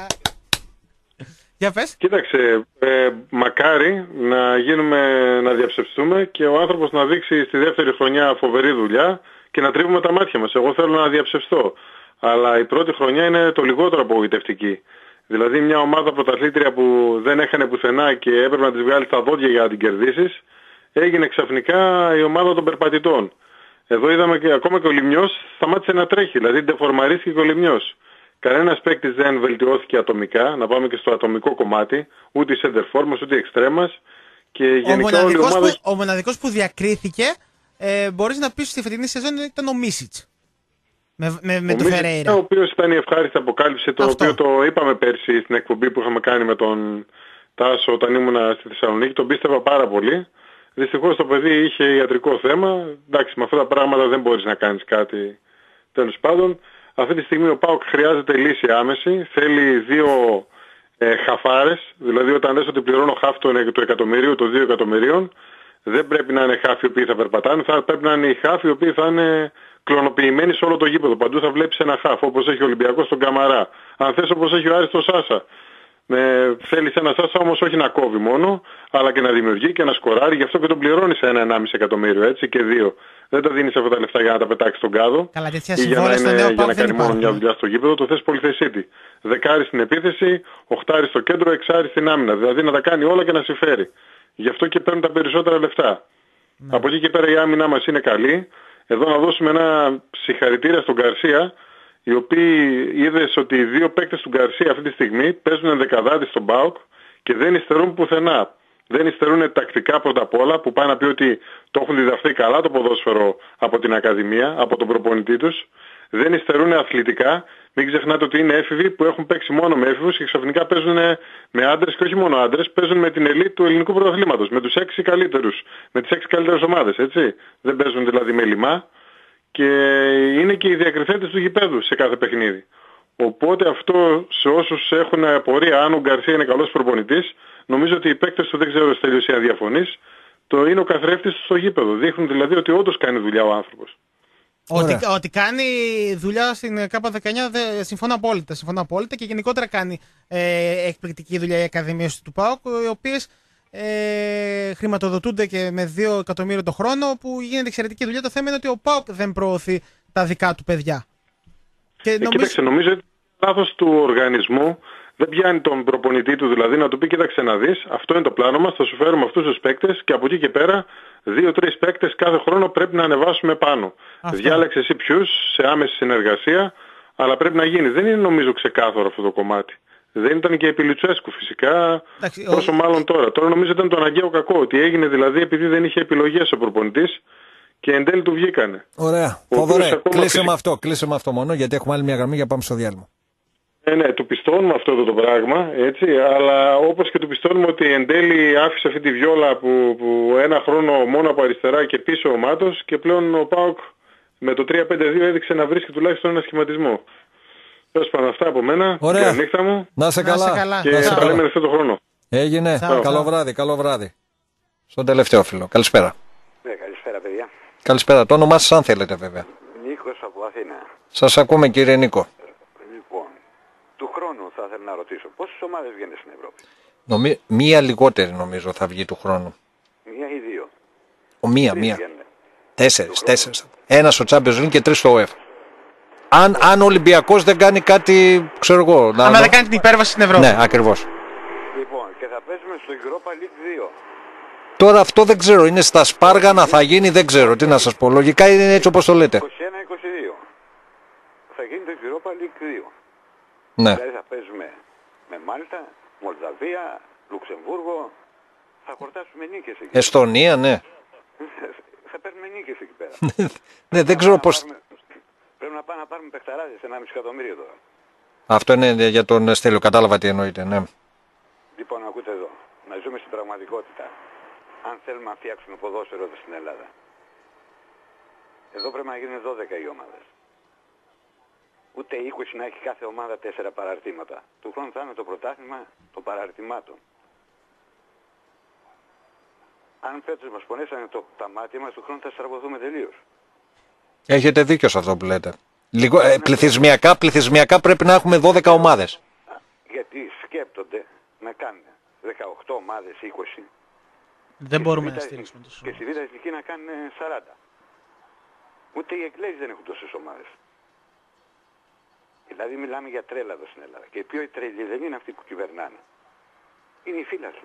Για πες. Κοίταξε, ε, μακάρι να γίνουμε, να διαψευστούμε και ο άνθρωπος να δείξει στη δεύτερη χρονιά φοβερή δουλειά και να τρίβουμε τα μάτια μας. Εγώ θέλω να διαψευστώ. Αλλά η πρώτη χρονιά είναι το λιγότερο απογοητευτική. Δηλαδή μια ομάδα πρωταθλήτρια που δεν έχανε πουθενά και έπρεπε να της βγάλεις τα δόντια για να την κερδίσεις, έγινε ξαφνικά η ομάδα των περπατητών. Εδώ είδαμε και ακόμα και ο Λιμιός σταμάτησε να τρέχει, δηλαδή ντεφορμαρίστηκε και ο Λιμιός. Κανένας παίκτης δεν βελτιώθηκε ατομικά, να πάμε και στο ατομικό κομμάτι, ούτε η σεντερφόρ ούτε η εξτρέμας. Και γενικά ο, όλη η ομάδα... που, ο μοναδικός που διακρίθηκε, ε, μπορείς να πεις στη φετινή σεζόν ήταν ο Μίσιτς. Με, με, με ο το Φερέιρα. Ο οποίος ήταν η ευχάριστη αποκάλυψη, το Αυτό. οποίο το είπαμε πέρσι στην εκπομπή που είχαμε κάνει με τον Τάσο όταν ήμουν στη Θεσσαλονίκη, τον πίστευα πάρα πολύ. Δυστυχώς το παιδί είχε ιατρικό θέμα. Εντάξει, με αυτά τα πράγματα δεν μπορείς να κάνεις κάτι. Τέλος πάντων, αυτή τη στιγμή ο ΠΑΟΚ χρειάζεται λύση άμεση. Θέλει δύο ε, χαφάρες. Δηλαδή όταν λες ότι πληρώνω χαφ το, το εκατομμύριο, το δύο εκατομμυρίων, δεν πρέπει να είναι χαφ οι οποίοι θα περπατάνε. Θα πρέπει να είναι οι χαφ οι οποίοι θα είναι κλωνοποιημένοι σε όλο το γήπεδο. Παντού θα βλέπεις ένα χαφ όπως έχει ο Ολυμπιακός στον Καμαρά. Αν θες όπως έχει ο Άρης τον Σάσα. Με, θέλεις ένα Σάσα όμως όχι να κόβει μόνο, αλλά και να δημιουργεί και να σκοράρει. Γι' αυτό και τον πληρώνεις ένα ενάμιση εκατομμύριο, έτσι, και δύο. Δεν τα δίνεις αυτά τα λεφτά για να τα πετάξεις στον κάδο. Καλά, τέτοια ή για να, είναι, νέο για να κάνει μόνο μια δουλειά στο γήπεδο. Το θες πολυθεσίτη. Δεκάρι στην επίθεση, οχτάρι στο κέντρο, εξάρι στην άμυνα. Δηλαδή να τα κάνει όλα και να συμφέρει. Γι' αυτό και παίρνουν τα περισσότερα λεφτά. Ναι. Από εκεί και πέρα η άμυνά μας είναι καλή. Εδώ να δώσουμε ένα συγχαρητήρια στον Γκαρσία, οι οποίοι είδες ότι οι δύο παίκτες του Γκαρσία αυτή τη στιγμή παίζουν ενδεκαδάτη στον ΠΑΟΚ και δεν υστερούν πουθενά. Δεν υστερούν τακτικά πρώτα απ' όλα, που πάει να πει ότι το έχουν διδαχθεί καλά το ποδόσφαιρο από την Ακαδημία, από τον προπονητή τους. Δεν υστερούν αθλητικά. Μην ξεχνάτε ότι είναι έφηβοι που έχουν παίξει μόνο με έφηβους και ξαφνικά παίζουν με άντρες και όχι μόνο άντρες, παίζουν με την ελίτ του ελληνικού πρωταθλήματος, με τους έξι καλύτερους, με τις έξι καλύτερες ομάδες, έτσι. Δεν παίζουν δηλαδή με λιμά. Και είναι και οι διακριθέντες του γηπέδου σε κάθε παιχνίδι. Οπότε αυτό σε όσους έχουν απορία αν ο Γκαρσία είναι καλός προπονητής, νομίζω ότι οι παίκτες του, δεν ξέρω στη τελειωσία αν διαφωνείς, το είναι ο καθρέφτης στο γήπεδο. Δείχνουν δηλαδή ότι όντως κάνει δουλειά ο άνθρωπος. Ότι, ότι κάνει δουλειά στην ΚΑΠΑ δεκαεννιά, δε, συμφωνώ απόλυτα, συμφωνώ απόλυτα και γενικότερα κάνει ε, εκπληκτική δουλειά οι ακαδημίες του ΠΑΟΚ, οι οποίες ε, χρηματοδοτούνται και με δύο εκατομμύρια το χρόνο, που γίνεται εξαιρετική δουλειά. Το θέμα είναι ότι ο ΠΑΟΚ δεν προωθεί τα δικά του παιδιά. Και ε, νομίζω... Κοίταξε, νομίζω ότι λάθος του οργανισμού δεν πιάνει τον προπονητή του, δηλαδή να του πει κοίταξε να δεις, αυτό είναι το πλάνο μας, θα σου φέρουμε αυτούς τους παίκτες και από εκεί και πέρα δύο-τρεις παίκτες κάθε χρόνο πρέπει να ανεβάσουμε πάνω. Αυτό. Διάλεξε εσύ ποιους σε άμεση συνεργασία, αλλά πρέπει να γίνει. Δεν είναι νομίζω ξεκάθαρο αυτό το κομμάτι. Δεν ήταν και επί Λουτσέσκου φυσικά, εντάξει, όσο ο... μάλλον τώρα. Τώρα νομίζω ήταν το αναγκαίο κακό, ότι έγινε δηλαδή επειδή δεν είχε επιλογές ο προπονητής και εν τέλει του βγήκανε. Ωραία. Φοβερέ. Κλείσε με αυτό, κλείσε με αυτό μόνο, γιατί έχουμε άλλη μια γραμμή για πάμε στο διάλειμμα. Ναι, ναι, του πιστώνουμε αυτό το, το πράγμα, έτσι, αλλά όπως και του πιστώνουμε ότι εν τέλει άφησε αυτή τη βιόλα που, που ένα χρόνο μόνο από αριστερά και πίσω ο Μάτος και πλέον ο ΠΑΟΚ με το τρία πέντε δύο έδειξε να βρίσκει τουλάχιστον ένα σχηματισμό. Τέλος πάντων, αυτά από μένα. Ωραία. Νύχτα μου. Να σε καλά. καλά. Και θα λέμε αυτό το χρόνο. Έγινε. Τσάου. Καλό βράδυ, καλό βράδυ. Στον τελευταίο φίλο. Καλησπέρα. Ναι, καλησπέρα παιδιά. Καλησπέρα. Το όνομά σας αν θέλετε βέβαια. Νίκος από Αθήνα. Σας ακούμε κύριε Νίκο. Λοιπόν, του χρόνου θα ήθελα να ρωτήσω πόσες ομάδες βγαίνουν στην Ευρώπη. Νομι... Μία λιγότερη νομίζω θα βγει του χρόνου. Μία ή δύο. Ο, μία, Τρεις μία. βγαίνουν. Τέσσερις, τέσσερις. Ένα στο Champions League και τρεις στο UEFA. Αν, αν ο Ολυμπιακός δεν κάνει κάτι, ξέρω εγώ. Να... Αν δεν κάνει την υπέρβαση στην Ευρώπη. Ναι, ακριβώς. Λοιπόν, και θα παίζουμε στο Europa League δύο. Τώρα αυτό δεν ξέρω, είναι στα Σπάργανα, θα γίνει, δεν ξέρω, τι να σας πω. Λογικά είναι έτσι όπως το λέτε. είκοσι ένα είκοσι δύο. Θα γίνει το Europa League δύο. Ναι. Δηλαδή θα παίζουμε με Μάλτα, Μολδαβία, Λουξεμβούργο. Θα χορτάσουμε νίκες εκεί. Εστονία, ναι. Θα παίρνουμε νίκες εκεί πέρα. Ναι, δεν ξέρω πώς... Πάρουμε... Πρέπει να πάμε να πάρουμε παιχταράδες, ένα μισό εκατομμύριο τώρα. Αυτό είναι για τον Στέλιο, κατάλαβα τι εννοείται, ναι. Λοιπόν, ακούτε εδώ. Να ζούμε στην πραγματικότητα. Αν θέλουμε να φτιάξουμε ποδόσφαιρο εδώ στην Ελλάδα. Εδώ πρέπει να γίνουν δώδεκα οι ομάδες. Ούτε είκοσι να έχει κάθε ομάδα τέσσερα παραρτήματα. Του χρόνου θα είναι το πρωτάθλημα των παραρτημάτων. Αν φέτος μας πονέσανε το, τα μάτια μας, του χρόνου θα στραβωθούμε τελείως. Έχετε δίκιο σε αυτό που λέτε. Λίγο, ε, πληθυσμιακά, πληθυσμιακά πρέπει να έχουμε δώδεκα ομάδες. Γιατί σκέπτονται να κάνουν δεκαοκτώ ομάδες, είκοσι. Δεν μπορούμε να στηρίξουμε τόσο. Και στη Β' Εθνική να κάνουν σαράντα. Ούτε οι Εγγλέζοι δεν έχουν τόσες ομάδες. Δηλαδή μιλάμε για τρέλα εδώ στην Ελλάδα. Και οι πιο τρελοί δεν είναι αυτοί που κυβερνάνε. Είναι οι φίλαθλοι.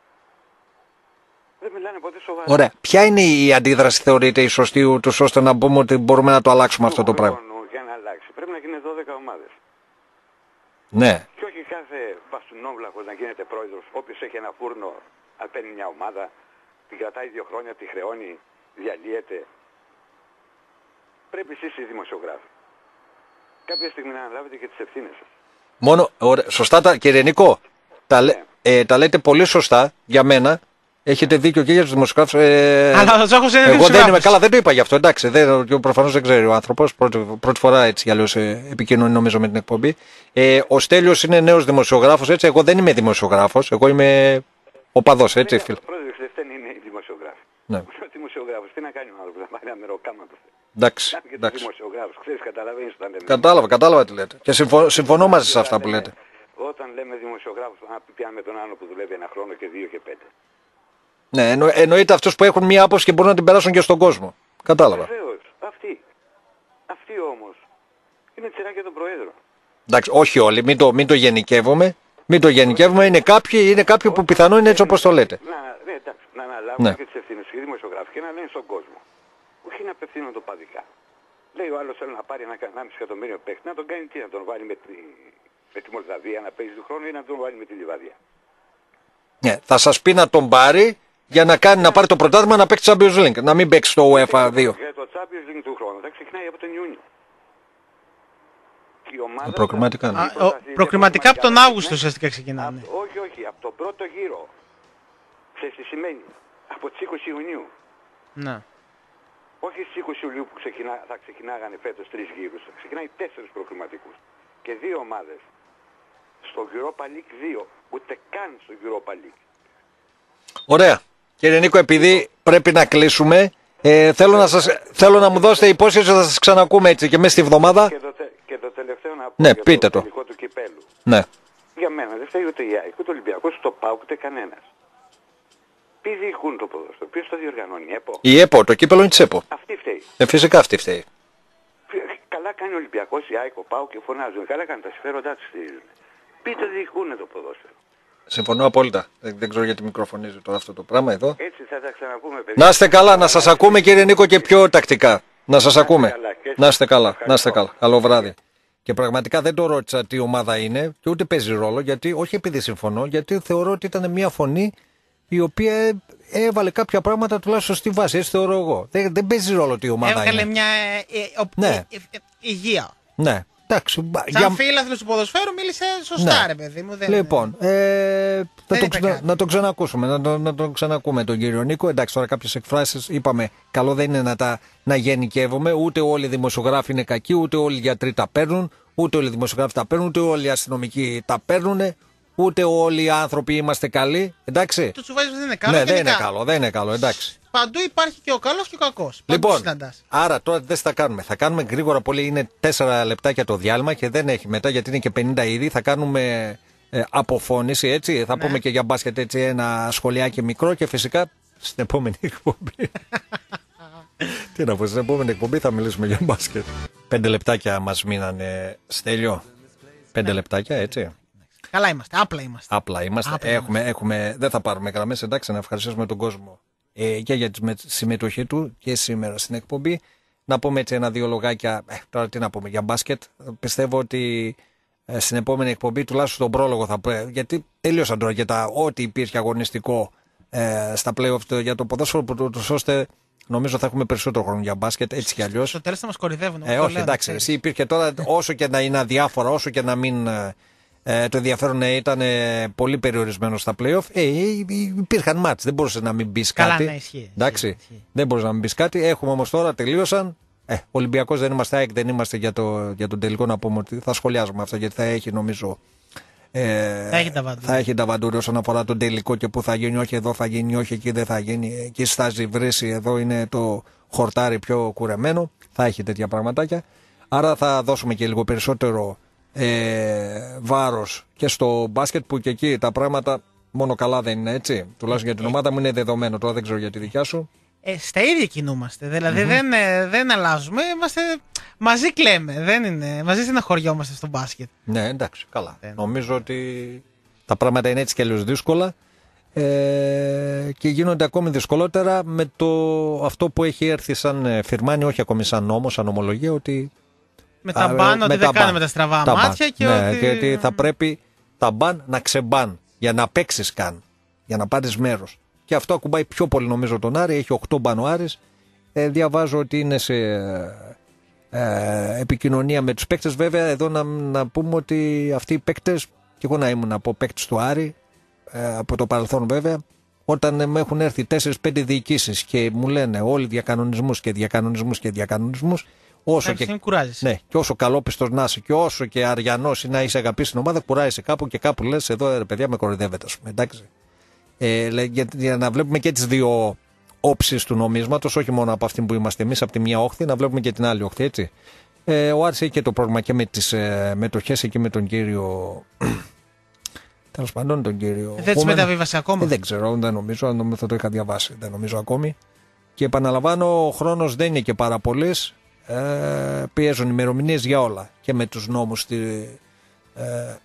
Δεν μιλάνε ποτέ σοβαρά. Ωραία. Ποια είναι η αντίδραση, θεωρείτε, η σωστή, ούτως ώστε να πούμε ότι μπορούμε να το αλλάξουμε αυτό το πράγμα? Για να αλλάξει. Πρέπει να γίνουν δώδεκα ομάδες. Ναι. Και όχι κάθε μπαστούνόβλαχος να γίνεται πρόεδρος. Όποιος έχει ένα φούρνο, αν παίρνει μια ομάδα, την κρατάει δύο χρόνια, τη χρεώνει, διαλύεται. Πρέπει εσείς οι δημοσιογράφοι κάποια στιγμή να αναλάβετε και τις ευθύνες σας. Μόνο, ωραία, σωστά τα, κύριε Νικό, τα, ναι. ε, τα λέτε πολύ σωστά για μένα. Έχετε δίκιο και για τους δημοσιογράφους. Ε, Αλλά ο Τζόχος είναι εγώ δεν είμαι καλά, δεν το είπα γι' αυτό. Εντάξει, δεν, προφανώς δεν ξέρει ο άνθρωπος. Πρώτη, πρώτη φορά έτσι για αλλιώς ε, επικοινωνεί νομίζω με την εκπομπή. Ε, ο Στέλιος είναι νέος δημοσιογράφος, έτσι. Εγώ δεν είμαι δημοσιογράφος. Εγώ είμαι οπαδός, έτσι, φίλε. Πρόεδρε, δεν είναι οι δημοσιογράφοι. Ναι. Ο δημοσιογράφος τι να κάνει ο άνθρωπος, να πάρει ένα μεροκάμα του. Εντάξει. Και τους δημοσιογράφους, ξέρεις, καταλαβαίνεις όταν λέμε. Κατάλαβα, κατάλαβα τι λέτε. Και συμφωνώ, συμφωνώ μαζί σε αυτά που λέτε. Όταν λέμε δημοσιογράφους, να πιάνουμε τον άλλο που δουλεύει ένα χρόνο και δύο και πέντε. Ναι, εννο, εννοείται αυτούς που έχουν μία άποψη και μπορούν να την περάσουν και στον κόσμο. Κατάλαβα. Βεβαίως, αυτοί. Αυτοί όμως είναι τσιράκια των Προέδρων. Εντάξει, όχι όλοι, μην το, μην το γενικεύουμε. Μην το γενικεύουμε, είναι κάποιοι, είναι κάποιοι που πιθανόν είναι έτσι όπως το λέτε. Να, ναι, εντάξει, να αναλάβουν ναι. και τις ευθύνες οι δημοσιογράφοι και να λένε στον κόσμο. Όχι να απευθύνονται παδικά. Λέει ο άλλος θέλει να πάρει ένα ενάμιση εκατομμύριο παίχτη, να τον κάνει τι, να τον βάλει με τη, με τη Μολδαβία να παίζει του χρόνου ή να τον βάλει με τη Λιβαδία. Ναι, θα σας πει να τον πάρει για να, κάνει, να πάρει το πρωτάθλημα να παίξει Champions League, να μην παίξει το UEFA δύο. Για το Champions League του χρόνου θα ξεκινάει από τον Ιούνιο. Προκριματικά, ναι. Α, ο, προκριματικά από τον Αύγουστο ουσιαστικά ξεκινάνε. Α, όχι, όχι, από τον πρώτο γύρο. Ξέρεις τι σημαίνει? Από τις είκοσι Ιουνίου. Ναι. Όχι στις είκοσι Ιουλίου που ξεκινά, θα ξεκινάγανε φέτος τρεις γύρους. Θα ξεκινάει τέσσερις προκριματικούς. Και δύο ομάδες. Στο Europa League δύο. Ούτε καν στο Europa League. Ωραία. Κύριε Νίκο, επειδή πρέπει να κλείσουμε, ε, θέλω, να σας, θέλω να μου δώσετε υπόσχεση ότι θα σας ξανακούμε έτσι και μέσα στη βδομάδα. Και το, και το τελευταίο να πω ναι, για πείτε το το. τελικό του κυπέλου. Ναι. Για μένα δεν φταίει ούτε η ΑΕΚ, ούτε ο Ολυμπιακός, ούτε ο ΠΑΟΚ, ούτε κανένας. Ποιοι διοικούν το ποδόσφαιρο, ποιος το διοργανώνει, η ΕΠΟ. Η ΕΠΟ, το κύπελο είναι της ΕΠΟ. Αυτή φταίει. Ε, φυσικά αυτή φταίει. Καλά κάνει ο Ολυμπιακός, η ΑΕΚ, ο ΠΑΟΚ και φωνάζουν. Καλά κάνει τα συμφέροντά τους στηρίζουν. Ποιοι το διοικούν το ποδόσφαιρο. Συμφωνώ απόλυτα. Δεν, δεν ξέρω γιατί μικροφωνίζει τώρα αυτό το πράγμα εδώ. Έτσι θα τα ξαναπούμε, παιδιά. Να είστε καλά, να σας ακούμε κύριε Νίκο και πιο τακτικά. Να σας ακούμε. Να είστε καλά, να είστε καλά. Καλό βράδυ. Και πραγματικά δεν το ρώτησα τι ομάδα είναι και ούτε παίζει ρόλο, γιατί όχι επειδή συμφωνώ, γιατί θεωρώ ότι ήταν μια φωνή η οποία έβαλε κάποια πράγματα τουλάχιστον στη βάση. Έτσι θεωρώ εγώ. Δεν, δεν παίζει ρόλο τι ομάδα Έβγαλε είναι. μια ε, ε, ο, ναι. ε, ε, ε, υγεία. Ναι. Εντάξει, σαν για... φίλαθλος του ποδοσφαίρου μίλησε σωστά, ναι. Ρε παιδί μου. Δεν... Λοιπόν, ε, να, το ξα... να το ξανακούσουμε, να το, να το ξανακούμε τον κύριο Νίκο. Εντάξει, τώρα κάποιες εκφράσεις είπαμε, καλό δεν είναι να τα να γενικεύουμε. Ούτε όλοι οι δημοσιογράφοι είναι κακοί, ούτε όλοι οι γιατροί τα παίρνουν, ούτε όλοι οι δημοσιογράφοι τα παίρνουν, ούτε όλοι οι αστυνομικοί τα παίρνουν, ούτε όλοι οι άνθρωποι είμαστε καλοί. Εντάξει. Το τσουβάλι δεν είναι καλό. Ναι, δεν είναι καλό, δεν είναι καλό, εντάξει. Παντού υπάρχει και ο καλός και ο κακός. Λοιπόν, άρα τώρα δεν θα κάνουμε. Θα κάνουμε γρήγορα πολύ. Είναι τέσσερα λεπτάκια το διάλειμμα και δεν έχει μετά γιατί είναι και πενήντα ήδη. Θα κάνουμε ε, αποφώνηση, έτσι. Θα ναι. πούμε και για μπάσκετ έτσι ένα σχολιάκι μικρό και φυσικά στην επόμενη εκπομπή. Τι να πω, στην επόμενη εκπομπή θα μιλήσουμε για μπάσκετ. Πέντε λεπτάκια μας μείνανε, Στέλιο. Πέντε ναι. λεπτάκια, έτσι. Καλά είμαστε, απλά είμαστε. Απλά είμαστε. Άπλα έχουμε, είμαστε. Έχουμε, δεν θα πάρουμε γραμμές, εντάξει, να ευχαριστήσουμε τον κόσμο. Ε, και για τη συμμετοχή του και σήμερα στην εκπομπή. Να πούμε έτσι ένα-δύο λογάκια. Ε, τώρα τι να πούμε για μπάσκετ. Πιστεύω ότι ε, στην επόμενη εκπομπή τουλάχιστον τον πρόλογο θα πούμε. Γιατί τελείωσαν τώρα και τα ό,τι υπήρχε αγωνιστικό ε, στα play-off για το ποδόσφαιρο, ώστε νομίζω θα έχουμε περισσότερο χρόνο για μπάσκετ έτσι κι αλλιώς. Στο τέλος θα μας κορυδεύουν. Ε, όχι, εντάξει. Εσύ υπήρχε τώρα όσο και να είναι αδιάφορα, όσο και να μην. Ε, το ενδιαφέρον ήταν ε, πολύ περιορισμένο στα play-off. Ε, υπήρχαν μάτς, δεν μπορούσε να μην μπει κάτι. Καλά, ναι, ισχύει, εντάξει, ισχύει. Δεν μπορούσε να μην μπει κάτι. Έχουμε όμως τώρα, τελείωσαν. Ε, Ολυμπιακός δεν είμαστε, ΑΕΚ δεν είμαστε για, το, για τον τελικό. Να πούμε ότι θα σχολιάζουμε αυτό γιατί θα έχει νομίζω. Ε, θα έχει τα βαντούρια. Θα έχει τα βαντούρια όσον αφορά τον τελικό και πού θα γίνει. Όχι εδώ θα γίνει, όχι εκεί δεν θα γίνει. Εκεί στάζει βρύση, εδώ είναι το χορτάρι πιο κουρεμένο. Θα έχει τέτοια πραγματάκια. Άρα θα δώσουμε και λίγο περισσότερο. Ε, βάρος και στο μπάσκετ που και εκεί τα πράγματα μόνο καλά δεν είναι, έτσι. Τουλάχιστον για την ομάδα μου είναι δεδομένο. Τώρα δεν ξέρω για τη δικιά σου. Ε, στα ίδια κινούμαστε. Δηλαδή mm-hmm. δεν, δεν αλλάζουμε. Είμαστε μαζί, κλαίμε. Δεν είναι, μαζί στεναχωριόμαστε στο μπάσκετ. Ναι, εντάξει, καλά. Δεν. Νομίζω ότι τα πράγματα είναι έτσι και αλλιώς δύσκολα ε, και γίνονται ακόμη δυσκολότερα με το αυτό που έχει έρθει σαν φιρμάνι, όχι ακόμη σαν νόμο, σαν ομολογία, ότι. Με τα μπαν, ότι δεν κάνουμε τα στραβά τα μάτια και ναι, ότι... και ότι θα πρέπει τα μπαν να ξεμπαν για να παίξεις καν, για να πάρεις μέρος. Και αυτό ακουμπάει πιο πολύ νομίζω τον Άρη, έχει οκτώ μπαν ο Άρης. Ε, διαβάζω ότι είναι σε ε, επικοινωνία με τους παίκτες. Βέβαια εδώ να, να πούμε ότι αυτοί οι παίκτες, και εγώ να ήμουν από παίκτες του Άρη, ε, από το παρελθόν βέβαια, όταν με έχουν έρθει τέσσερις πέντε διοικήσεις και μου λένε όλοι διακανονισμούς και διακανονισμούς και διακανονισμούς, όσο και, ναι, και όσο καλόπιστος να είσαι και όσο και αριανός ή να είσαι αγαπήσει την ομάδα, κουράζεσαι κάπου και κάπου λες εδώ ρε παιδιά με κοροϊδεύετε, ας πούμε, εντάξει. Ε, για, για να βλέπουμε και τις δύο όψεις του νομίσματος, όχι μόνο από αυτή που είμαστε εμείς, από τη μία όχθη, να βλέπουμε και την άλλη όχθη, έτσι. Ε, ο Άρης έχει και το πρόβλημα και με τις ε, μετοχές εκεί με τον κύριο. Τέλος πάντων, τον κύριο. Δεν τις μεταβίβασε ακόμα. Ε, δεν ξέρω, δεν νομίζω, νομίζω θα το είχα διαβάσει, δεν νομίζω ακόμη. Και επαναλαμβάνω, ο χρόνος δεν είναι και πάρα πολύς. Ε, πιέζουν ημερομηνίες για όλα και με τους νόμους τη, ε,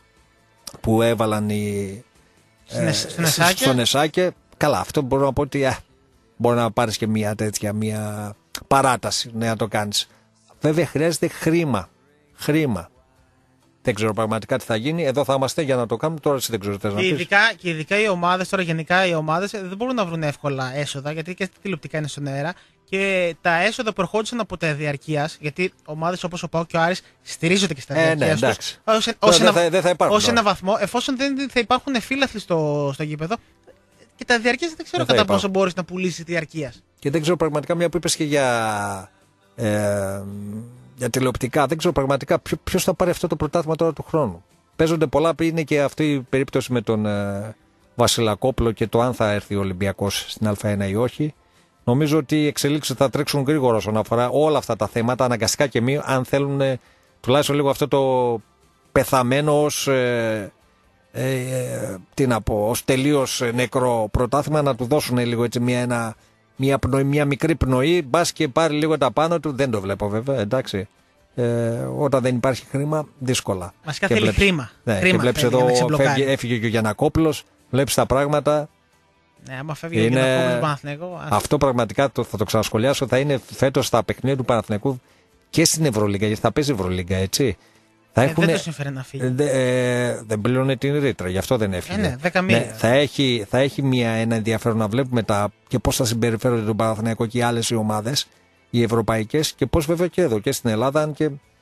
που έβαλαν οι, ε, στον ΕΣΑΚΕ. Καλά, αυτό μπορώ να πω ότι ε, μπορεί να πάρεις και μια τέτοια μια παράταση ναι, να το κάνεις. Βέβαια χρειάζεται χρήμα χρήμα δεν ξέρω πραγματικά τι θα γίνει. Εδώ θα είμαστε για να το κάνουμε. Τώρα εσύ δεν ξέρω τι θες να πεις. Ειδικά, και ειδικά οι ομάδες, τώρα γενικά οι ομάδες δεν μπορούν να βρουν εύκολα έσοδα γιατί και τηλεοπτικά είναι στον αέρα. Και τα έσοδα που ερχόντουσαν από τα διαρκείας, γιατί ομάδες όπως ο ΠΑΟΚ και ο Άρης στηρίζονται και στα ε, διαρκείας ναι, τους, ως, ως, ένα, ένα, θα, θα ως ένα βαθμό, εφόσον δεν θα υπάρχουν φύλαθλοι στο, στο γήπεδο, και τα διαρκείας δεν ξέρω δεν κατά πόσο μπορείς να πουλήσεις διαρκείας. Και δεν ξέρω πραγματικά, μια που είπες και για, ε, για τηλεοπτικά, δεν ξέρω πραγματικά ποιος θα πάρει αυτό το πρωτάθλημα τώρα του χρόνου. Παίζονται πολλά, είναι και αυτή η περίπτωση με τον ε, Βασιλακόπουλο και το αν θα έρθει ο Ολυμπιακός στην Α1 ή όχι. Νομίζω ότι οι εξελίξεις θα τρέξουν γρήγορα όσον αφορά όλα αυτά τα θέματα, αναγκαστικά και μη, αν θέλουν ε, τουλάχιστον λίγο αυτό το πεθαμένο ως, ε, ε, ε, τι να πω, ως τελείως νεκρό πρωτάθλημα να του δώσουν λίγο έτσι μια, ένα, μια, πνοή, μια μικρή πνοή, μπας και πάρει λίγο τα πάνω του, δεν το βλέπω βέβαια, εντάξει. Ε, όταν δεν υπάρχει χρήμα, δύσκολα. Βασικά θέλει χρήμα. Ναι, χρήμα και βλέπεις εδώ φεύγει, έφυγε και ο Γιαννακόπουλος, βλέπεις τα πράγματα. Ναι, άμα φεύγει είναι... ο Γιαννακόπουλος Παναθηναϊκό. Αυτό πραγματικά το, θα το ξανασχολιάσω. Θα είναι φέτος στα παιχνίδια του Παναθηναϊκού και στην Ευρωλίγκα, γιατί θα παίζει Ευρωλίγκα, έτσι. Θα ε, έχουνε, δεν το συμφέρει να φύγει. Δε, ε, δεν πλήρωνε την ρήτρα, γι' αυτό δεν έφυγε. Ε, ναι, δέκα μήνες. Ναι, θα, έχει, θα έχει μια, ένα ενδιαφέρον να βλέπουμε τα, και πώς θα συμπεριφέρονται τον Παναθηναϊκό και οι άλλες οι ομάδες, οι ευρωπαϊκές, και πώς βέβαια και εδώ και στην Ελλάδα, αν και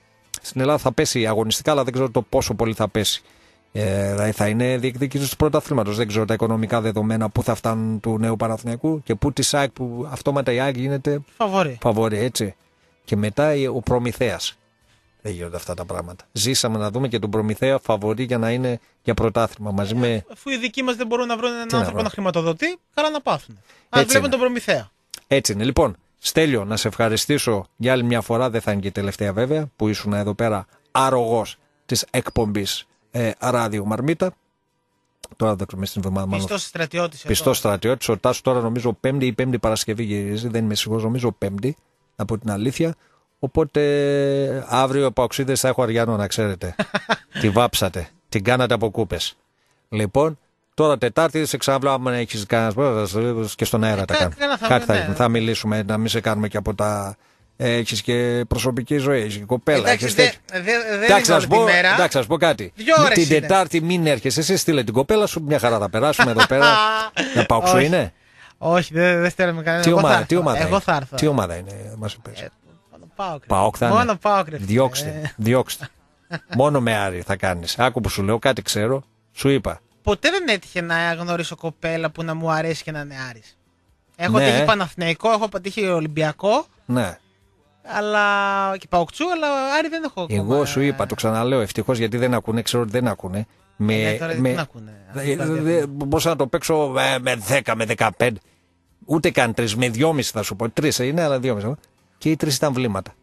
στην Ελλάδα θα πέσει αγωνιστικά, αλλά δεν ξέρω το πόσο πολύ θα πέσει. Ε, θα είναι διεκδίκηση του πρωταθλήματος. Δεν ξέρω τα οικονομικά δεδομένα πού θα φτάνουν του νέου Παναθηναϊκού και πού τη ΑΕΚ που αυτόματα η ΑΕΚ γίνεται φαβορί. φαβορί, έτσι. Και μετά ο Προμηθέας. Δεν γίνονται αυτά τα πράγματα. Ζήσαμε να δούμε και τον Προμηθέα φαβορί για να είναι για πρωτάθλημα. Μαζί με... Αφού οι δικοί μας δεν μπορούν να βρουν έναν Τι άνθρωπο να, να χρηματοδοτεί, καλά να πάθουν. Αν βλέπουν τον Προμηθέα. Έτσι είναι. Λοιπόν, Στέλιο, να σε ευχαριστήσω για άλλη μια φορά. Δεν θα είναι και η τελευταία βέβαια που ήσουν εδώ πέρα άρρωγος της εκπομπής ε, Ράδιο Μαρμίτα. Τώρα δεν ξέρουμε στην εβδομάδα. Πιστός στρατιώτης. Πιστός στρατιώτης. Ο Τάσος τώρα νομίζω Πέμπτη ή Πέμπτη Παρασκευή γυρίζει. Δεν είμαι σίγουρος, νομίζω Πέμπτη. Από την αλήθεια. Οπότε αύριο οι Παοξίδες θα έχω Αριανό, να ξέρετε. Τη βάψατε. Την κάνατε από κούπες. Λοιπόν, τώρα Τετάρτη σε ξαναβλάβουμε να έχεις κανένα και στον αέρα τα κάνουμε. Κάτι θα, ναι. θα μιλήσουμε, να μην σε κάνουμε και από τα. Έχεις και προσωπική ζωή, έχεις και κοπέλα. Εντάξει, δε, δε, δε εντάξει, να πω, εντάξει, να πω κάτι. Την είναι. Τετάρτη μην έρχεσαι, εσύ στείλε την κοπέλα σου, μια χαρά θα περάσουμε εδώ πέρα. Να πάω σου είναι. Όχι, δεν δε στέλνουμε κανένα. Τι ομάδα, τι ομάδα, εγώ θα έρθω. Τι ομάδα είναι, μας είπες. Ε, πάω, Πάοκ θα μόνο πάω, διώξτε, ε. διώξτε. Μόνο με Άρη θα κάνεις. Άκου που σου λέω, κάτι ξέρω, σου είπα. Ποτέ δεν έτυχε να γνωρίσω κοπέλα που να μου αρέσει και να είναι Άρης. Έχω ναι. τύχει Παναθηναϊκό, έχω πατύχει Ολυμπιακό. Ναι. Αλλά και Παοκτσού, αλλά Άρη δεν έχω ακόμα. Εγώ σου είπα, το ξαναλέω ευτυχώς γιατί δεν ακούνε, ξέρω ότι δεν ακούνε. Με, ναι, τώρα με, δεν ακούνε. Μπορούσα να το παίξω με, με δέκα, με δεκαπέντε. Ούτε καν τρεις, με δυόμιση θα σου πω. Τρεις είναι, αλλά δυόμιση. Και οι τρεις ήταν βλήματα.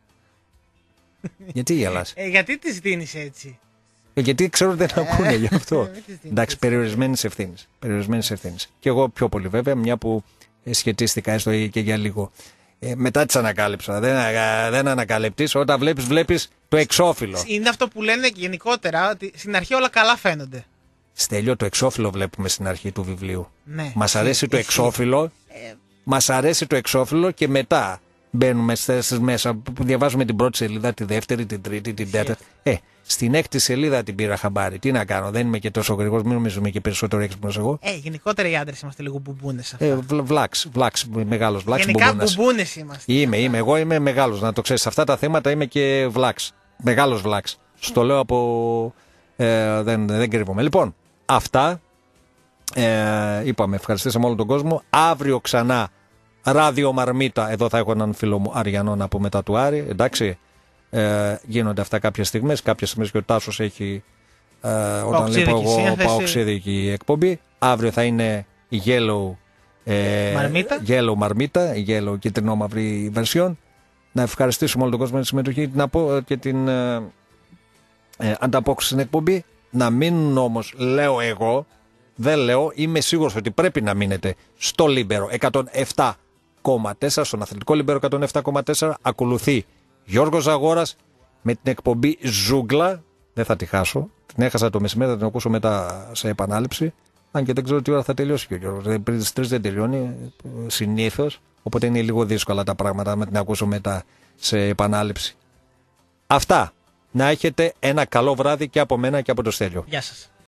Γιατί γελάς? Ε, γιατί τις δίνεις έτσι? Ε, γιατί ξέρω ότι δεν ακούνε γι' αυτό. Εντάξει, περιορισμένης ευθύνης. Περιορισμένης ευθύνης. Και εγώ πιο πολύ βέβαια, μια που σχετίστηκα έστω και για λίγο. Ε, μετά τις ανακάλυψα. Δεν, δεν ανακαλυπτείς. Όταν βλέπεις, βλέπεις το εξώφυλλο. Είναι αυτό που λένε γενικότερα, ότι στην αρχή όλα καλά φαίνονται. Στέλιο, το εξώφυλλο βλέπουμε στην αρχή του βιβλίου. Ναι. Μας αρέσει εσύ, το εξώφυλλο. Ε... Μας αρέσει το εξώφυλλο και μετά μπαίνουμε στις μέσα που διαβάζουμε την πρώτη σελίδα, τη δεύτερη, την τρίτη, την τέταρτη. Ε, στην έκτη σελίδα την πήρα χαμπάρι. Τι να κάνω, δεν είμαι και τόσο γρήγορος, μην νομίζουμε και περισσότερο έξυπνος εγώ. Ε, γενικότερα οι άντρες είμαστε λίγο μπουμπούνες αυτά. Ε, βλάξ, βλάξ, μεγάλος βλάξ. Γενικά μπουμπούνες είμαστε. Είμαι, είμαι, εγώ είμαι μεγάλος, να το ξέρεις. Σε αυτά τα θέματα είμαι και βλάξ. Μεγάλος βλάξ. Στο λέω από. Ε, δεν, δεν κρύβομαι. Λοιπόν, αυτά. Ε, είπαμε, ευχαριστήσαμε όλο τον κόσμο. Αύριο ξανά Ράδιο Μαρμίτα. Εδώ θα έχω έναν φίλο μου Αριανό να πω μετά του Άρη. Εντάξει. Ε, γίνονται αυτά κάποιες στιγμές. Κάποιες στιγμές και ο Τάσος έχει. Ε, όταν λέω εγώ παοξίδικη εκπομπή. Αύριο θα είναι η Yellow ε, Μαρμίτα. Yellow Μαρμίτα, η Yellow κίτρινο μαύρη version. Να ευχαριστήσουμε όλο τον κόσμο για τη συμμετοχή να πω, και την ε, ε, ανταπόκριση στην εκπομπή. Να μείνουν όμως, λέω εγώ, δεν λέω, είμαι σίγουρος ότι πρέπει να μείνετε στο Λίμπερο εκατόν επτά κόμμα τέσσερα, στον αθλητικό Λίμπερο εκατόν επτά κόμμα τέσσερα. Ακολουθεί Γιώργος Ζαγόρας με την εκπομπή Ζούγκλα. Δεν θα τη χάσω. Την έχασα το μεσημέρι, θα την ακούσω μετά σε επανάληψη. Αν και δεν ξέρω τι ώρα θα τελειώσει και ο Γιώργος. Πριν τις τρεις δεν τελειώνει συνήθως. Οπότε είναι λίγο δύσκολα τα πράγματα να την ακούσω μετά σε επανάληψη. Αυτά. Να έχετε ένα καλό βράδυ και από μένα και από το Στέλιο. Γεια σας.